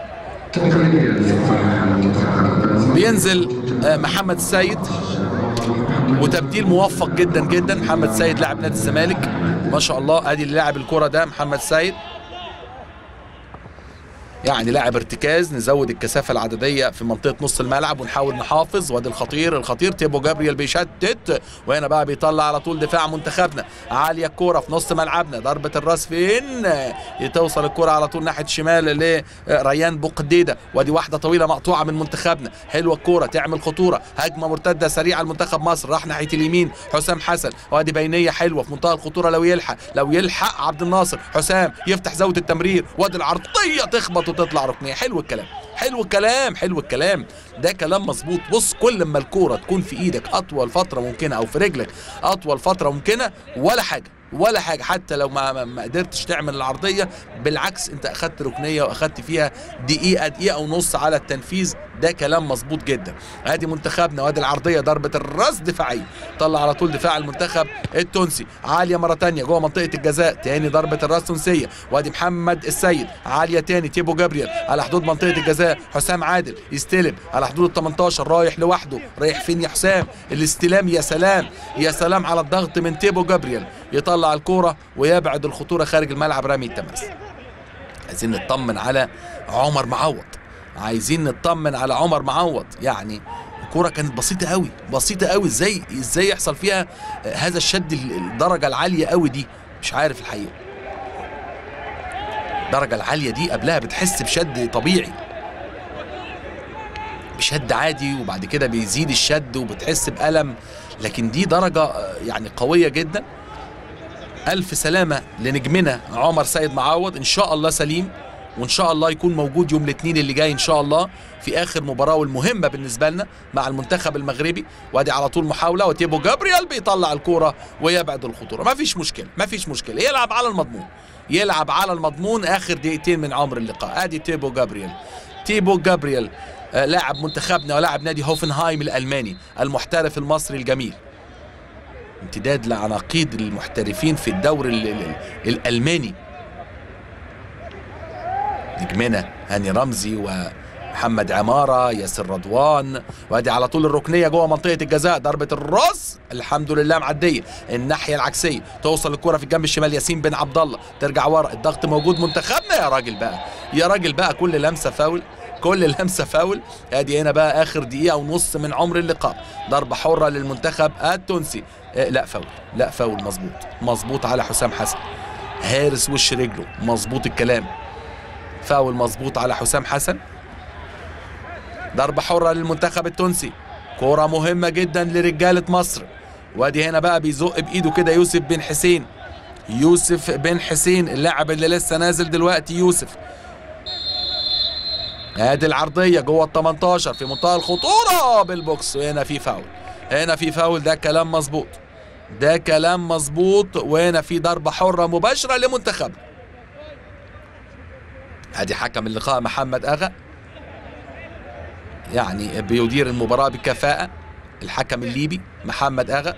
بينزل محمد السيد، وتبديل موفق جدا جدا. محمد السيد لاعب نادي الزمالك ما شاء الله، ادي اللي لاعب الكرة ده محمد السيد، يعني لاعب ارتكاز. نزود الكثافه العدديه في منطقه نص الملعب ونحاول نحافظ. وادي الخطير الخطير تيبو جابرييل بيشتت، وهنا بقى بيطلع على طول دفاع منتخبنا. عاليه الكوره في نص ملعبنا، ضربه الراس فين؟ توصل الكوره على طول ناحيه الشمال لريان بوقديده. وادي واحده طويله مقطوعه من منتخبنا، حلوه الكوره تعمل خطوره. هجمه مرتده سريعه لمنتخب مصر، راح ناحيه اليمين حسام حسن. وادي بينيه حلوه في منتهى الخطوره لو يلحق، لو يلحق عبد الناصر. حسام يفتح زاويه التمرير، وادي العرضيه تخبط وتطلع ركنيه. حلو الكلام حلو الكلام حلو الكلام ده كلام مظبوط. بص، كل ما الكوره تكون في ايدك اطول فتره ممكنه او في رجلك اطول فتره ممكنه ولا حاجه ولا حاجه، حتى لو ما ما قدرتش تعمل العرضيه، بالعكس انت اخدت ركنيه واخدت فيها دقيقه دقيقه ونص على التنفيذ. ده كلام مظبوط جدا. ادي منتخبنا، وادي العرضيه ضربه الراس دفاعيه، طلع على طول دفاع المنتخب التونسي. عاليه مره ثانيه جوه منطقه الجزاء، ثاني ضربه الراس تونسيه. وادي محمد السيد، عاليه ثاني تيبو جابرييل على حدود منطقه الجزاء. حسام عادل يستلم على حدود ال تمنتاشر، رايح لوحده. رايح فين يا حسام؟ الاستلام، يا سلام يا سلام على الضغط من تيبو جابرييل، يطلع الكوره ويبعد الخطوره خارج الملعب، رمي التماس. عايزين نطمن على عمر معوض، عايزين نطمن على عمر معوض. يعني الكوره كانت بسيطه قوي بسيطه قوي، ازاي ازاي يحصل فيها هذا الشد الدرجه العاليه قوي دي؟ مش عارف الحقيقه. الدرجه العاليه دي قبلها بتحس بشد طبيعي، بشد عادي، وبعد كده بيزيد الشد وبتحس بألم، لكن دي درجه يعني قويه جدا. ألف سلامة لنجمنا عمر سيد معوض، إن شاء الله سليم، وإن شاء الله يكون موجود يوم الاثنين اللي جاي إن شاء الله في آخر مباراة والمهمة بالنسبة لنا مع المنتخب المغربي. وادي على طول محاولة، وتيبو جابرييل بيطلع الكورة ويبعد الخطورة. ما فيش مشكلة ما فيش مشكلة، يلعب على المضمون يلعب على المضمون آخر دقيقتين من عمر اللقاء. ادي تيبو جابرييل تيبو جابرييل آه لاعب منتخبنا ولاعب نادي هوفنهايم الألماني، المحترف المصري الجميل، امتداد لعناقيد المحترفين في الدوري الألماني. نجمنا هاني رمزي ومحمد عمارة، ياسر رضوان. وادي على طول الركنية جوه منطقة الجزاء، ضربة الراس الحمد لله معدية الناحية العكسية، توصل الكرة في الجنب الشمال ياسين بن عبد الله، ترجع ورا. الضغط موجود منتخبنا، يا راجل بقى يا راجل بقى كل لمسة فاول كل لمسه فاول. ادي هنا بقى اخر دقيقه ونص من عمر اللقاء، ضربه حره للمنتخب التونسي. آه لا فاول لا فاول مظبوط مظبوط على حسام حسن. هارس وش رجله، مظبوط الكلام. فاول مظبوط على حسام حسن. ضربة حرة للمنتخب التونسي، كرة مهمة جدا لرجالة مصر. وادي هنا بقى بيزق بايده كده يوسف بن حسين، يوسف بن حسين اللاعب اللي لسه نازل دلوقتي يوسف. ادي العرضية جوه ال تمنتاشر في منتهى الخطورة بالبوكس، وهنا في فاول، هنا في فاول. ده كلام مظبوط، ده كلام مظبوط. وهنا في ضربة حرة مباشرة لمنتخبنا. ادي حكم اللقاء محمد اغا، يعني بيدير المباراة بكفاءة، الحكم الليبي محمد اغا.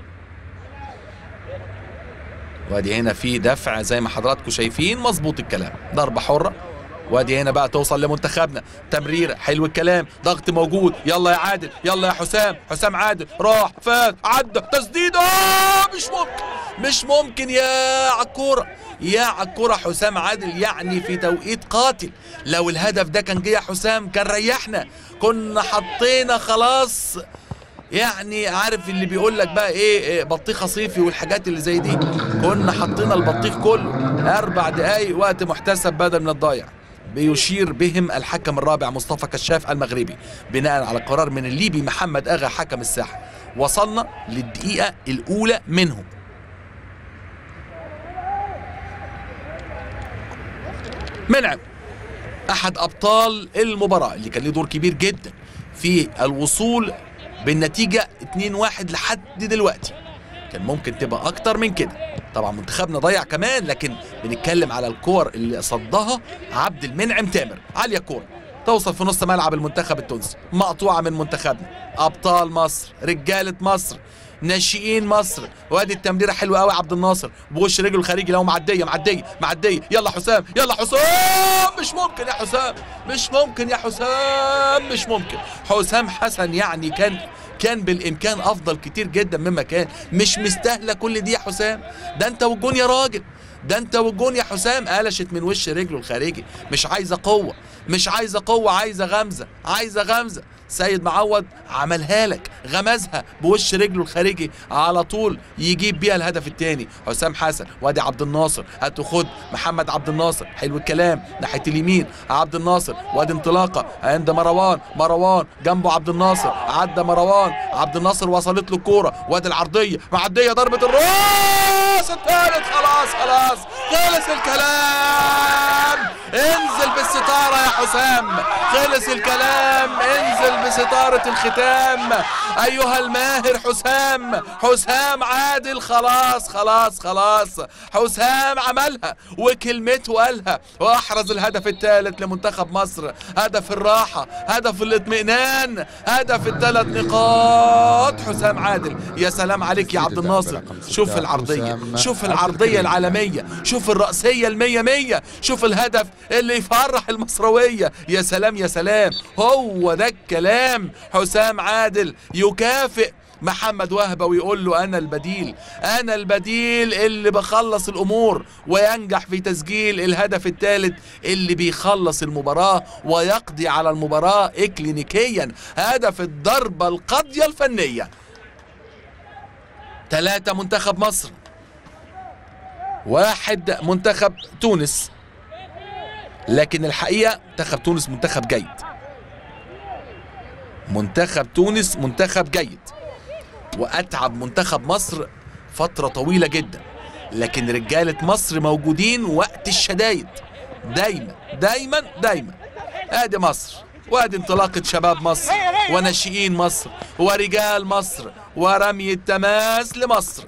وادي هنا في دفع زي ما حضراتكم شايفين، مظبوط الكلام، ضربة حرة. وادي هنا بقى توصل لمنتخبنا، تمريرة، حلو الكلام، ضغط موجود. يلا يا عادل، يلا يا حسام، حسام عادل راح فات عدى، تسديدة مش ممكن، مش ممكن يا عالكورة، يا عالكورة حسام عادل، يعني في توقيت قاتل. لو الهدف ده كان جه يا حسام كان ريحنا، كنا حطينا خلاص، يعني عارف اللي بيقول لك بقى ايه، بطيخه صيفي والحاجات اللي زي دي، كنا حطينا البطيخ كله. اربع دقايق وقت محتسب بدل من الضايع. بيشير بهم الحكم الرابع مصطفى كشاف المغربي بناء على قرار من الليبي محمد اغا حكم الساحه. وصلنا للدقيقه الاولى منهم. منعم احد ابطال المباراه اللي كان له دور كبير جدا في الوصول بالنتيجه اتنين واحد لحد دلوقتي، كان ممكن تبقى اكتر من كده. طبعا منتخبنا ضيع كمان، لكن بنتكلم على الكور اللي صدها عبد المنعم تامر. عاليه كوره توصل في نص ملعب المنتخب التونسي، مقطوعه من منتخبنا، ابطال مصر، رجاله مصر، ناشئين مصر. وادي التمريره حلوه قوي، عبد الناصر بوش رجله الخارجي، لو معديه معديه معديه، يلا حسام، يلا حسام، مش ممكن يا حسام، مش ممكن يا حسام، مش ممكن. حسام حسن يعني كان كان بالامكان افضل كتير جدا مما كان، مش مستاهله كل دي يا حسام، ده انت والجون يا راجل، ده انت والجون يا حسام. قلشت من وش رجله الخارجي، مش عايزه قوه، مش عايزه قوه، عايزه غمزه، عايزه غمزه. سيد معوض عملها لك، غمزها بوش رجله الخارجي على طول يجيب بيها الهدف الثاني. حسام حسن، وادي عبد الناصر، هاتوا خد محمد عبد الناصر، حلو الكلام، ناحيه اليمين عبد الناصر، وادي انطلاقه عند مروان، مروان جنبه عبد الناصر، عدى مروان، عبد الناصر وصلت له الكوره، وادي العرضيه معديه، ضربه الراس الثالث. خلاص خلاص خلص الكلام، انزل بالستاره يا حسام، خلص الكلام، انزل بستارة الختام أيها الماهر حسام، حسام عادل. خلاص خلاص خلاص حسام عملها وكلمته قالها، وأحرز الهدف الثالث لمنتخب مصر، هدف الراحة، هدف الاطمئنان، هدف الثلاث نقاط. حسام عادل، يا سلام عليك يا عبد الناصر. شوف العرضية، شوف العرضية العالمية، شوف الرأسية المية مية، شوف الهدف اللي يفرح المصروية. يا سلام يا سلام، هو ده الكلام. حسام عادل يكافئ محمد وهبة ويقول له أنا البديل، أنا البديل اللي بخلص الأمور، وينجح في تسجيل الهدف الثالث اللي بيخلص المباراة ويقضي على المباراة إكلينيكيا، هدف الضربة القاضية الفنية. ثلاثة منتخب مصر، واحد منتخب تونس. لكن الحقيقة منتخب تونس منتخب جيد، منتخب تونس منتخب جيد، وأتعب منتخب مصر فترة طويلة جدا، لكن رجالة مصر موجودين وقت الشدايد دايما دايما دايما. ادي مصر، وادي انطلاقة شباب مصر وناشئين مصر ورجال مصر، ورمي التماس لمصر،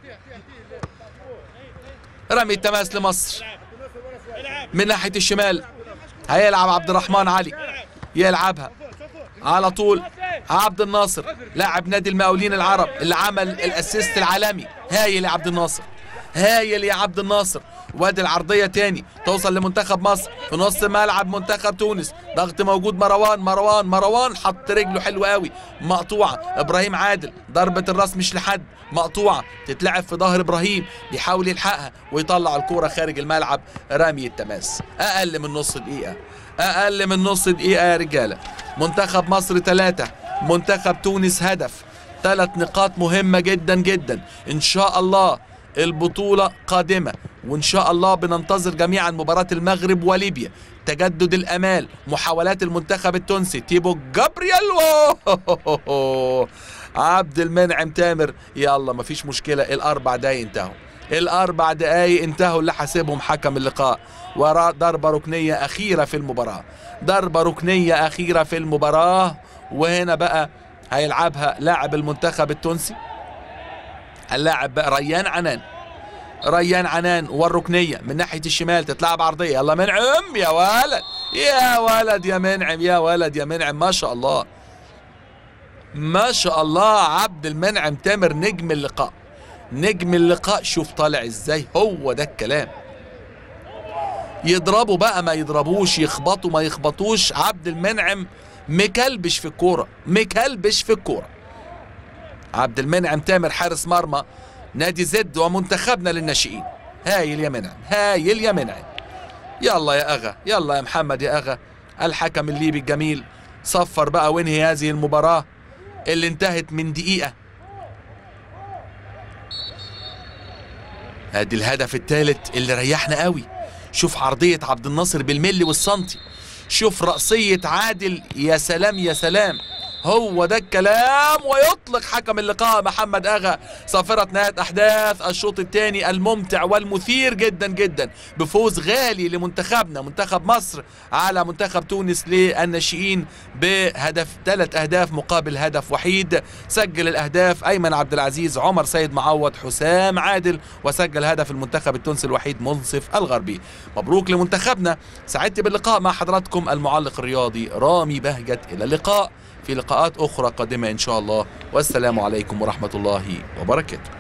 رمي التماس لمصر. من ناحية الشمال هيلعب عبد الرحمن علي، يلعبها على طول عبد الناصر، لاعب نادي المقاولين العرب اللي عمل الاسيست العالمي. هايل يا عبد الناصر، هايل يا عبد الناصر. وادي العرضيه تاني توصل لمنتخب مصر في نص ملعب منتخب تونس، ضغط موجود، مروان مروان مروان حط رجله حلو قوي، مقطوعه. ابراهيم عادل ضربه الراس مش لحد، مقطوعه، تتلعب في ظهر ابراهيم، بيحاول يلحقها ويطلع الكوره خارج الملعب. رمي التماس، اقل من نص دقيقه، اقل من نص دقيقه يا رجاله. منتخب مصر ثلاثة، منتخب تونس هدف. ثلاث نقاط مهمة جدا جدا. ان شاء الله البطولة قادمة، وإن شاء الله بننتظر جميعا مباراة المغرب وليبيا. تجدد الأمال، محاولات المنتخب التونسي، تيبو جابرييل عبد المنعم تامر. يلا مفيش مشكلة، الأربع دقايق انتهوا، الأربع دقايق انتهوا اللي حاسبهم حكم اللقاء. وراء ضربة ركنية أخيرة في المباراة، ضربة ركنية أخيرة في المباراة. وهنا بقى هيلعبها لاعب المنتخب التونسي، اللاعب بقى ريان عنان. ريان عنان والركنية من ناحية الشمال تتلعب عرضية. يلا منعم يا ولد يا ولد يا منعم يا ولد يا منعم، ما شاء الله ما شاء الله. عبد المنعم تامر نجم اللقاء، نجم اللقاء. شوف طالع ازاي، هو ده الكلام. يضربوا بقى ما يضربوش، يخبطوا ما يخبطوش، عبد المنعم مكلبش في الكورة، مكلبش في الكورة. عبد المنعم تامر حارس مرمى نادي زد ومنتخبنا للناشئين. هايل يا منعم، هايل يا منعم. يلا يا أغا، يلا يا محمد يا أغا. الحكم الليبي الجميل صفر بقى وانهي هذه المباراة اللي انتهت من دقيقة. ادي الهدف الثالث اللي ريحنا قوي. شوف عرضية عبد الناصر بالملي والسنتي، شوف رأسية عادل، يا سلام يا سلام، هو ده الكلام. ويطلق حكم اللقاء محمد أغا صافرة نهاية أحداث الشوط الثاني الممتع والمثير جدا جدا، بفوز غالي لمنتخبنا منتخب مصر على منتخب تونس للناشئين بهدف ثلاث أهداف مقابل هدف وحيد. سجل الأهداف أيمن عبد العزيز، عمر سيد معوض، حسام عادل، وسجل هدف المنتخب التونسي الوحيد منصف الغربي. مبروك لمنتخبنا. سعدت باللقاء مع حضراتكم المعلق الرياضي رامي بهجت. إلى اللقاء في لقاءات أخرى قادمة إن شاء الله، والسلام عليكم ورحمة الله وبركاته.